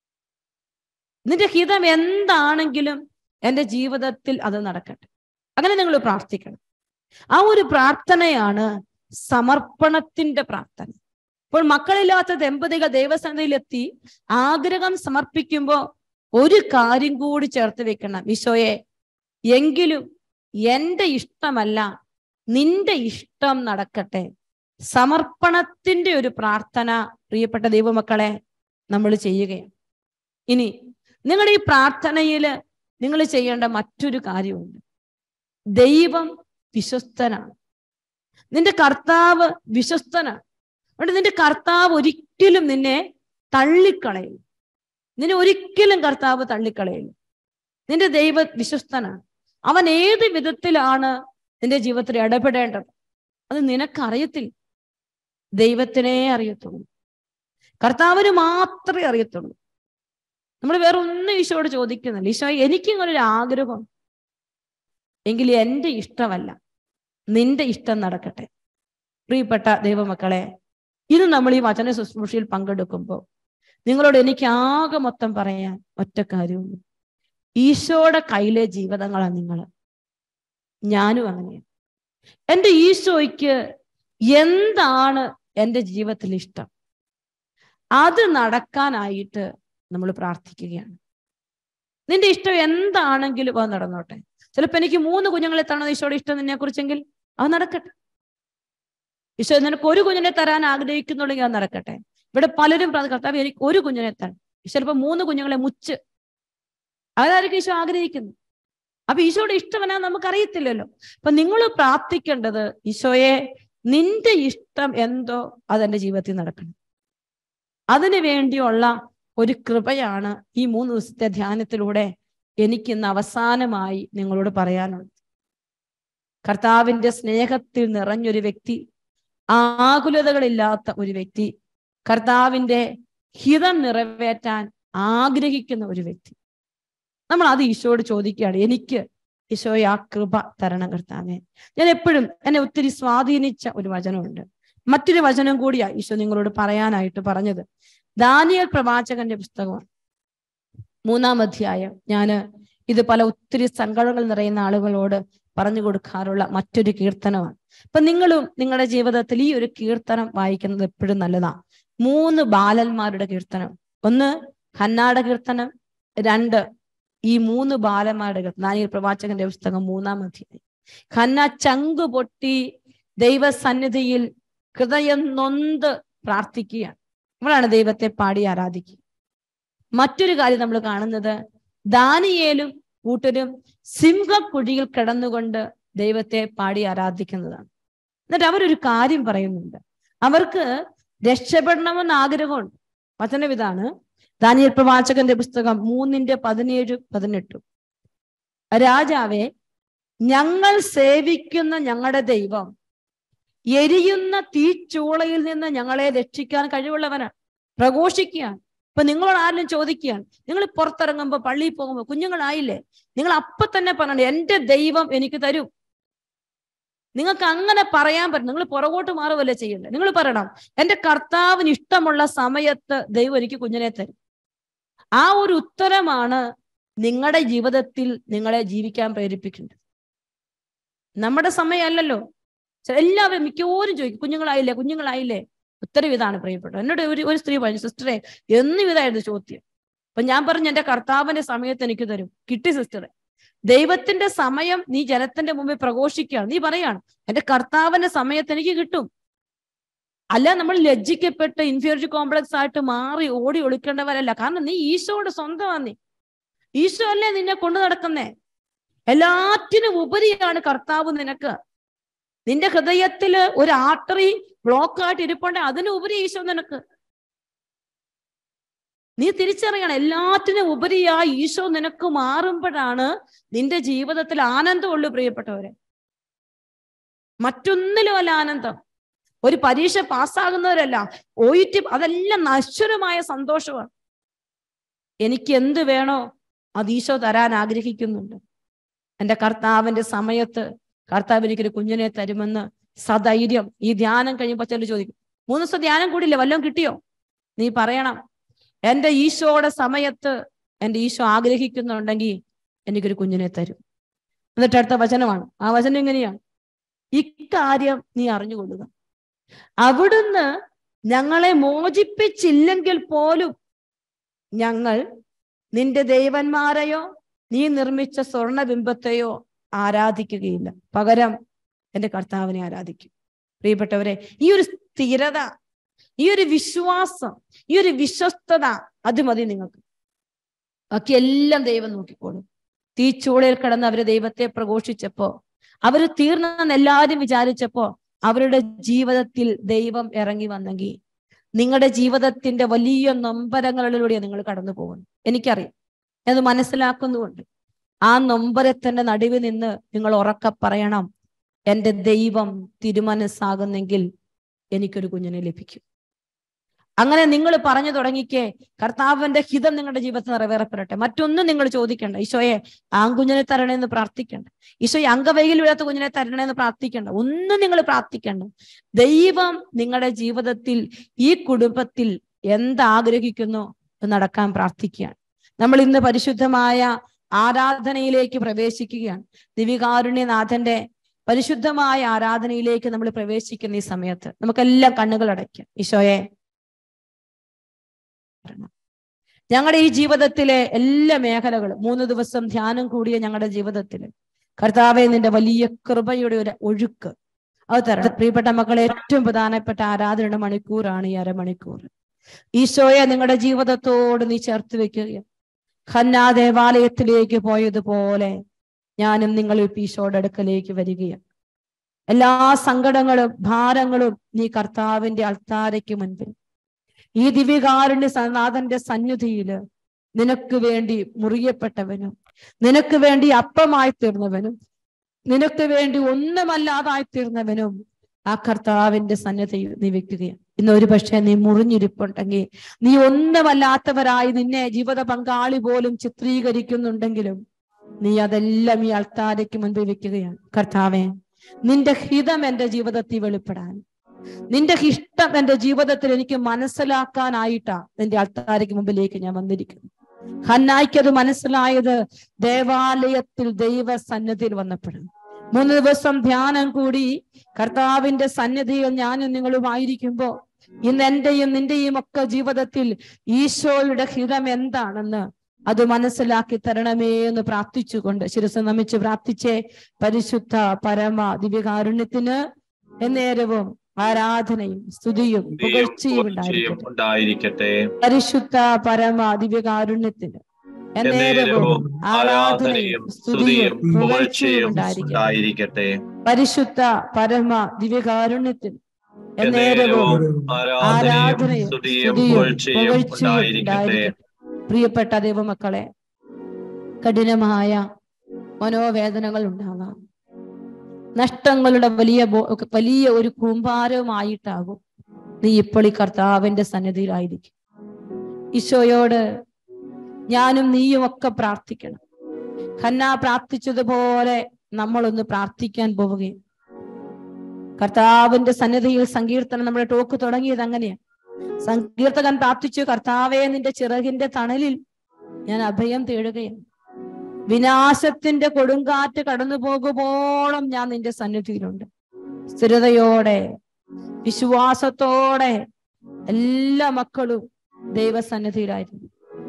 നിന്റെ ഹിതം എന്താണെങ്കിലും എൻ്റെ ജീവിതത്തിൽ അത് നടക്കട്ടെ. അങ്ങനെ നിങ്ങൾ പ്രാർത്ഥിക്കണം. ആ ഒരു പ്രാർത്ഥനയാണ് സമർപ്പണത്തിന്റെ പ്രാർത്ഥന. ഇപ്പോൾ മക്കളില്ലാത്ത ദമ്പതികൾ ദൈവസന്നിധിയിലെത്തി ആഗ്രഹം സമർപ്പിക്കുമ്പോൾ ഒരു കാര്യം കൂടി ചേർത്ത് വെക്കണം, ഈശോയെ, എങ്കിലും എൻ്റെ ഇഷ്ടമല്ല, നിന്റെ ഇഷ്ടം നടക്കട്ടെ. സമർപ്പണത്തിന്റെ ഒരു പ്രാർത്ഥന പ്രിയപ്പെട്ട ദൈവമക്കളെ നമ്മൾ ചെയ്യുകയാണ്. ഇനി നിങ്ങളുടെ ഈ പ്രാർത്ഥനയിൽ നിങ്ങൾ ചെയ്യേണ്ട മറ്റൊരു കാര്യമുണ്ട്. ദൈവം വിശ്വസ്തനാണ്, നിന്റെ കർത്താവ് വിശ്വസ്തനാണ്. അതുകൊണ്ട് നിന്റെ കർത്താവ് ഒരിക്കലും നിന്നെ തള്ളിക്കളയില്ല. നിന്നെ ഒരിക്കലും കർത്താവ് തള്ളിക്കളയില്ല. നിന്റെ ദൈവ വിശ്വസ്തനാണ്. അവൻ ഏത് വിധത്തിലാണ് നിന്റെ ജീവിതത്തിൽ ഇടപെടേണ്ടത് അത് നിനക്കറിയത്തില്ല, ദൈവത്തിനേ അറിയത്തുള്ളൂ, കർത്താവിന് മാത്രമേ അറിയത്തുള്ളൂ. നമ്മൾ വേറെ ഒന്നും ഈശോയോട് ചോദിക്കുന്നില്ല. ഈശോ, എനിക്കിങ്ങനൊരു ആഗ്രഹം, എങ്കിൽ എൻ്റെ ഇഷ്ടമല്ല, നിന്റെ ഇഷ്ടം നടക്കട്ടെ. പ്രിയപ്പെട്ട ദൈവമക്കളെ, ഇത് നമ്മൾ ഈ വചന ശുശ്രൂഷയിൽ പങ്കെടുക്കുമ്പോൾ നിങ്ങളോട് എനിക്ക് ആകെ മൊത്തം പറയാൻ ഒറ്റ കാര്യമുള്ളൂ. ഈശോയുടെ കയ്യിലെ ജീവിതങ്ങളാണ് നിങ്ങൾ. ഞാനും അങ്ങനെയാണ്. എൻ്റെ ഈശോയ്ക്ക് എന്താണ് എൻ്റെ ജീവിതത്തിൽ ഇഷ്ടം അത് നടക്കാനായിട്ട് നമ്മൾ പ്രാർത്ഥിക്കുകയാണ്. നിന്റെ ഇഷ്ടം എന്താണെങ്കിലും അത് നടന്നോട്ടെ. ചിലപ്പോൾ എനിക്ക് 3 കുഞ്ഞുങ്ങളെ തരണം ഈശോയുടെ ഇഷ്ടം നിന്നെ കുറിച്ചെങ്കിൽ അത് നടക്കട്ടെ. ഈശോ നിനക്ക് 1 കുഞ്ഞിനെ തരാൻ ആഗ്രഹിക്കുന്നുണ്ടെങ്കിൽ അത് നടക്കട്ടെ. ഇവിടെ പലരും കർത്താവ് എനിക്ക് 1 കുഞ്ഞിനെ തരണം. ചിലപ്പോൾ 3 കുഞ്ഞുങ്ങളെ മുച്ച് അതായിരിക്കും ഈശോ ആഗ്രഹിക്കുന്നു. അപ്പൊ ഈശോയുടെ ഇഷ്ടം എന്നാ നമുക്കറിയത്തില്ലല്ലോ. അപ്പൊ നിങ്ങൾ പ്രാർത്ഥിക്കേണ്ടത്, ഈശോയെ, നിന്റെ ഇഷ്ടം എന്തോ അതെന്റെ ജീവിതത്തിൽ നടക്കണം. അതിനു വേണ്ടിയുള്ള ഒരു കൃപയാണ് ഈ 3 ദിവസത്തെ ധ്യാനത്തിലൂടെ എനിക്കിന്ന് അവസാനമായി നിങ്ങളോട് പറയാനുള്ളത്. കർത്താവിന്റെ സ്നേഹത്തിൽ നിറഞ്ഞൊരു വ്യക്തി, ആകുലതകളില്ലാത്ത ഒരു വ്യക്തി, കർത്താവിന്റെ ഹിതം നിറവേറ്റാൻ ആഗ്രഹിക്കുന്ന ഒരു വ്യക്തി. നമ്മൾ അത് ഈശോയോട് ചോദിക്കുകയാണ്, എനിക്ക് ഈശോയെ ആ കൃപ തരണം കർത്താവേ. ഞാൻ എപ്പോഴും എന്നെ ഒത്തിരി സ്വാധീനിച്ച ഒരു വചനമുണ്ട്. മറ്റൊരു വചനം കൂടിയാ ഈശോ നിങ്ങളോട് പറയാനായിട്ട് പറഞ്ഞത്. ദാനിയേൽ പ്രവാചകന്റെ പുസ്തകമാണ്, 3-ാം അധ്യായം. ഇത് ഒത്തിരി സങ്കടങ്ങൾ നിറയുന്ന ആളുകളോട് പറഞ്ഞു കൊടുക്കാറുള്ള മറ്റൊരു കീർത്തനമാണ്. അപ്പൊ നിങ്ങളും നിങ്ങളുടെ ജീവിതത്തിൽ ഈ ഒരു കീർത്തനം വായിക്കുന്നത് എപ്പോഴും നല്ലതാണ്. 3 ബാലന്മാരുടെ കീർത്തനം. 1 ഹന്നായുടെ കീർത്തനം, 2 ഈ 3 ബാലന്മാരുടെ കീർത്തനം. ദാനിയേൽ പ്രവാചകന്റെ പുസ്തകം 3-ാം അധ്യായം. ഹന്ന ചങ്കു പൊട്ടി ദൈവസന്നിധിയിൽ ഹൃദയം നൊന്ത് പ്രാർത്ഥിക്കുകയാണ്. നമ്മളാണ് ദൈവത്തെ പാടി ആരാധിക്കുക. മറ്റൊരു കാര്യം നമ്മൾ കാണുന്നത്, ദാനിയേലും കൂട്ടരും സിംഹക്കുഴിയിൽ കിടന്നുകൊണ്ട് ദൈവത്തെ പാടി ആരാധിക്കുന്നതാണ്. എന്നിട്ട് അവരൊരു കാര്യം പറയുന്നുണ്ട്, അവർക്ക് രക്ഷപ്പെടണമെന്ന് ആഗ്രഹമുണ്ട്. വചനം ഇതാണ്, ദാനിയേൽ പ്രവാചകന്റെ പുസ്തകം 3:17-18. രാജാവേ, ഞങ്ങൾ സേവിക്കുന്ന ഞങ്ങളുടെ ദൈവം എരിയുന്ന തീച്ചൂളയിൽ നിന്ന് ഞങ്ങളെ രക്ഷിക്കാൻ കഴിവുള്ളവനാണ്. പ്രഘോഷിക്കുകയാണ്, ഇപ്പൊ നിങ്ങളോട് ആരെങ്കിലും ചോദിക്കുകയാണ്, നിങ്ങൾ പുറത്തിറങ്ങുമ്പോ പള്ളിയിൽ പോകുമ്പോ കുഞ്ഞുങ്ങളായില്ലേ, നിങ്ങൾ അപ്പൊ തന്നെ പറയണം എന്റെ ദൈവം എനിക്ക് തരും. നിങ്ങൾക്ക് അങ്ങനെ പറയാൻ പറ്റും. നിങ്ങൾ പുറകോട്ട് മാറുവല്ലേ ചെയ്യണ്ടേ? നിങ്ങൾ പറയണം എന്റെ കർത്താവിന് ഇഷ്ടമുള്ള സമയത്ത് ദൈവം എനിക്ക് കുഞ്ഞിനെ തരും. ആ ഒരു ഉത്തരമാണ് നിങ്ങളുടെ ജീവിതത്തിൽ നിങ്ങളെ ജീവിക്കാൻ പ്രേരിപ്പിക്കേണ്ടത്. നമ്മുടെ സമയമല്ലല്ലോ. എല്ലാവരും മിക്കവരും ചോദിക്കും കുഞ്ഞുങ്ങളായില്ലേ കുഞ്ഞുങ്ങളായില്ലേ. ഉത്തരം ഇതാണ് പ്രിയപ്പെട്ടത്. എന്നോട് ഒരു സ്ത്രീ പറഞ്ഞു, സിസ്റ്ററെ എന്നും ഇതായിരുന്നു ചോദ്യം. അപ്പൊ ഞാൻ പറഞ്ഞു എന്റെ കർത്താവിന്റെ സമയത്ത് എനിക്ക് തരും. കിട്ടി സിസ്റ്ററെ. ദൈവത്തിന്റെ സമയം നീ ജനത്തിന്റെ മുമ്പിൽ പ്രഘോഷിക്കുകയാണ്. നീ പറയാണ് എന്റെ കർത്താവിന്റെ സമയത്ത് എനിക്ക് കിട്ടും. അല്ല നമ്മൾ ലജ്ജിക്കപ്പെട്ട് ഇൻഫീരിയോറിറ്റി കോംപ്ലക്സ് ആയിട്ട് മാറി ഓടി ഒളിക്കേണ്ടവരല്ല. കാരണം നീ ഈശോയുടെ സ്വന്തമാണ്. നീ ഈശോ അല്ലേ നിന്നെ കൊണ്ടു നടക്കുന്നേ. എല്ലാറ്റിനും ഉപരിയാണ് കർത്താവ് നിനക്ക്. നിന്റെ ഹൃദയത്തില് ഒരു ആർട്ടറി ബ്ലോക്ക് ആയിട്ട് ഇരിപ്പുണ്ടെ അതിനുപരി ഈശോ നിനക്ക്. നീ തിരിച്ചറിയണം എല്ലാറ്റിനും ഉപരിയായി ഈശോ നിനക്ക് മാറുമ്പോഴാണ് നിന്റെ ജീവിതത്തിൽ ആനന്ദമുള്ളൂ പ്രിയപ്പെട്ടവരെ. മറ്റൊന്നിലും അല്ല ആനന്ദം. ഒരു പരീക്ഷ പാസ്സാകുന്നവരല്ല, OET അതെല്ലാം നശ്വരമായ സന്തോഷമാണ്. എനിക്ക് എന്ത് വേണോ അത് ഈശോ തരാൻ ആഗ്രഹിക്കുന്നുണ്ട്. എൻ്റെ കർത്താവിന്റെ സമയത്ത് കർത്താവ് എനിക്കൊരു കുഞ്ഞിനെ തരുമെന്ന് സധൈര്യം ഈ ധ്യാനം കഴിയുമ്പോൾ ചിലർ ചോദിക്കും, 3 ദിവസം ധ്യാനം കൂടിയില്ലേ, വല്ലതും കിട്ടിയോ? നീ പറയണം എൻ്റെ ഈശോയുടെ സമയത്ത് എൻ്റെ ഈശോ ആഗ്രഹിക്കുന്നുണ്ടെങ്കിൽ എനിക്കൊരു കുഞ്ഞിനെ തരും. എന്നിട്ട് അടുത്ത വചനമാണ്. ആ വചനം എങ്ങനെയാണ്? ഇക്കാര്യം നീ അറിഞ്ഞുകൊള്ളുക, അവിടുന്ന് ഞങ്ങളെ മോചിപ്പിച്ചില്ലെങ്കിൽ പോലും ഞങ്ങൾ നിന്റെ ദേവന്മാരെയോ നീ നിർമ്മിച്ച സ്വർണബിംബത്തെയോ ആരാധിക്കുകയില്ല, പകരം എൻ്റെ കർത്താവിനെ ആരാധിക്കും. പ്രിയപ്പെട്ടവരെ, ഈ ഒരു സ്ഥിരത, ഈ ഒരു വിശ്വാസം, ഈ ഒരു വിശ്വസ്തത, അത് മതി നിങ്ങൾക്ക്. ബാക്കി എല്ലാം ദൈവം നോക്കിക്കോളും. തീച്ചൂളയിൽ കിടന്ന് അവര് ദൈവത്തെ പ്രഘോഷിച്ചപ്പോ, അവര് തീർന്നെന്ന് എല്ലാവരും വിചാരിച്ചപ്പോ അവരുടെ ജീവിതത്തിൽ ദൈവം ഇറങ്ങി വന്നെങ്കിൽ നിങ്ങളുടെ ജീവിതത്തിന്റെ വലിയ നൊമ്പരങ്ങളിലൂടെ നിങ്ങൾ കടന്നു പോകുന്നു. എനിക്കറിയാം, അത് മനസ്സിലാക്കുന്നുകൊണ്ട് ആ നൊമ്പരത്തിന്റെ നടുവിൽ നിന്ന് നിങ്ങൾ ഉറക്കെ പറയണം, എൻ്റെ ദൈവം തിരുമനസ്സാകുന്നെങ്കിൽ എനിക്കൊരു കുഞ്ഞിനെ ലഭിക്കും. അങ്ങനെ നിങ്ങൾ പറഞ്ഞു തുടങ്ങിക്കേ, കർത്താവിന്റെ ഹിതം നിങ്ങളുടെ ജീവിതത്തിൽ നിറവേറപ്പെടട്ടെ. മറ്റൊന്നും നിങ്ങൾ ചോദിക്കണ്ട. ഈശോയെ ആൺകുഞ്ഞിനെ തരണേന്ന് പ്രാർത്ഥിക്കണ്ട. ഈശോയെ അംഗവൈകല്യമില്ലാത്ത കുഞ്ഞിനെ തരണേന്ന് പ്രാർത്ഥിക്കണ്ട. ഒന്നും നിങ്ങൾ പ്രാർത്ഥിക്കണ്ട. ദൈവം നിങ്ങളുടെ ജീവിതത്തിൽ ഈ കുടുംബത്തിൽ എന്താഗ്രഹിക്കുന്നോ നടക്കാൻ പ്രാർത്ഥിക്കുകയാണ്. നമ്മൾ ഇന്ന് പരിശുദ്ധമായ ആരാധനയിലേക്ക് പ്രവേശിക്കുകയാണ്. ദിവികാരുണ്യനാഥന്റെ പരിശുദ്ധമായ ആരാധനയിലേക്ക് നമ്മൾ പ്രവേശിക്കുന്ന ഈ സമയത്ത് നമുക്കെല്ലാം കണ്ണുകൾ അടയ്ക്കാം. ഈശോയെ, ഞങ്ങളുടെ ഈ ജീവിതത്തിലെ എല്ലാ മേഖലകളും 3 ദിവസം ധ്യാനം കൂടിയ ഞങ്ങളുടെ ജീവിതത്തില് കർത്താവെ നിന്റെ വലിയ കൃപയുടെ ഒരു ഒഴുക്ക് അത് തരണം. പ്രിയപ്പെട്ട മക്കളെ, ഏറ്റവും പ്രധാനപ്പെട്ട ആരാധനയുടെ മണിക്കൂറാണ് ഈ അരമണിക്കൂർ. ഈശോയെ നിങ്ങളുടെ ജീവിതത്തോട് നീ ചേർത്ത് വെക്കുകയാണ്. ഖന്നാ ദേവാലയത്തിലേക്ക് പോയതുപോലെ ഞാനും നിങ്ങൾ ഈശോയുടെ അടുക്കലേക്ക് വരികയാണ്. എല്ലാ സങ്കടങ്ങളും ഭാരങ്ങളും നീ കർത്താവിന്റെ അൾത്താരയ്ക്ക് മുൻപിൽ ഈ ദിവ്യകാരുണ്യ നാഥന്റെ സന്നിധിയില് നിനക്ക് വേണ്ടി മുറിയപ്പെട്ടവനും നിനക്ക് വേണ്ടി അപ്പമായി തീർന്നവനും നിനക്ക് വേണ്ടി ഒന്നുമല്ലാതായി തീർന്നവനും ആ കർത്താവിന്റെ സന്നിധിയിൽ നീ വെക്കുകയാണ്. ഇന്ന് ഒരു പക്ഷേ നീ മുറിഞ്ഞിരിപ്പുണ്ടെങ്കിൽ, നീ ഒന്നുമല്ലാത്തവരായി നിന്നെ ജീവിത പങ്കാളി പോലും ചിത്രീകരിക്കുന്നുണ്ടെങ്കിലും നീ അതെല്ലാം ഈ അൾത്താരയ്ക്ക് മുൻപിൽ വെക്കുകയാണ്. കർത്താവേ, നിന്റെ ഹിതം എൻ്റെ ജീവിതത്തിൽ വെളിപ്പെടാൻ, നിന്റെ ഇഷ്ടം എൻ്റെ ജീവിതത്തിൽ എനിക്ക് മനസ്സിലാക്കാനായിട്ടാ നിന്റെ അൾത്താരയ്ക്ക് മുമ്പിലേക്ക് ഞാൻ വന്നിരിക്കുന്നു. ഹന്നായ്ക്ക് അത് മനസ്സിലായത് ദേവാലയത്തിൽ ദൈവ സന്നിധിയിൽ വന്നപ്പോഴും. 3 ദിവസം ധ്യാനം കൂടി കർത്താവിന്റെ സന്നിധിയിൽ ഞാനും നിങ്ങളുമായിരിക്കുമ്പോ ഇന്ന് എന്റെയും നിന്റെയും ഒക്കെ ജീവിതത്തിൽ ഈശോയുടെ ഹിതം എന്താണെന്ന് അത് മനസ്സിലാക്കി തരണമേ എന്ന് പ്രാർത്ഥിച്ചുകൊണ്ട് ശിരസ്സ് നമിച്ച് പ്രാർത്ഥിച്ചേ. പരിശുദ്ധ പരമ ദിവ്യകാരുണ്യത്തിന് എന്നേരവും ആരാധനയും സ്തുതിയും പുകഴ്ചയും ഉണ്ടായിരിക്കട്ടെ. പരിശുദ്ധ പരമ ദിവ്യകാരുണ്യത്തിന് എന്നേരവും ആരാധനയും സ്തുതിയും പുകഴ്ചയും ഉണ്ടായിരിക്കട്ടെ. പരിശുദ്ധ പരമ ദിവ്യകാരുണ്യത്തിന് എന്നേരവും ആരാധനയും സ്തുതിയും പുകഴ്ചയും ഉണ്ടായിരിക്കട്ടെ. പ്രിയപ്പെട്ട ദൈവമക്കളെ, കഠിനമായ മനോവേദനകൾ ഉണ്ടാകാം, നഷ്ടങ്ങളുടെ വലിയ ഒരു കൂമ്പാരവുമായിട്ടാകും നീ ഇപ്പോൾ ഈ കർത്താവിന്റെ സന്നിധിയിലായിരിക്കും. ഈശോയോട് ഞാനും നീയും ഒക്കെ പ്രാർത്ഥിക്കണം. ഹന്ന പ്രാർത്ഥിച്ചതുപോലെ നമ്മളൊന്ന് പ്രാർത്ഥിക്കാൻ പോവുകയും, കർത്താവിന്റെ സന്നിധിയിൽ സങ്കീർത്തനം, നമ്മുടെ ടോക്ക് തുടങ്ങിയത് അങ്ങനെയാ. സങ്കീർത്തകൻ പ്രാർത്ഥിച്ചു, കർത്താവേ നിന്റെ ചിറകിന്റെ തണലിൽ ഞാൻ അഭയം തേടുകയാണ്. വിനാശത്തിന്റെ കൊടുങ്കാറ്റ് കടന്നു പോകുമ്പോഴും ഞാൻ നിന്റെ സന്നിധിയിലുണ്ട്. സ്ഥിരതയോടെ വിശ്വാസത്തോടെ എല്ലാ മക്കളും ദൈവസന്നിധിയിലായിരുന്നു.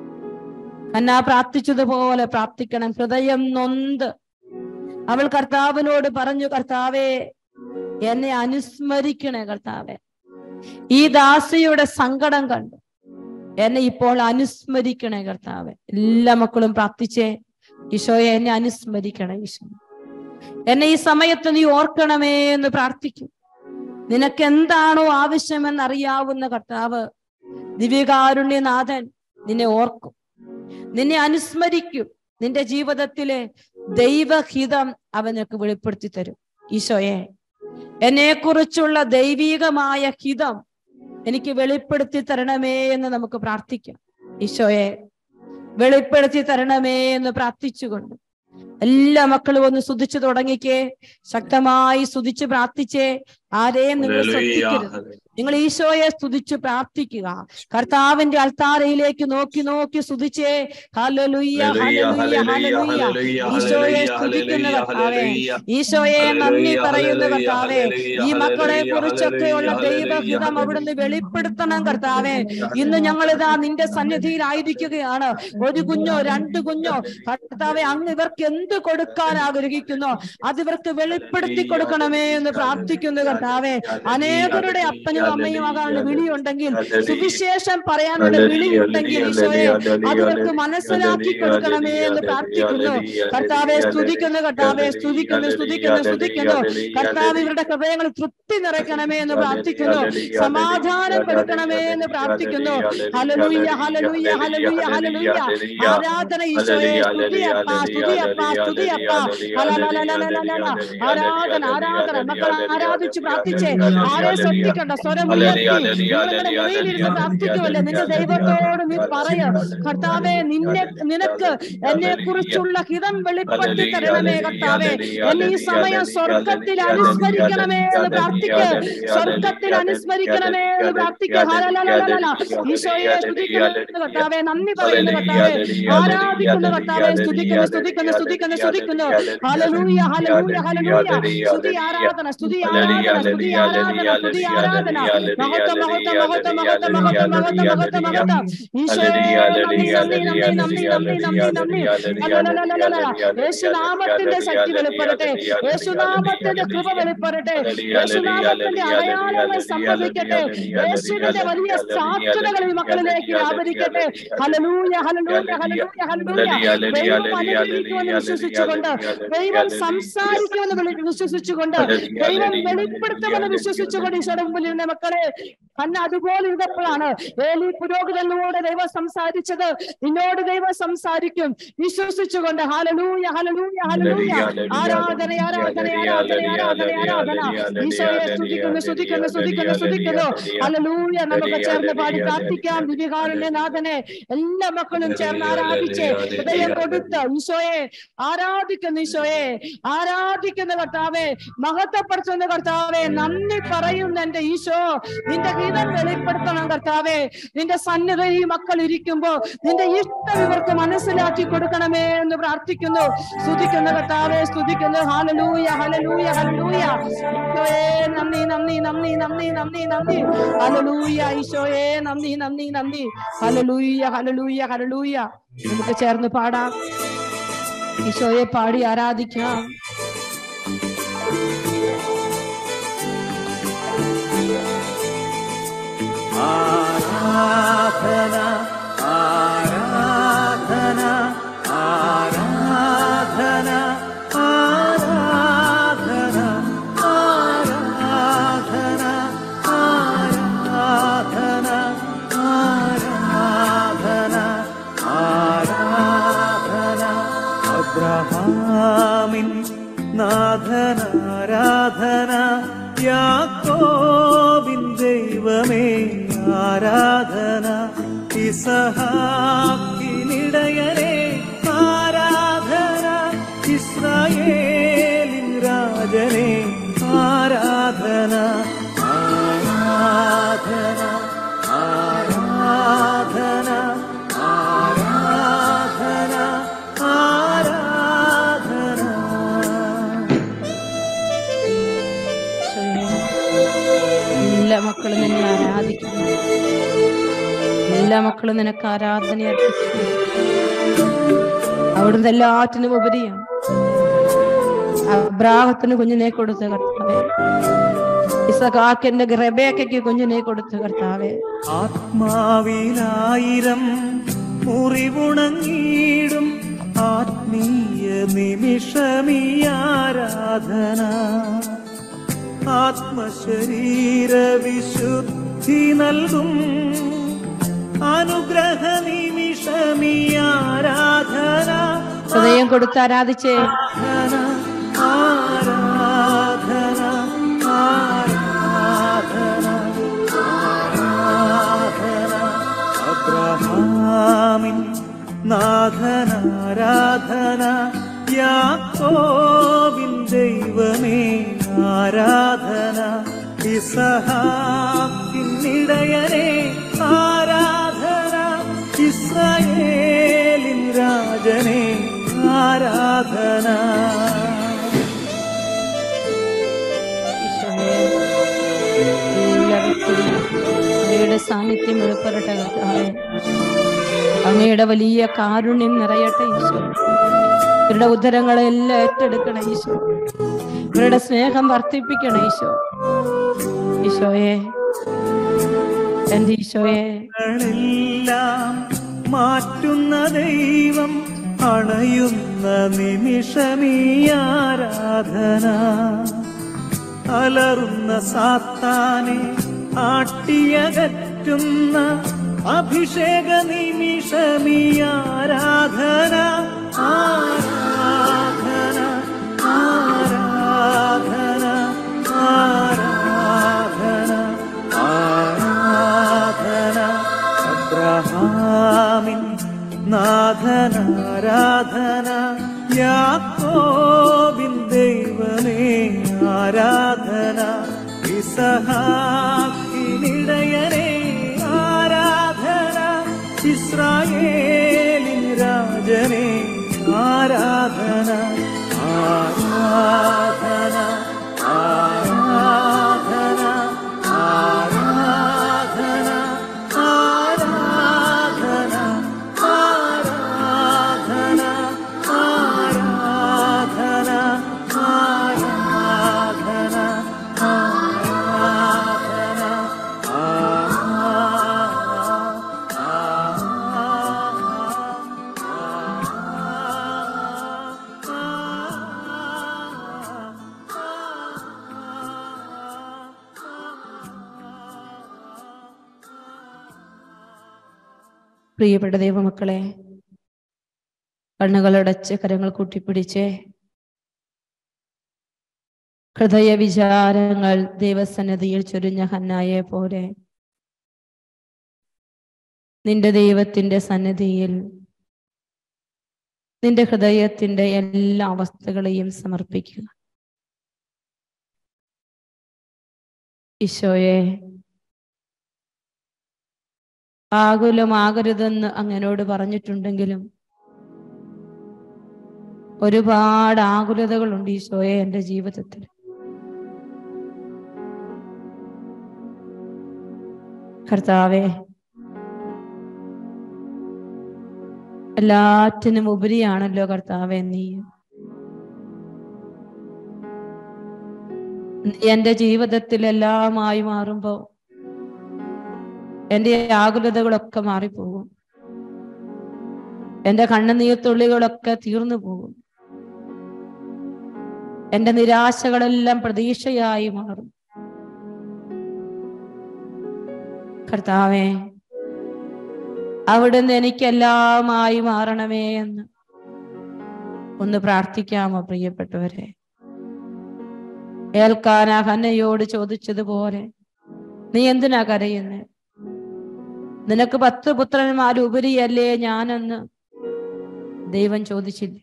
ഹന്ന പ്രാർത്ഥിച്ചതുപോലെ പ്രാർത്ഥിക്കണം. ഹൃദയം നൊന്ത് അവൾ കർത്താവിനോട് പറഞ്ഞു, കർത്താവേ എന്നെ അനുസ്മരിക്കണേ കർത്താവേ, ഈ ദാസിയുടെ സങ്കടം കണ്ടു എന്നെ ഇപ്പോൾ അനുസ്മരിക്കണേ കർത്താവേ. എല്ലാ മക്കളും പ്രാർത്ഥിച്ചേ, ഈശോയെ എന്നെ അനുസ്മരിക്കണേ, ഈശോ എന്നെ ഈ സമയത്ത് നീ ഓർക്കണമേ എന്ന് പ്രാർത്ഥിക്കും. നിനക്ക് എന്താണോ ആവശ്യമെന്ന് അറിയാവുന്ന കർത്താവ് ദിവ്യകാരുണ്യനാഥൻ നിന്നെ ഓർക്കും, നിന്നെ അനുസ്മരിക്കും. നിന്റെ ജീവിതത്തിലെ ദൈവഹിതം അവനക്ക് വെളിപ്പെടുത്തി തരും. ഈശോയെ എന്നെ കുറിച്ചുള്ള ദൈവീകമായ ഹിതം എനിക്ക് വെളിപ്പെടുത്തി തരണമേ എന്ന് നമുക്ക് പ്രാർത്ഥിക്കാം. ഈശോയെ വെളിപ്പെടുത്തി തരണമേ എന്ന് പ്രാർത്ഥിച്ചുകൊണ്ട് എല്ലാ മക്കളും ഒന്ന് സ്തുതിച്ചു തുടങ്ങിക്കേ. ശക്തമായി സ്തുതിച്ച് പ്രാർത്ഥിച്ചേ. ആരെയും നിങ്ങൾ ശ്രദ്ധിക്കരുത്. നിങ്ങൾ ഈശോയെ സ്തുതിച്ച് പ്രാർത്ഥിക്കുക. കർത്താവിന്റെ അൾത്താരയിലേക്ക് നോക്കി നോക്കി സ്തുതിച്ചേ. ഹല്ലേലൂയ ഹല്ലേലൂയ ഹല്ലേലൂയ. ഈശോയെ സ്തുതിക്കുന്ന കർത്താവേ, ഈശോയെ നന്ദി പറയുന്ന കർത്താവേ, ഈ മക്കളെ കുറിച്ചൊക്കെയുള്ള ദൈവഹിതം അവിടുന്ന് വെളിപ്പെടുത്തണം കർത്താവേ. ഇന്ന് ഞങ്ങളിതാ നിന്റെ സന്നിധിയിലായിരിക്കുകയാണ്. ഒരു കുഞ്ഞോ രണ്ട് കുഞ്ഞോ കർത്താവെ, അങ്ങ് ഇവർക്ക് എന്ത് കൊടുക്കാൻ ആഗ്രഹിക്കുന്നോ അത് ഇവർക്ക് വെളിപ്പെടുത്തി കൊടുക്കണമേ എന്ന് പ്രാർത്ഥിക്കുന്നു കർത്താവെ. അനേകരുടെ അപ്പനും അമ്മയും ആകാനുള്ള വിളിയുണ്ടെങ്കിൽ, സുവിശേഷം പറയാനുള്ള വിളിയുണ്ടെങ്കിൽ ഈശോയെ അതിവർക്ക് മനസ്സിലാക്കി കൊടുക്കണമേ എന്ന് പ്രാർത്ഥിക്കുന്നു കർത്താവെ. സ്തുതിക്കുന്നു കർത്താവെ, സ്തുതിക്കുന്നു സ്തുതിക്കുന്നു സ്തുതിക്കുന്നു കർത്താവ്. ഇവരുടെ ഹൃദയങ്ങൾ തൃപ്തി നിറയ്ക്കണമേ എന്ന് പ്രാർത്ഥിക്കുന്നു. സമാധാനം കൊടുക്കണമേ എന്ന് പ്രാർത്ഥിക്കുന്നു. ഹല്ലേലൂയ ഹല്ലേലൂയ ഹല്ലേലൂയ ഹല്ലേലൂയ. ആരാധന ഈശോയെ. സ്തുതിയപ്പ സ്തുതിയപ്പ സ്തുതിയപ്പ. ആരാധന ആരാധന. മക്കൾ ആരാധിച്ച് പ്രാർത്ഥിച്ചേ. ആരെ ശ്രദ്ധിക്കണ്ട. സ്വരം ഉയർത്തി നിങ്ങളുടെ മുറിയിലിരുന്ന് പ്രാർത്ഥിക്കുമല്ലേ. നിന്റെ ദൈവത്തോട് നീ പറയ, കർത്താവെ നിനക്ക് എന്നെ കുറിച്ചുള്ള ഹിതം വെളിപ്പെടുത്തി തരണമേ കർത്താവെ. എന്നെ ഈ സമയം സ്വർഗത്തിൽ അനുസ്മരിക്കണമേ എന്ന് പ്രാർത്ഥിക്ക്. സ്വർഗത്തിൽ അനുസ്മരിക്കണമേ എന്ന് പ്രാർത്ഥിക്ക്. ഈശോയെ സ്തുതിക്കുന്നു കർത്താവെ, നന്ദി പറയുന്നു കർത്താവെ, ആരാധിക്കുന്നു കർത്താവെ. സ്തുതിക്കുന്നു സ്തുതിക്കുന്നു സ്തുതിക്കുന്നു സ്തുതിക്കുന്നു. ഹല്ലേലൂയ ഹല്ലേലൂയ ഹല്ലേലൂയ. സ്തുതി ആരാധന സ്തുതി ആരാധന സ്തുതി ആരാധന സ്തുതി ആരാധന. മഹത്വം മഹത്വം മഹത്വം മഹത്വം മഹത്വം മഹത്വം മഹത്വം മഹത്വം. ഈശോയെ നന്ദി നന്ദി നന്ദി നന്ദി നന്ദി നന്ദി നന്ദി. യേശുനാമത്തിന്റെ ശക്തി വെളിപ്പെടട്ടെ. യേശുനാമത്തിന്റെ കൃപ വെളിപ്പെടട്ടെ. യേശുനാമത്തിന്റെ അടയാളങ്ങൾ സംഭവിക്കട്ടെ. യേശുവിന്റെ വലിയ സാധ്യതകൾ ഈ മക്കളിലേക്ക് വ്യാപരിക്കട്ടെ. ഹല്ലേലൂയ ഹല്ലേലൂയ ഹല്ലേലൂയ ഹല്ലേലൂയ. ദൈവം അനുഗ്രഹിക്കുമെന്ന് വിശ്വസിച്ചുകൊണ്ട്, ദൈവം സംസാരിക്കുമെന്ന് വിശ്വസിച്ചുകൊണ്ട്, ദൈവം വെളിപ്പെടുത്തുമെന്ന് വിശ്വസിച്ചുകൊണ്ട് ഈശോയുടെ മുമ്പിൽ ഇരുന്ന മക്കളെ, ഹന്ന അതുപോലെ ഇരുന്നപ്പോഴാണ് ഏലി പുരോഹിതനോട് ദൈവം സംസാരിച്ചത്. നിന്നോട് ദൈവം സംസാരിക്കും വിശ്വസിച്ചുകൊണ്ട്. ഹല്ലേലൂയ ഹല്ലേലൂയ ഹല്ലേലൂയ. ആരാധന ആരാധന ആരാധന ആരാധന ആരാധന. ഈശോയെ സ്തുതിക്കുന്നു സ്തുതിക്കുന്നു സ്തുതിക്കുന്നു സ്തുതിക്കുന്നു. ഹല്ലേലൂയ. നമുക്ക് ചേർന്ന് പാടി പ്രാർത്ഥിക്കാം. ദിവ്യകാരുണ്യനാഥനെ എല്ലാ മക്കളും ചേർന്ന് ആരാധിച്ച് ഹൃദയം കൊടുത്ത് ഈശോയെ ആരാധിക്കുന്നു. ഈശോയെ ആരാധിക്കുന്ന കർത്താവെ, മഹത്വപ്പെടുത്തുന്ന കർത്താവെ, നന്ദി പറയുന്ന എന്റെ ഈശോ, നിന്റെ ഗീതം വെളിപ്പെടുത്തണം കർത്താവെ. നിന്റെ സന്നിധി ഈ മക്കൾ ഇരിക്കുമ്പോ നിന്റെ ഇഷ്ടം ഇവർക്ക് മനസ്സിലാക്കി കൊടുക്കണമേ എന്ന് പ്രാർത്ഥിക്കുന്നു. സ്തുതിക്കുന്ന കർത്താവെ സ്തുതിക്കുന്നു. ഹല്ലേലൂയ ഹല്ലേലൂയ ഹല്ലേലൂയ. ഈശോയെ നന്ദി നന്ദി നന്ദി നന്ദി നന്ദി നന്ദി. ഹല്ലേലൂയ ഈശോയെ നന്ദി നന്ദി നന്ദി. ഹല്ലേലൂയ ഹല്ലേലൂയ ഹല്ലേലൂയ. നമുക്ക് ചേർന്ന് പാടാം. ഈശോയെ പാടി ആരാധിക്കാം. ആരാധന ആരാധന ആരാധന ആരാധന ആരാധന ആരാധന ആരാധന ആരാധന. അബ്രഹാമിൻ നാഥനാരാധന, യാക്കോബിൻ ദൈവമേ ആരാധന. ഇസഹാക്കിനിടയനെ ആരാധന, ഇസ്രായേലിൻ രാജനെ ആരാധന, ആരാധന, ആരാധന, ആരാധന, ആരാധന. എല്ലാ മക്കളും നിന്നെ ആരാധിക്കുന്നു. എല്ലാ മക്കളും നിനക്ക് ആരാധന അർപ്പിക്കുന്നു. അവിടുന്ന് എല്ലാറ്റിനും ഉപരിയാണ്. അബ്രാഹത്തിന് കുഞ്ഞിനെ കൊടുത്ത കർത്താവേ, ഇസഹാക്കിന്റെ റെബേക്കയ്ക്ക് കുഞ്ഞിനെ കൊടുത്ത കർത്താവേ, ആത്മാവിലായിരം മുറിവുണങ്ങിയിടും ആത്മീയ നിമിഷമീ ആരാധന, ആത്മശരീര വിശുദ്ധി നൽകും അനുഗ്രഹ നിമിഷമീ ആരാധന. ഹൃദയം കൊടുത്ത് ആരാധിച്ചേ. ആരാധന, ആരാധന, ആരാധന. അബ്രഹാമിൻ നാഥനാരാധന, യാക്കോബിൻ ദൈവമേ ആരാധന, ഇസഹാക്കിനിടയനെ ആരാധന, ഇസ്രായേലിൻ രാജനെ ആരാധന. അങ്ങയുടെ സാന്നിധ്യം വെളിപ്പെടട്ടെ കർത്താവേ. അങ്ങയുടെ വലിയ കാരുണ്യം നിറയട്ടെ ഈശോ. ഇവരുടെ ഉദരങ്ങളെല്ലാം ഏറ്റെടുക്കണം ഈശോ. ഇവരുടെ സ്നേഹം വർദ്ധിപ്പിക്കണം ഈശോ. ഈശോയെ, എന്റെ ഈശോയെ, എല്ലാം മാറ്റുന്ന ദൈവം അണയുന്ന നിമിഷമീ ആരാധന, അലറുന്ന സാത്താനെ ആട്ടിയകറ്റുന്ന അഭിഷേക നിമിഷമീ ആരാധന, ആരാധന, ആരാധന, ആരാധന, ആരാധന. അബ്രഹാമിൻ നാഥനാരാധന, യാക്കോബിൻ ദൈവമേ ആരാധന, ഇസഹാക്കിനിടയനെ ആരാധന, ഇസ്രായേലിൻ രാജനെ ആരാധന, ആരാധന, ആരാധന, ആരാധന, ആരാധന, ആരാധന, ആരാധന, ആരാധന, പ്രിയപ്പെട്ട ദൈവമക്കളെ, കണ്ണുകളടച്ച് കരങ്ങൾ കൂട്ടിപ്പിടിച്ച് ഹൃദയ വിചാരങ്ങൾ ദൈവസന്നിധിയിൽ ചൊരിഞ്ഞ ഹന്നായെ പോലെ നിന്റെ ദൈവത്തിന്റെ സന്നിധിയിൽ നിന്റെ ഹൃദയത്തിന്റെ എല്ലാ അവസ്ഥകളെയും സമർപ്പിക്കുക. ഈശോയെ, ആകുലമാകരുതെന്ന് അങ്ങനോട് പറഞ്ഞിട്ടുണ്ടെങ്കിലും ഒരുപാട് ആകുലതകളുണ്ട് ഈശോയെ എൻ്റെ ജീവിതത്തിൽ. കർത്താവേ, എല്ലാറ്റിനും ഉപരിയാണല്ലോ കർത്താവേ നീ. എൻ്റെ ജീവിതത്തിൽ എല്ലാമായി മാറുമ്പോ എൻ്റെ ആകുലതകളൊക്കെ മാറിപ്പോകും. എൻ്റെ കണ്ണുനീർത്തുള്ളികളൊക്കെ തീർന്നു പോകും. എൻ്റെ നിരാശകളെല്ലാം പ്രതീക്ഷയായി മാറും. കർത്താവേ, അവിടുന്ന് എനിക്കെല്ലാമായി മാറണമേ എന്ന് ഒന്ന് പ്രാർത്ഥിക്കാമോ പ്രിയപ്പെട്ടവരെ? ഏൽക്കാനാ ഹന്നയോട് ചോദിച്ചതുപോലെ, നീ എന്തിനാ കരയുന്നേ? നിനക്ക് 10 പുത്രന്മാരുപരിയല്ലേ ഞാനെന്ന് ദൈവം ചോദിച്ചില്ലേ?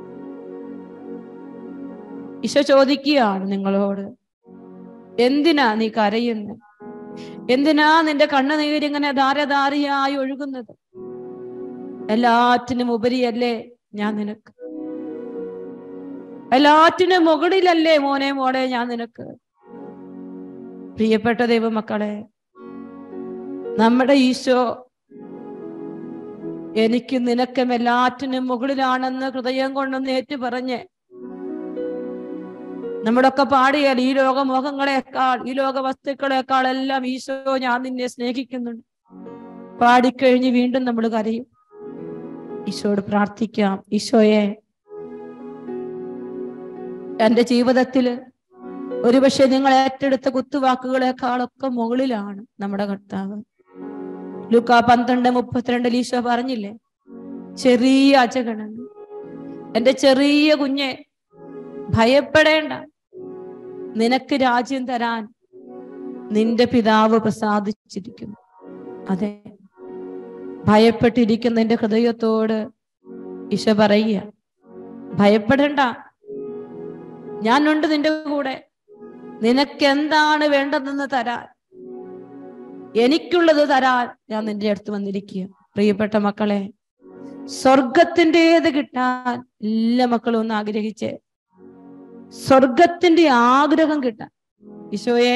ഈശോ ചോദിക്കുകയാണ് നിങ്ങളോട്, എന്തിനാ നീ കരയുന്നത്? എന്തിനാ നിന്റെ കണ്ണുനീരിങ്ങനെ ധാരധാരയായി ഒഴുകുന്നത്? എല്ലാറ്റിനും ഉപരിയല്ലേ ഞാൻ നിനക്ക്, എല്ലാറ്റിനും മുകളിലല്ലേ മോനെ മോളെ ഞാൻ നിനക്ക്. പ്രിയപ്പെട്ട ദൈവമക്കളെ, നമ്മുടെ ഈശോ എനിക്ക് നിനക്കും എല്ലാറ്റിനും മുകളിലാണെന്ന് ഹൃദയം കൊണ്ടൊന്ന് ഏറ്റു പറഞ്ഞ് നമ്മളൊക്കെ പാടിയാൽ ഈ ലോകമോഹങ്ങളെക്കാൾ, ഈ ലോക വസ്തുക്കളെക്കാൾ എല്ലാം ഈശോ ഞാൻ നിന്നെ സ്നേഹിക്കുന്നുണ്ട് പാടിക്കഴിഞ്ഞ് വീണ്ടും നമ്മൾ കരയും. ഈശോയോട് പ്രാർത്ഥിക്കാം, ഈശോയെ എന്റെ ജീവിതത്തില് ഒരുപക്ഷെ നിങ്ങൾ ഏറ്റെടുത്ത കുത്തുവാക്കുകളെക്കാളൊക്കെ മുകളിലാണ് നമ്മുടെ കർത്താവ്. ലൂക്കാ 12:32 ഈശോ പറഞ്ഞില്ലേ, ചെറിയ അജഗണങ്ങൾ, എന്റെ ചെറിയ കുഞ്ഞെ ഭയപ്പെടേണ്ട, നിനക്ക് രാജ്യം തരാൻ നിന്റെ പിതാവ് പ്രസാദിച്ചിരിക്കുന്നു. അതെ, ഭയപ്പെട്ടിരിക്കുന്ന എന്റെ ഹൃദയത്തോട് ഈശോ പറയുക, ഭയപ്പെടേണ്ട, ഞാനുണ്ട് നിന്റെ കൂടെ. നിനക്ക് എന്താണ് വേണ്ടതെന്ന് തരാൻ, എനിക്കുള്ളത് തരാൻ ഞാൻ നിന്റെ അടുത്ത് വന്നിരിക്കുക. പ്രിയപ്പെട്ട മക്കളെ, സ്വർഗത്തിൻ്റെത് കിട്ടാൻ എല്ലാ മക്കളും ഒന്ന് ആഗ്രഹിച്ചേ. സ്വർഗത്തിന്റെ ആഗ്രഹം കിട്ടാൻ. ഈശോയെ,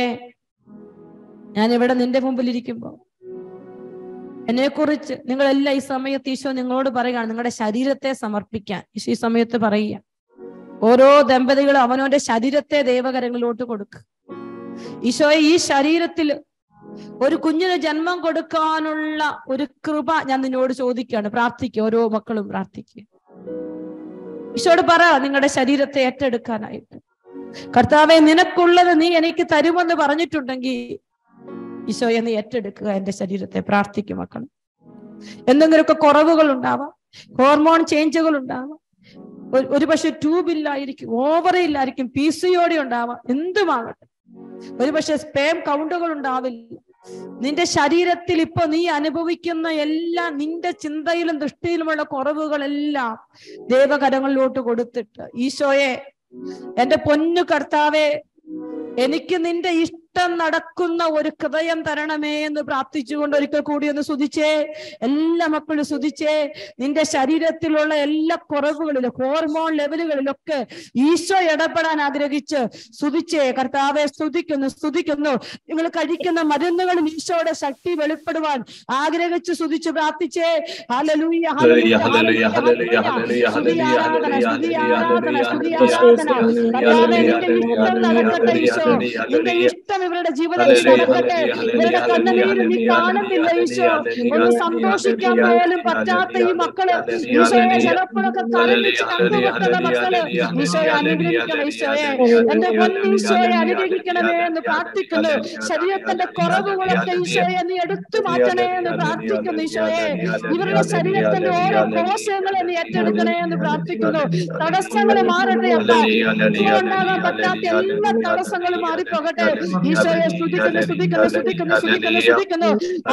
ഞാൻ ഇവിടെ നിന്റെ മുമ്പിൽ ഇരിക്കുമ്പോ എന്നെക്കുറിച്ച് നിങ്ങളെല്ലാം ഈ സമയത്ത് ഈശോ നിങ്ങളോട് പറയുകയാണ്, നിങ്ങളുടെ ശരീരത്തെ സമർപ്പിക്കാൻ ഈശോ ഈ സമയത്ത് പറയുക. ഓരോ ദമ്പതികളും അവനവന്റെ ശരീരത്തെ ദൈവകരങ്ങളിലോട്ട് കൊടുക്കുക. ഈശോയെ, ഈ ശരീരത്തിൽ ഒരു കുഞ്ഞിന് ജന്മം കൊടുക്കാനുള്ള ഒരു കൃപ ഞാൻ നിന്നോട് ചോദിക്കുകയാണ്. പ്രാർത്ഥിക്കുക, ഓരോ മക്കളും പ്രാർത്ഥിക്കുക. ഈശോയോട് പറ, നിങ്ങളുടെ ശരീരത്തെ ഏറ്റെടുക്കാനായിട്ട്. കർത്താവെ, നിനക്കുള്ളത് നീ എനിക്ക് തരുമെന്ന് പറഞ്ഞിട്ടുണ്ടെങ്കിൽ ഈശോയെ നീ ഏറ്റെടുക്കുക എന്റെ ശരീരത്തെ. പ്രാർത്ഥിക്കും മക്കൾ. എന്തെങ്കിലുമൊക്കെ കുറവുകൾ ഉണ്ടാവാം, ഹോർമോൺ ചേഞ്ചുകൾ ഉണ്ടാവാം, ഒരുപക്ഷെ ട്യൂബില്ലായിരിക്കും, ഓവറില്ലായിരിക്കും, PCOD ഉണ്ടാവാം, എന്തുമാകട്ടെ. ഒരുപക്ഷെ സ്പേം കൗണ്ടുകൾ ഉണ്ടാവില്ല. നിന്റെ ശരീരത്തിൽ ഇപ്പൊ നീ അനുഭവിക്കുന്ന എല്ലാം, നിന്റെ ചിന്തയിലും ദൃഷ്ടിയിലുമുള്ള കുറവുകളെല്ലാം ദൈവകരങ്ങളിലോട്ട് കൊടുത്തിട്ട്, ഈശോയെ, എന്റെ പൊന്നു കർത്താവെ, എനിക്ക് നിന്റെ ഇഷ്ടം നടക്കുന്ന ഒരു ഹൃദയം തരണമേ എന്ന് പ്രാർത്ഥിച്ചുകൊണ്ട് ഒരിക്കൽ കൂടി ഒന്ന് സ്തുതിച്ചേ. എല്ലാ മക്കളും സ്തുതിച്ചേ. നിന്റെ ശരീരത്തിലുള്ള എല്ലാ കുറവുകളിലും ഹോർമോൺ ലെവലുകളിലൊക്കെ ഈശോ ഇടപെടാൻ ആഗ്രഹിച്ച് സ്തുതിച്ചേ. കർത്താവെ, സ്തുതിക്കുന്നു സ്തുതിക്കുന്നു. നിങ്ങൾ കഴിക്കുന്ന മരുന്നുകളിൽ ഈശോയുടെ ശക്തി വെളിപ്പെടുവാൻ ആഗ്രഹിച്ച് സ്തുതിച്ച് പ്രാർത്ഥിച്ചേ. ഹല്ലേലൂയ, ഹല്ലേലൂയ, ഹല്ലേലൂയ, ഹല്ലേലൂയ, സ്തുതി, ആരാധന, സ്തുതി, ആരാധന, സ്തുതി, ആരാധന. കർത്താവേ, നിന്റെ ഇഷ്ടം നടക്കട്ടെ ഈശോ. നിന്റെ ഇഷ്ടം ഇവരുടെ ജീവിതത്തിൽ നടക്കട്ടെ. ഇവരുടെ കണ്ണുനീര് നീ കാണുന്നില്ല ഈശോ. ഒന്ന് സന്തോഷിക്കാൻ പോലും പറ്റാത്ത ഈ മക്കള്, ഈശോയെ, ചിലപ്പോഴൊക്കെ കരഞ്ഞിച്ച് കണ്ടുമുട്ടുന്ന മക്കള്, ഈശോയെ അനുഗ്രഹിക്കണം. ഈശോയെ, എന്റെ പൊന്നീശോയെ അനുഗ്രഹിക്കണമേ എന്ന് പ്രാർത്ഥിക്കുന്നു. ശരീരത്തിന്റെ കുറവുകളൊക്കെ ഈശോയെ നീ എടുത്തു മാറ്റണേ എന്ന് പ്രാർത്ഥിക്കുന്നു. ഈശോയെ, ഇവരുടെ ശരീരത്തിന്റെ ഓരോ കോശങ്ങളെ നീ ഏറ്റെടുക്കണേ എന്ന് പ്രാർത്ഥിക്കുന്നു. തടസ്സങ്ങൾ മാറട്ടെ അപ്പ. ഉണ്ടാകാൻ പറ്റാത്ത എല്ലാ തടസ്സങ്ങളും മാറിപ്പോകട്ടെ. ഈശോയെ സ്തുതിക്കുന്നു സ്തുതിക്കുന്നു സ്തുതിക്കുന്നു സ്തുതിക്കുന്നു സ്തുതിക്കുന്നു.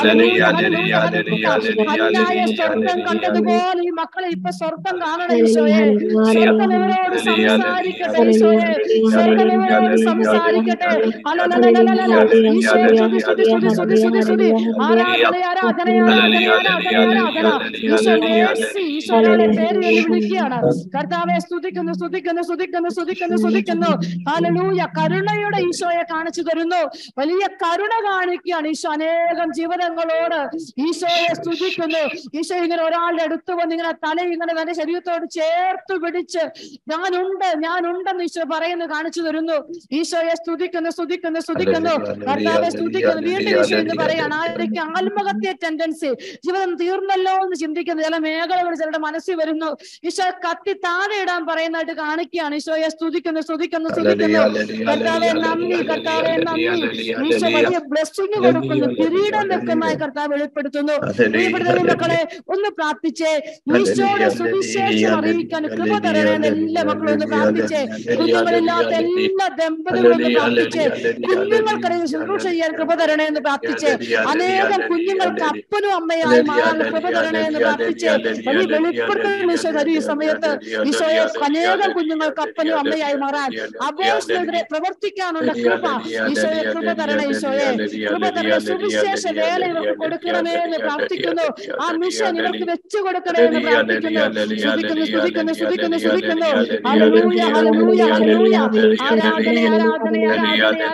അന്യായ സ്വർഗം കണ്ടതുപോലെ ഈ മക്കളെ ഇപ്പൊ സ്വർഗം കാണണം ഈശോയെ. സ്വർഗം ഇവരോട് സംസാരിക്കട്ടെ ഈശോയെ. സ്വർഗം ഇവരോട് സംസാരിക്കട്ടെ. ഈശോയെ സ്തുതി സ്തുതി സ്തുതി സ്തുതി സ്തുതി സ്തുതി. ആരാധന ആരാധന ആരാധന ആരാധന ആരാധന. ഈശോ മേഴ്സി, ഈശോയുടെ പേര് വിളിക്കുകയാണ്. കർത്താവെ, സ്തുതിക്കുന്നു സ്തുതിക്കുന്നു സ്തുതിക്കുന്നു സ്തുതിക്കുന്നു സ്തുതിക്കുന്നു. ഹല്ലേലൂയ. കരുണയുടെ ഈശോയെ കാണിച്ചു തരുന്നു. വലിയ കരുണ കാണിക്കുകയാണ് ഈശോ അനേകം ജീവിതങ്ങളോട്. ഈശോയെ സ്തുതിക്കുന്നു. ഈശോ ഇങ്ങനെ ഒരാളുടെ അടുത്ത് വന്ന് ഇങ്ങനെ തല ഇങ്ങനെ തന്റെ ശരീരത്തോട് ചേർത്ത് പിടിച്ച് ഞാനുണ്ടെന്ന് ഈശോ പറയുന്നു, കാണിച്ചു തരുന്നു. ഈശോയെ സ്തുതിക്കുന്നു സ്തുതിക്കുന്നു സ്തുതിക്കുന്നു. കർത്താവെ സ്തുതിക്കുന്നു. വീണ്ടും ഈശോ എന്ന് പറയാണ്, ആയിരിക്കും ആത്മഹത്യ ടെൻഡൻസി, ജീവിതം തീർന്നല്ലോ എന്ന് ചിന്തിക്കുന്ന ചില മേഖലകൾ ചിലരുടെ മനസ്സിൽ വരുന്നു. ഈശോ കത്തി താഴെ ഇടാൻ പറയുന്നതായിട്ട് കാണിക്കുകയാണ്. ഈശോയെ സ്തുതിക്കുന്നു സ്തുതിക്കുന്നു സ്തുതിക്കുന്നു. കർത്താവെ നന്ദി, കർത്താവെ നന്ദി. ഈശോ വലിയ ബ്ലെസ്സിങ് കൊടുക്കുന്നു, കിരീടം വെക്കുന്നതായി കർത്താവ് വെളിപ്പെടുത്തുന്നു. പ്രിയപ്പെട്ട മക്കളെ ഒന്ന് പ്രാർത്ഥിച്ചേ, ഈശോയുടെ സുവിശേഷം അറിയിക്കാൻ കൃപ തരണേ. എല്ലാ മക്കളും ഒന്ന് പ്രാർത്ഥിച്ചേ. കുഞ്ഞുങ്ങളില്ലാത്ത എല്ലാ ദമ്പതികളും ഒന്ന് പ്രാർത്ഥിച്ചേ. കുഞ്ഞുങ്ങൾക്കറിയാൻ ശുശ്രൂഷ ചെയ്യാൻ കൃപ തരണേ എന്ന് പ്രാർത്ഥിച്ചേ. അനേകം കുഞ്ഞുങ്ങൾക്ക് അപ്പനും അമ്മയായി മാറാൻ കൃപ തരണേ എന്ന് പ്രാർത്ഥിച്ചേ. വലിയ വെളിപ്പെടുത്തൽ ഈശോ തരും ഈ സമയത്ത്. ഈശോയെ അനേകം കുഞ്ഞുങ്ങൾക്ക് അപ്പനും അമ്മയായി മാറാൻ, അബോഷനെതിരെ പ്രവർത്തിക്കാനുള്ള കൃപ ഈശോയെ കൃപ തരണേ. ഈശോയെ കൃപ തരണേ. സുവിശേഷ വേല ഇവർക്ക് കൊടുക്കണമേ എന്ന് പ്രാർത്ഥിക്കുന്നു. ആ മിഷൻ ഇവർക്ക് വെച്ചു കൊടുക്കണേ എന്ന് പ്രാർത്ഥിക്കുന്നു. സ്തുതിക്കുന്നു സ്തുതിക്കുന്നു സ്തുതിക്കുന്നു സ്തുതിക്കുന്നു. ഹല്ലേലൂയ ഹല്ലേലൂയ ഹല്ലേലൂയ. ആരാധന ആരാധന ആരാധന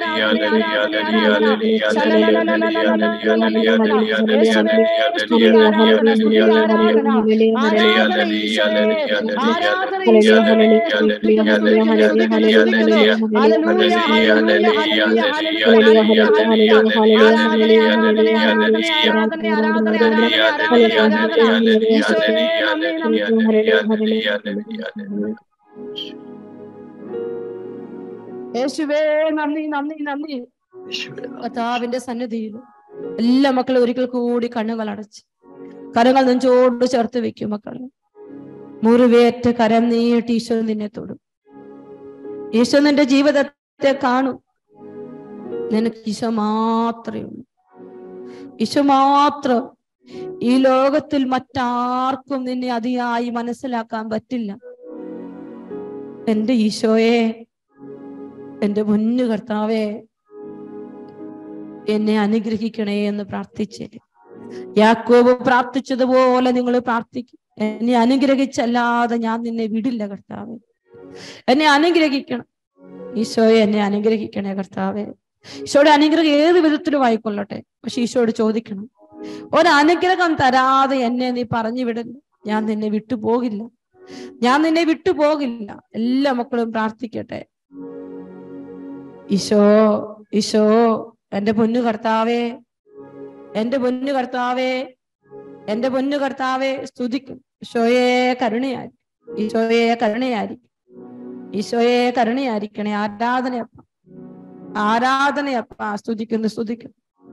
യേശുവേ നന്ദി നന്ദി നന്ദി. കർത്താവിന്റെ സന്നിധിയിൽ എല്ലാ മക്കളും ഒരിക്കൽ കൂടി കണ്ണുകൾ അടച്ച് കരങ്ങൾ നെഞ്ചോട് ചേർത്ത് വെക്കും. മക്കളെ മുറിവേറ്റ കരം നീട്ടി ഈശോ നിന്നെ തൊടും. ഈശോ നിന്റെ ജീവിതത്തെ കാണും. നിനക്ക് ഈശോ മാത്രമേ ഉള്ളൂ. ഈശോ മാത്രം. ഈ ലോകത്തിൽ മറ്റാർക്കും നിന്നെ അതിയായി മനസ്സിലാക്കാൻ പറ്റില്ല. എന്റെ ഈശോയെ, എന്റെ പൊന്നു കർത്താവേ, എന്നെ അനുഗ്രഹിക്കണേ എന്ന് പ്രാർത്ഥിച്ചേ. യാക്കോബ് പ്രാർത്ഥിച്ചതുപോലെ നിങ്ങൾ പ്രാർത്ഥിക്കും. എന്നെ അനുഗ്രഹിച്ചല്ലാതെ ഞാൻ നിന്നെ വിടില്ല കർത്താവേ. എന്നെ അനുഗ്രഹിക്കണം ഈശോയെ, എന്നെ അനുഗ്രഹിക്കണേ കർത്താവേ. ഈശോയുടെ അനുഗ്രഹം ഏത് വിധത്തിലും ആയിക്കൊള്ളട്ടെ, പക്ഷെ ഈശോയോട് ചോദിക്കണം. ഒരനുഗ്രഹം തരാതെ എന്നെ നീ പറഞ്ഞു വിടില്ല. ഞാൻ നിന്നെ വിട്ടുപോകില്ല, ഞാൻ നിന്നെ വിട്ടുപോകില്ല. എല്ലാ മക്കളും പ്രാർത്ഥിക്കട്ടെ. ഈശോ ഈശോ, എന്റെ പൊന്നു കർത്താവേ, എന്റെ പൊന്നു കർത്താവേ, എന്റെ പൊന്നു കർത്താവേ, സ്തുതിക്കും. ഈശോയെ കരുണയായിരിക്കും, ഈശോയെ കരുണയായിരിക്കും, ഈശോയെ കരുണയായിരിക്കണേ. ആരാധനയപ്പ, ആരാധനയപ്പ. സ്തുതിക്കുന്നു സ്തുതിക്കുന്നു.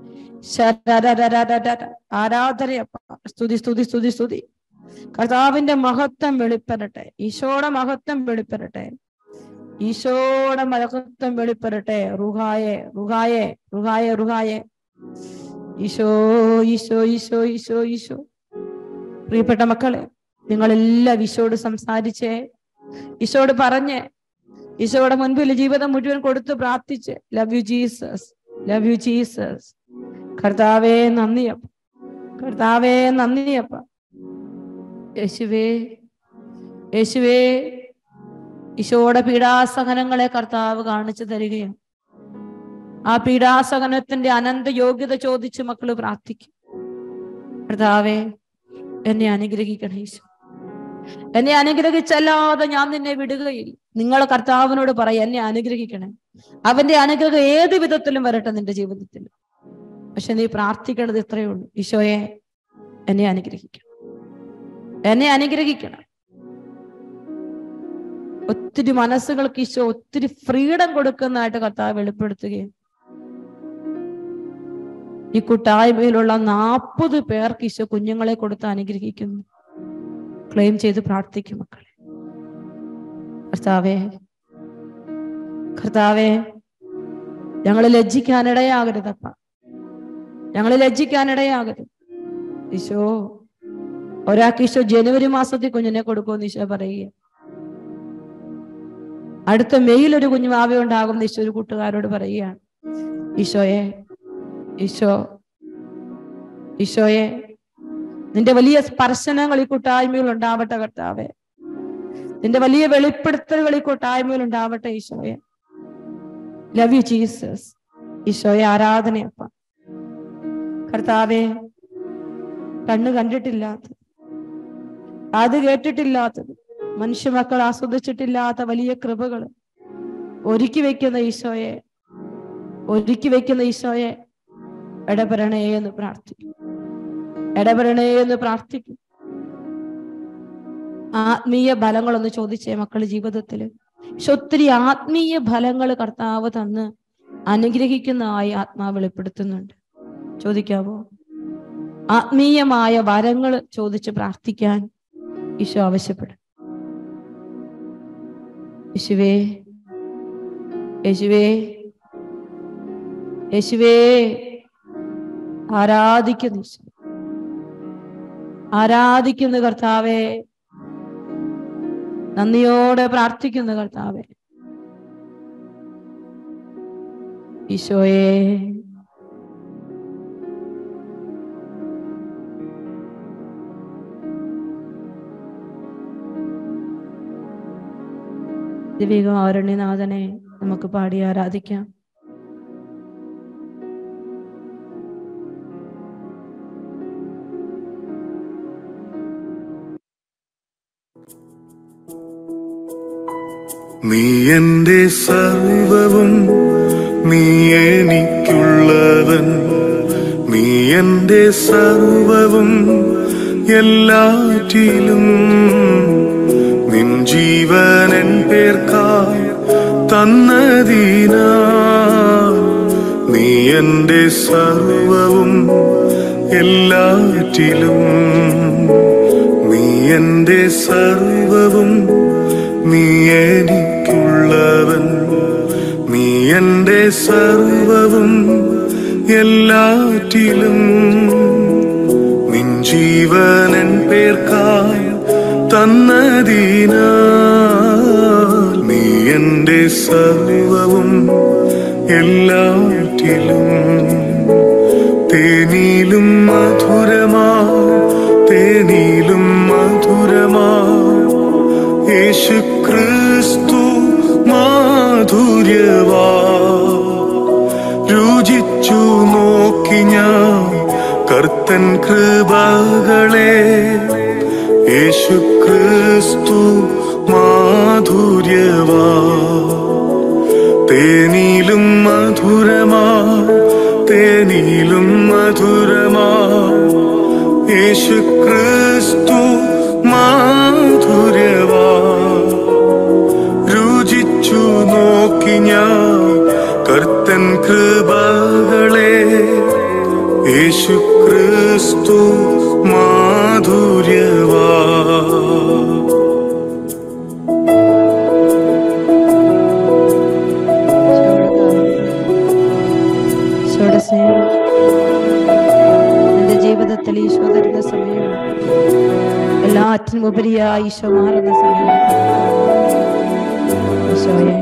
ആരാധനയപ്പ. സ്തുതി സ്തുതി സ്തുതി സ്തുതി. കർത്താവിന്റെ മഹത്വം വെളിപ്പെടട്ടെ. ഈശോയുടെ മഹത്വം വെളിപ്പെടട്ടെ. ഈശോയുടെ മഹത്വം വെളിപ്പെടട്ടെ. റുഹായെ റുഹായെ റുഹായെ റുഹായെ. ഈശോ ഈശോ ഈശോ ഈശോ ഈശോ. പ്രിയപ്പെട്ട മക്കളെ, നിങ്ങളെല്ലാം ഈശോയോട് സംസാരിച്ചേ, ഈശോയോട് പറഞ്ഞേ, ഈശോയുടെ മുൻപിൽ ജീവിതം മുഴുവൻ കൊടുത്ത് പ്രാർത്ഥിച്ച്. Love you Jesus, love you Jesus. കർത്താവേ നന്ദിയപ്പ, കർത്താവേ നന്ദിയപ്പ. യേശുവേ യേശുവേ. ഈശോയുടെ പീഡാസഹനങ്ങളെ കർത്താവ് കാണിച്ചു തരികയാണ്. ആ പീഡാസഹനത്തിന്റെ അനന്ത യോഗ്യത ചോദിച്ച് മക്കള് പ്രാർത്ഥിക്കും. കർത്താവേ എന്നെ അനുഗ്രഹിക്കണം ഈശോ, എന്നെ അനുഗ്രഹിച്ചല്ലാതെ ഞാൻ നിന്നെ വിടുകയില്ല. നിങ്ങൾ കർത്താവിനോട് പറയാം, എന്നെ അനുഗ്രഹിക്കണേ. അവന്റെ അനുഗ്രഹം ഏത് വിധത്തിലും വരട്ടെ നിന്റെ ജീവിതത്തിൽ. പക്ഷെ നീ പ്രാർത്ഥിക്കേണ്ടത് ഇത്രയേ ഉള്ളൂ, ഈശോയെ എന്നെ അനുഗ്രഹിക്കണം, എന്നെ അനുഗ്രഹിക്കണം. ഒത്തിരി മനസ്സുകൾക്ക് ഈശോ ഒത്തിരി ഫ്രീഡം കൊടുക്കുന്നതായിട്ട് കർത്താവ് വെളിപ്പെടുത്തുകയും ഈ കൂട്ടായ്മയിലുള്ള 40 പേർക്ക് ഈശോ കുഞ്ഞുങ്ങളെ കൊടുത്ത് അനുഗ്രഹിക്കുന്നു. ക്ലെയിം ചെയ്ത് പ്രാർത്ഥിക്കും മക്കളെ. കർത്താവേ കർത്താവേ, ഞങ്ങൾ ലജ്ജിക്കാനിടയാകരുതപ്പ, ഞങ്ങൾ ലജ്ജിക്കാനിടയാകരുത്. ഈശോ ഒരാൾക്ക് ഈശോ ജനുവരി മാസത്തിൽ കുഞ്ഞിനെ കൊടുക്കുമെന്ന് ഈശോ പറയുക. അടുത്ത മെയിൽ ഒരു കുഞ്ഞുമാവ ഉണ്ടാകും ഈശോ ഒരു കൂട്ടുകാരോട് പറയുകയാണ്. ഈശോയെ ഈശോ ഈശോയെ, നിന്റെ വലിയ സ്പർശനങ്ങൾ ഈ കൂട്ടായ്മയിൽ ഉണ്ടാവട്ടെ കർത്താവേ. നിന്റെ വലിയ വെളിപ്പെടുത്തലുകൾ ഈ കൂട്ടായ്മയിൽ ഉണ്ടാവട്ടെ ഈശോയെ. Love you Jesus. ഈശോയെ ആരാധനയപ്പ. കർത്താവേ, കണ്ണ് കണ്ടിട്ടില്ലാത്തത്, അത് കേട്ടിട്ടില്ലാത്തത്, മനുഷ്യമക്കൾ ആസ്വദിച്ചിട്ടില്ലാത്ത വലിയ കൃപകൾ ഒരുക്കി വെക്കുന്ന ഈശോയെ, ഒരുക്കി വെക്കുന്ന ഈശോയെ ഇടപെടണേ എന്ന് പ്രാർത്ഥിക്കും, ഇടപെടണേ എന്ന് പ്രാർത്ഥിക്കും. ആത്മീയ ബലങ്ങളൊന്ന് ചോദിച്ചേ മക്കള് ജീവിതത്തില്. പക്ഷെ ഒത്തിരി ആത്മീയ ഫലങ്ങൾ കർത്താവ് തന്ന് അനുഗ്രഹിക്കുന്നതായി ആത്മാവ് വെളിപ്പെടുത്തുന്നുണ്ട്. ചോദിക്കാവോ? ആത്മീയമായ വരങ്ങൾ ചോദിച്ച് പ്രാർത്ഥിക്കാൻ ഈശോ ആവശ്യപ്പെടും. യേശുവേ, യേശുവേ, യേശുവേ, ആരാധിക്കുന്നു, ആരാധിക്കുന്നു കർത്താവേ, നന്ദിയോടെ പ്രാർത്ഥിക്കുന്നു കർത്താവേ. ഈശോയെ, ദിവ്യകാരുണ്യനാഥനെ നമുക്ക് പാടി ആരാധിക്കാം. നീ എന്റെ സർവവും, നീ എനിക്കുള്ളവൻ, നീ എന്റെ സർവവും എല്ലാറ്റിലും. നിൻ ജീവനൻ പേർക്കായി തന്നതിനാൽ നീ എന്റെ സർവവും എല്ലാറ്റിലും. നീ എന്റെ സർവവും, നീ എനിക്കുള്ളവൻ, നീ എന്റെ സർവവും എല്ലാറ്റിലും. നിൻ ജീവനൻ പേർക്കായി തന്നതിനാൽ നീ എന്റെ സർവവും എല്ലാറ്റിലും. തേനിലും മധുരമാ, തേനിലും മധുരമാ യേശു ക്രിസ്തു മാധുര്യവാ. രുചിച്ചു നോക്കി ഞാൻ കർത്തൻ കൃപകളെ, യേശു ക്രിസ്തു മാധുര്യവാ. തേനിലും മധുരമാ, തേനിലും മധുരമാ യേശു ക്രിസ്തു മാധുര്യവാ. രുചിച്ചു നോക്കി ഞാൻ കർത്തൻ കൃപകളെ, യേശു ക്രിസ്തു മാധുര്യവാ. എന്റെ ജീവിതത്തിൽ ഈശോ തരുന്ന സമയം, എല്ലാറ്റിനും ഉപരിയായി ഈശോ മാറുന്ന സമയം. ഈശോയെ,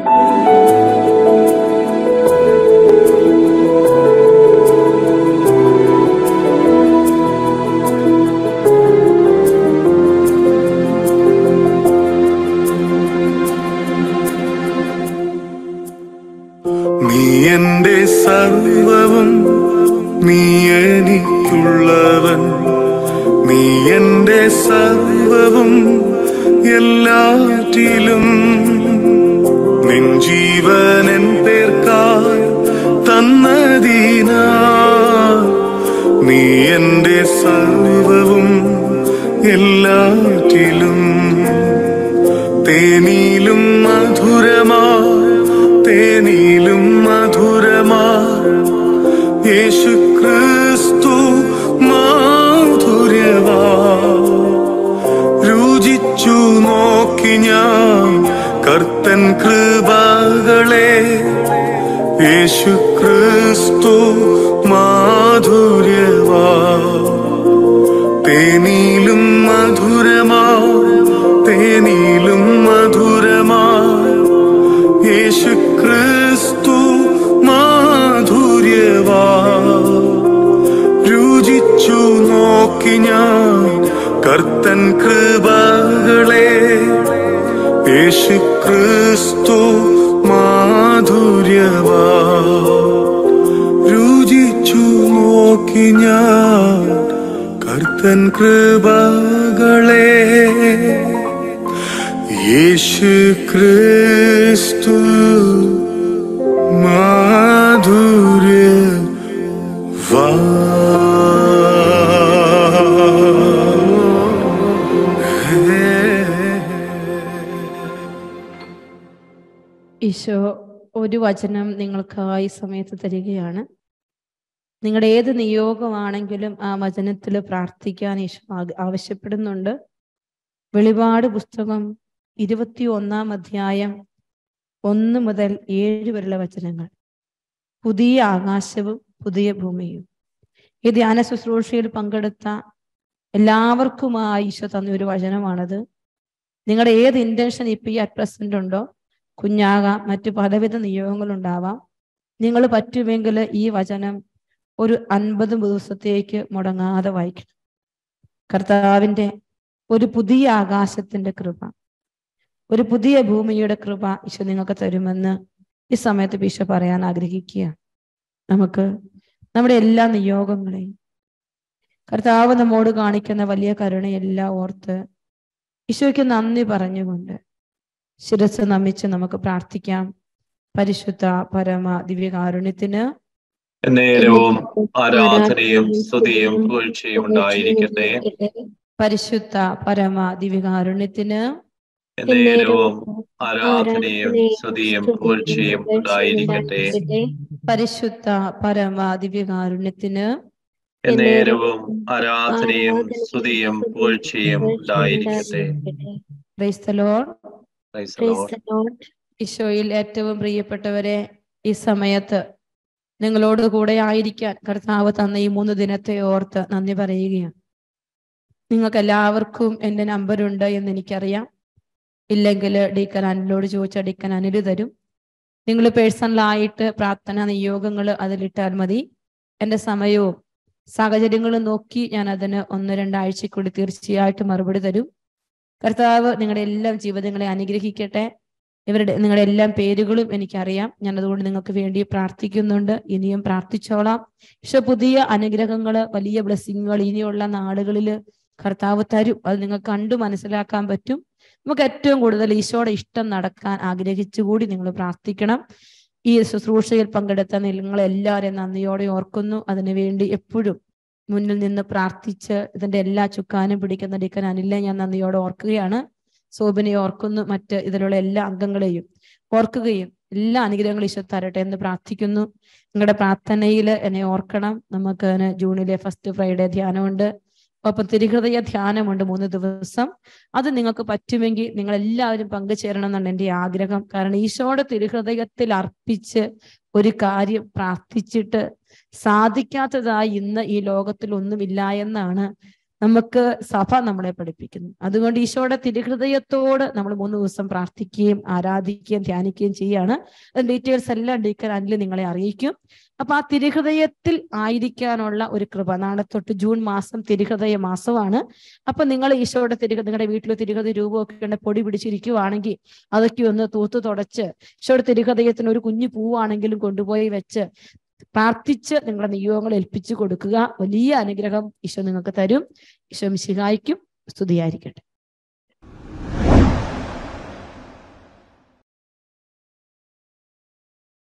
നീ എന്റെ സർവവും, നീ എനിക്കുള്ളവൻ, നീ എന്റെ സർവവും എല്ലാറ്റിലും. നിൻ ജീവനൻ പേർക്കായി തന്നതിനാൽ നീ എന്റെ സർവവും എല്ലാറ്റിലും. തേനിലും മധുരമാ, തേനിലും മധുരമാ യേശു ക്രിസ്തു മാധുര്യവാ. രുചിച്ചു നോക്കി ഞാൻ കർത്തൻ കൃപകളെ, യേശു ക്രിസ്തു മാധുര്യവാ. തേനിലും മധുരമാ, തേനിലും മധുരമാ യേശു ക്രിസ്തു മാധുര്യവാ. രുചിച്ചു നോക്കി ഞാൻ കർത്തൻ കൃപകളെ, യേശു ക്രിസ്തു മാധുര്യവാ. രുചിച്ചു നോക്കി ഞാൻ കർത്തൻ കൃപകളെ, യേശു ക്രിസ്തു മാധുര്യവാ. ഈശോ ഒരു വചനം നിങ്ങൾക്കായി സമയത്ത് തരികയാണ്. നിങ്ങളുടെ ഏത് നിയോഗമാണെങ്കിലും ആ വചനത്തിൽ പ്രാർത്ഥിക്കാൻ ഈശോ ആവശ്യപ്പെടുന്നുണ്ട്. വെളിപാട് പുസ്തകം 21-ാം അധ്യായം 1 മുതൽ 7 വരെയുള്ള വചനങ്ങൾ. പുതിയ ആകാശവും പുതിയ ഭൂമിയും. ഈ ധ്യാന ശുശ്രൂഷയിൽ പങ്കെടുത്ത എല്ലാവർക്കുമായി ഈശോ തന്ന ഒരു വചനമാണത്. നിങ്ങളുടെ ഏത് ഇന്റൻഷൻ ഇപ്പം ഈ അറ്റ് പ്രസന്റ് ഉണ്ടോ, കുഞ്ഞാകാം, മറ്റു പലവിധ നിയോഗങ്ങളുണ്ടാവാം, നിങ്ങൾ പറ്റുമെങ്കിൽ ഈ വചനം ഒരു 50 ദിവസത്തേക്ക് മുടങ്ങാതെ വായിക്കണം. കർത്താവിൻ്റെ ഒരു പുതിയ ആകാശത്തിന്റെ കൃപ, ഒരു പുതിയ ഭൂമിയുടെ കൃപ ഈശോ നിങ്ങൾക്ക് തരുമെന്ന് ഈ സമയത്ത് ഈശോ പറയാൻ ആഗ്രഹിക്കുക. നമുക്ക് നമ്മുടെ എല്ലാ നിയോഗങ്ങളെയും കർത്താവ് നമ്മോട് കാണിക്കുന്ന വലിയ കരുണയെല്ലാം ഓർത്ത് ഈശോയ്ക്ക് നന്ദി പറഞ്ഞുകൊണ്ട് ശിരസ് നമിച്ച് നമുക്ക് പ്രാർത്ഥിക്കാം. പരിശുദ്ധ പരമ ദിവ്യകാരുണ്യത്തിന് നേരവും ആരാധനയും സ്തുതിയും പുകഴ്ചയും ഉണ്ടായിരിക്കട്ടെ. പരിശുദ്ധ പരമ ദിവ്യകാരുണ്യത്തിന് നേരവും ആരാധനയും സ്തുതിയും പുകഴ്ചയും ഉണ്ടായിരിക്കട്ടെ. പരിശുദ്ധ പരമ ദിവ്യകാരുണ്യത്തിന് നേരവും ആരാധനയും സ്തുതിയും പുകഴ്ചയും ഉണ്ടായിരിക്കട്ടെ. Praise the Lord. Praise the Lord. ഈശോയിൽ ഏറ്റവും പ്രിയപ്പെട്ടവരെ, ഈ സമയത്ത് നിങ്ങളോട് കൂടെ ആയിരിക്കാൻ കർത്താവ് തന്ന ഈ 3 ദിനത്തെ ഓർത്ത് നന്ദി പറയുകയാണ്. നിങ്ങൾക്ക് എല്ലാവർക്കും എൻ്റെ നമ്പറുണ്ട് എന്ന് എനിക്കറിയാം. ഇല്ലെങ്കിൽ ഡീക്കൻ അനിലോട് ചോദിച്ചാൽ ഡീക്കൻ അനിൽ തരും. നിങ്ങൾ പേഴ്സണലായിട്ട് പ്രാർത്ഥന നിയോഗങ്ങൾ അതിലിട്ടാൽ മതി. എൻ്റെ സമയവും സാഹചര്യങ്ങളും നോക്കി ഞാൻ അതിന് 1-2 ആഴ്ചക്കുള്ളിൽ തീർച്ചയായിട്ടും മറുപടി തരും. കർത്താവ് നിങ്ങളുടെ എല്ലാം ജീവിതങ്ങളെ അനുഗ്രഹിക്കട്ടെ. നിങ്ങളുടെ എല്ലാം പേരുകളും എനിക്കറിയാം. ഞാൻ അതുകൊണ്ട് നിങ്ങൾക്ക് വേണ്ടി പ്രാർത്ഥിക്കുന്നുണ്ട്. ഇനിയും പ്രാർത്ഥിച്ചോളാം. പക്ഷെ പുതിയ അനുഗ്രഹങ്ങൾ, വലിയ ബ്ലെസ്സിങ്ങുകൾ ഇനിയുള്ള നാളുകളിൽ കർത്താവ് തരും. അത് നിങ്ങൾക്ക് കണ്ടു മനസ്സിലാക്കാൻ പറ്റും. നമുക്ക് ഏറ്റവും കൂടുതൽ ഈശോയുടെ ഇഷ്ടം നടക്കാൻ ആഗ്രഹിച്ചുകൂടി നിങ്ങൾ പ്രാർത്ഥിക്കണം. ഈ ശുശ്രൂഷയിൽ പങ്കെടുത്ത നിങ്ങളെല്ലാവരെയും നന്ദിയോടെ ഓർക്കുന്നു. അതിനുവേണ്ടി എപ്പോഴും മുന്നിൽ നിന്ന് പ്രാർത്ഥിച്ച് ഇതിന്റെ എല്ലാ ചുക്കാനും പിടിക്കുന്ന ഡീക്കൻ അനിലെ ഞാൻ നന്ദിയോടെ ഓർക്കുകയാണ്. സോബിനെ ഓർക്കുന്നു. മറ്റ് ഇതിലുള്ള എല്ലാ അംഗങ്ങളെയും ഓർക്കുകയും എല്ലാ അനുഗ്രഹങ്ങളും ഈശോ തരട്ടെ എന്ന് പ്രാർത്ഥിക്കുന്നു. നിങ്ങളുടെ പ്രാർത്ഥനയിൽ എന്നെ ഓർക്കണം. നമുക്ക് ജൂണിലെ ഫസ്റ്റ് ഫ്രൈഡേ ധ്യാനമുണ്ട്. ഒപ്പം തിരുഹൃദയ ധ്യാനമുണ്ട് 3 ദിവസം. അത് നിങ്ങൾക്ക് പറ്റുമെങ്കിൽ നിങ്ങൾ എല്ലാവരും പങ്കുചേരണം എന്നാണ് എൻ്റെ ആഗ്രഹം. കാരണം ഈശോയുടെ തിരുഹൃദയത്തിൽ അർപ്പിച്ച് ഒരു കാര്യം പ്രാർത്ഥിച്ചിട്ട് സാധിക്കാത്തതായി ഇന്ന് ഈ ലോകത്തിൽ ഒന്നുമില്ല എന്നാണ് നമുക്ക് സഭ നമ്മളെ പഠിപ്പിക്കുന്നത്. അതുകൊണ്ട് ഈശോയുടെ തിരുഹൃദയത്തോട് നമ്മൾ 3 ദിവസം പ്രാർത്ഥിക്കുകയും ആരാധിക്കുകയും ധ്യാനിക്കുകയും ചെയ്യാണ്. ഡീറ്റെയിൽസ് എല്ലാം ഡീക്കൻ അനിൽ നിങ്ങളെ അറിയിക്കും. അപ്പൊ ആ തിരുഹൃദയത്തിൽ ആയിരിക്കാനുള്ള ഒരു കൃപ. നാളെ തൊട്ട് ജൂൺ മാസം തിരുഹൃദയ മാസമാണ്. അപ്പൊ നിങ്ങൾ ഈശോയുടെ നിങ്ങളുടെ വീട്ടിൽ തിരുഹൃദയ രൂപമൊക്കെ ഉണ്ട്, പൊടി പിടിച്ചിരിക്കുവാണെങ്കിൽ അതൊക്കെ ഒന്ന് തൂത്ത് തുടച്ച് ഈശോയുടെ തിരുഹൃദയത്തിന് ഒരു കുഞ്ഞു പൂവാണെങ്കിലും കൊണ്ടുപോയി വെച്ച് പ്രാർത്ഥിച്ച് നിങ്ങളുടെ നിയോഗങ്ങൾ ഏൽപ്പിച്ചു കൊടുക്കുക. വലിയ അനുഗ്രഹം ഈശോ നിങ്ങൾക്ക് തരും. ഈശോ മിശിഹായ്ക്കും സ്തുതിയായിരിക്കട്ടെ.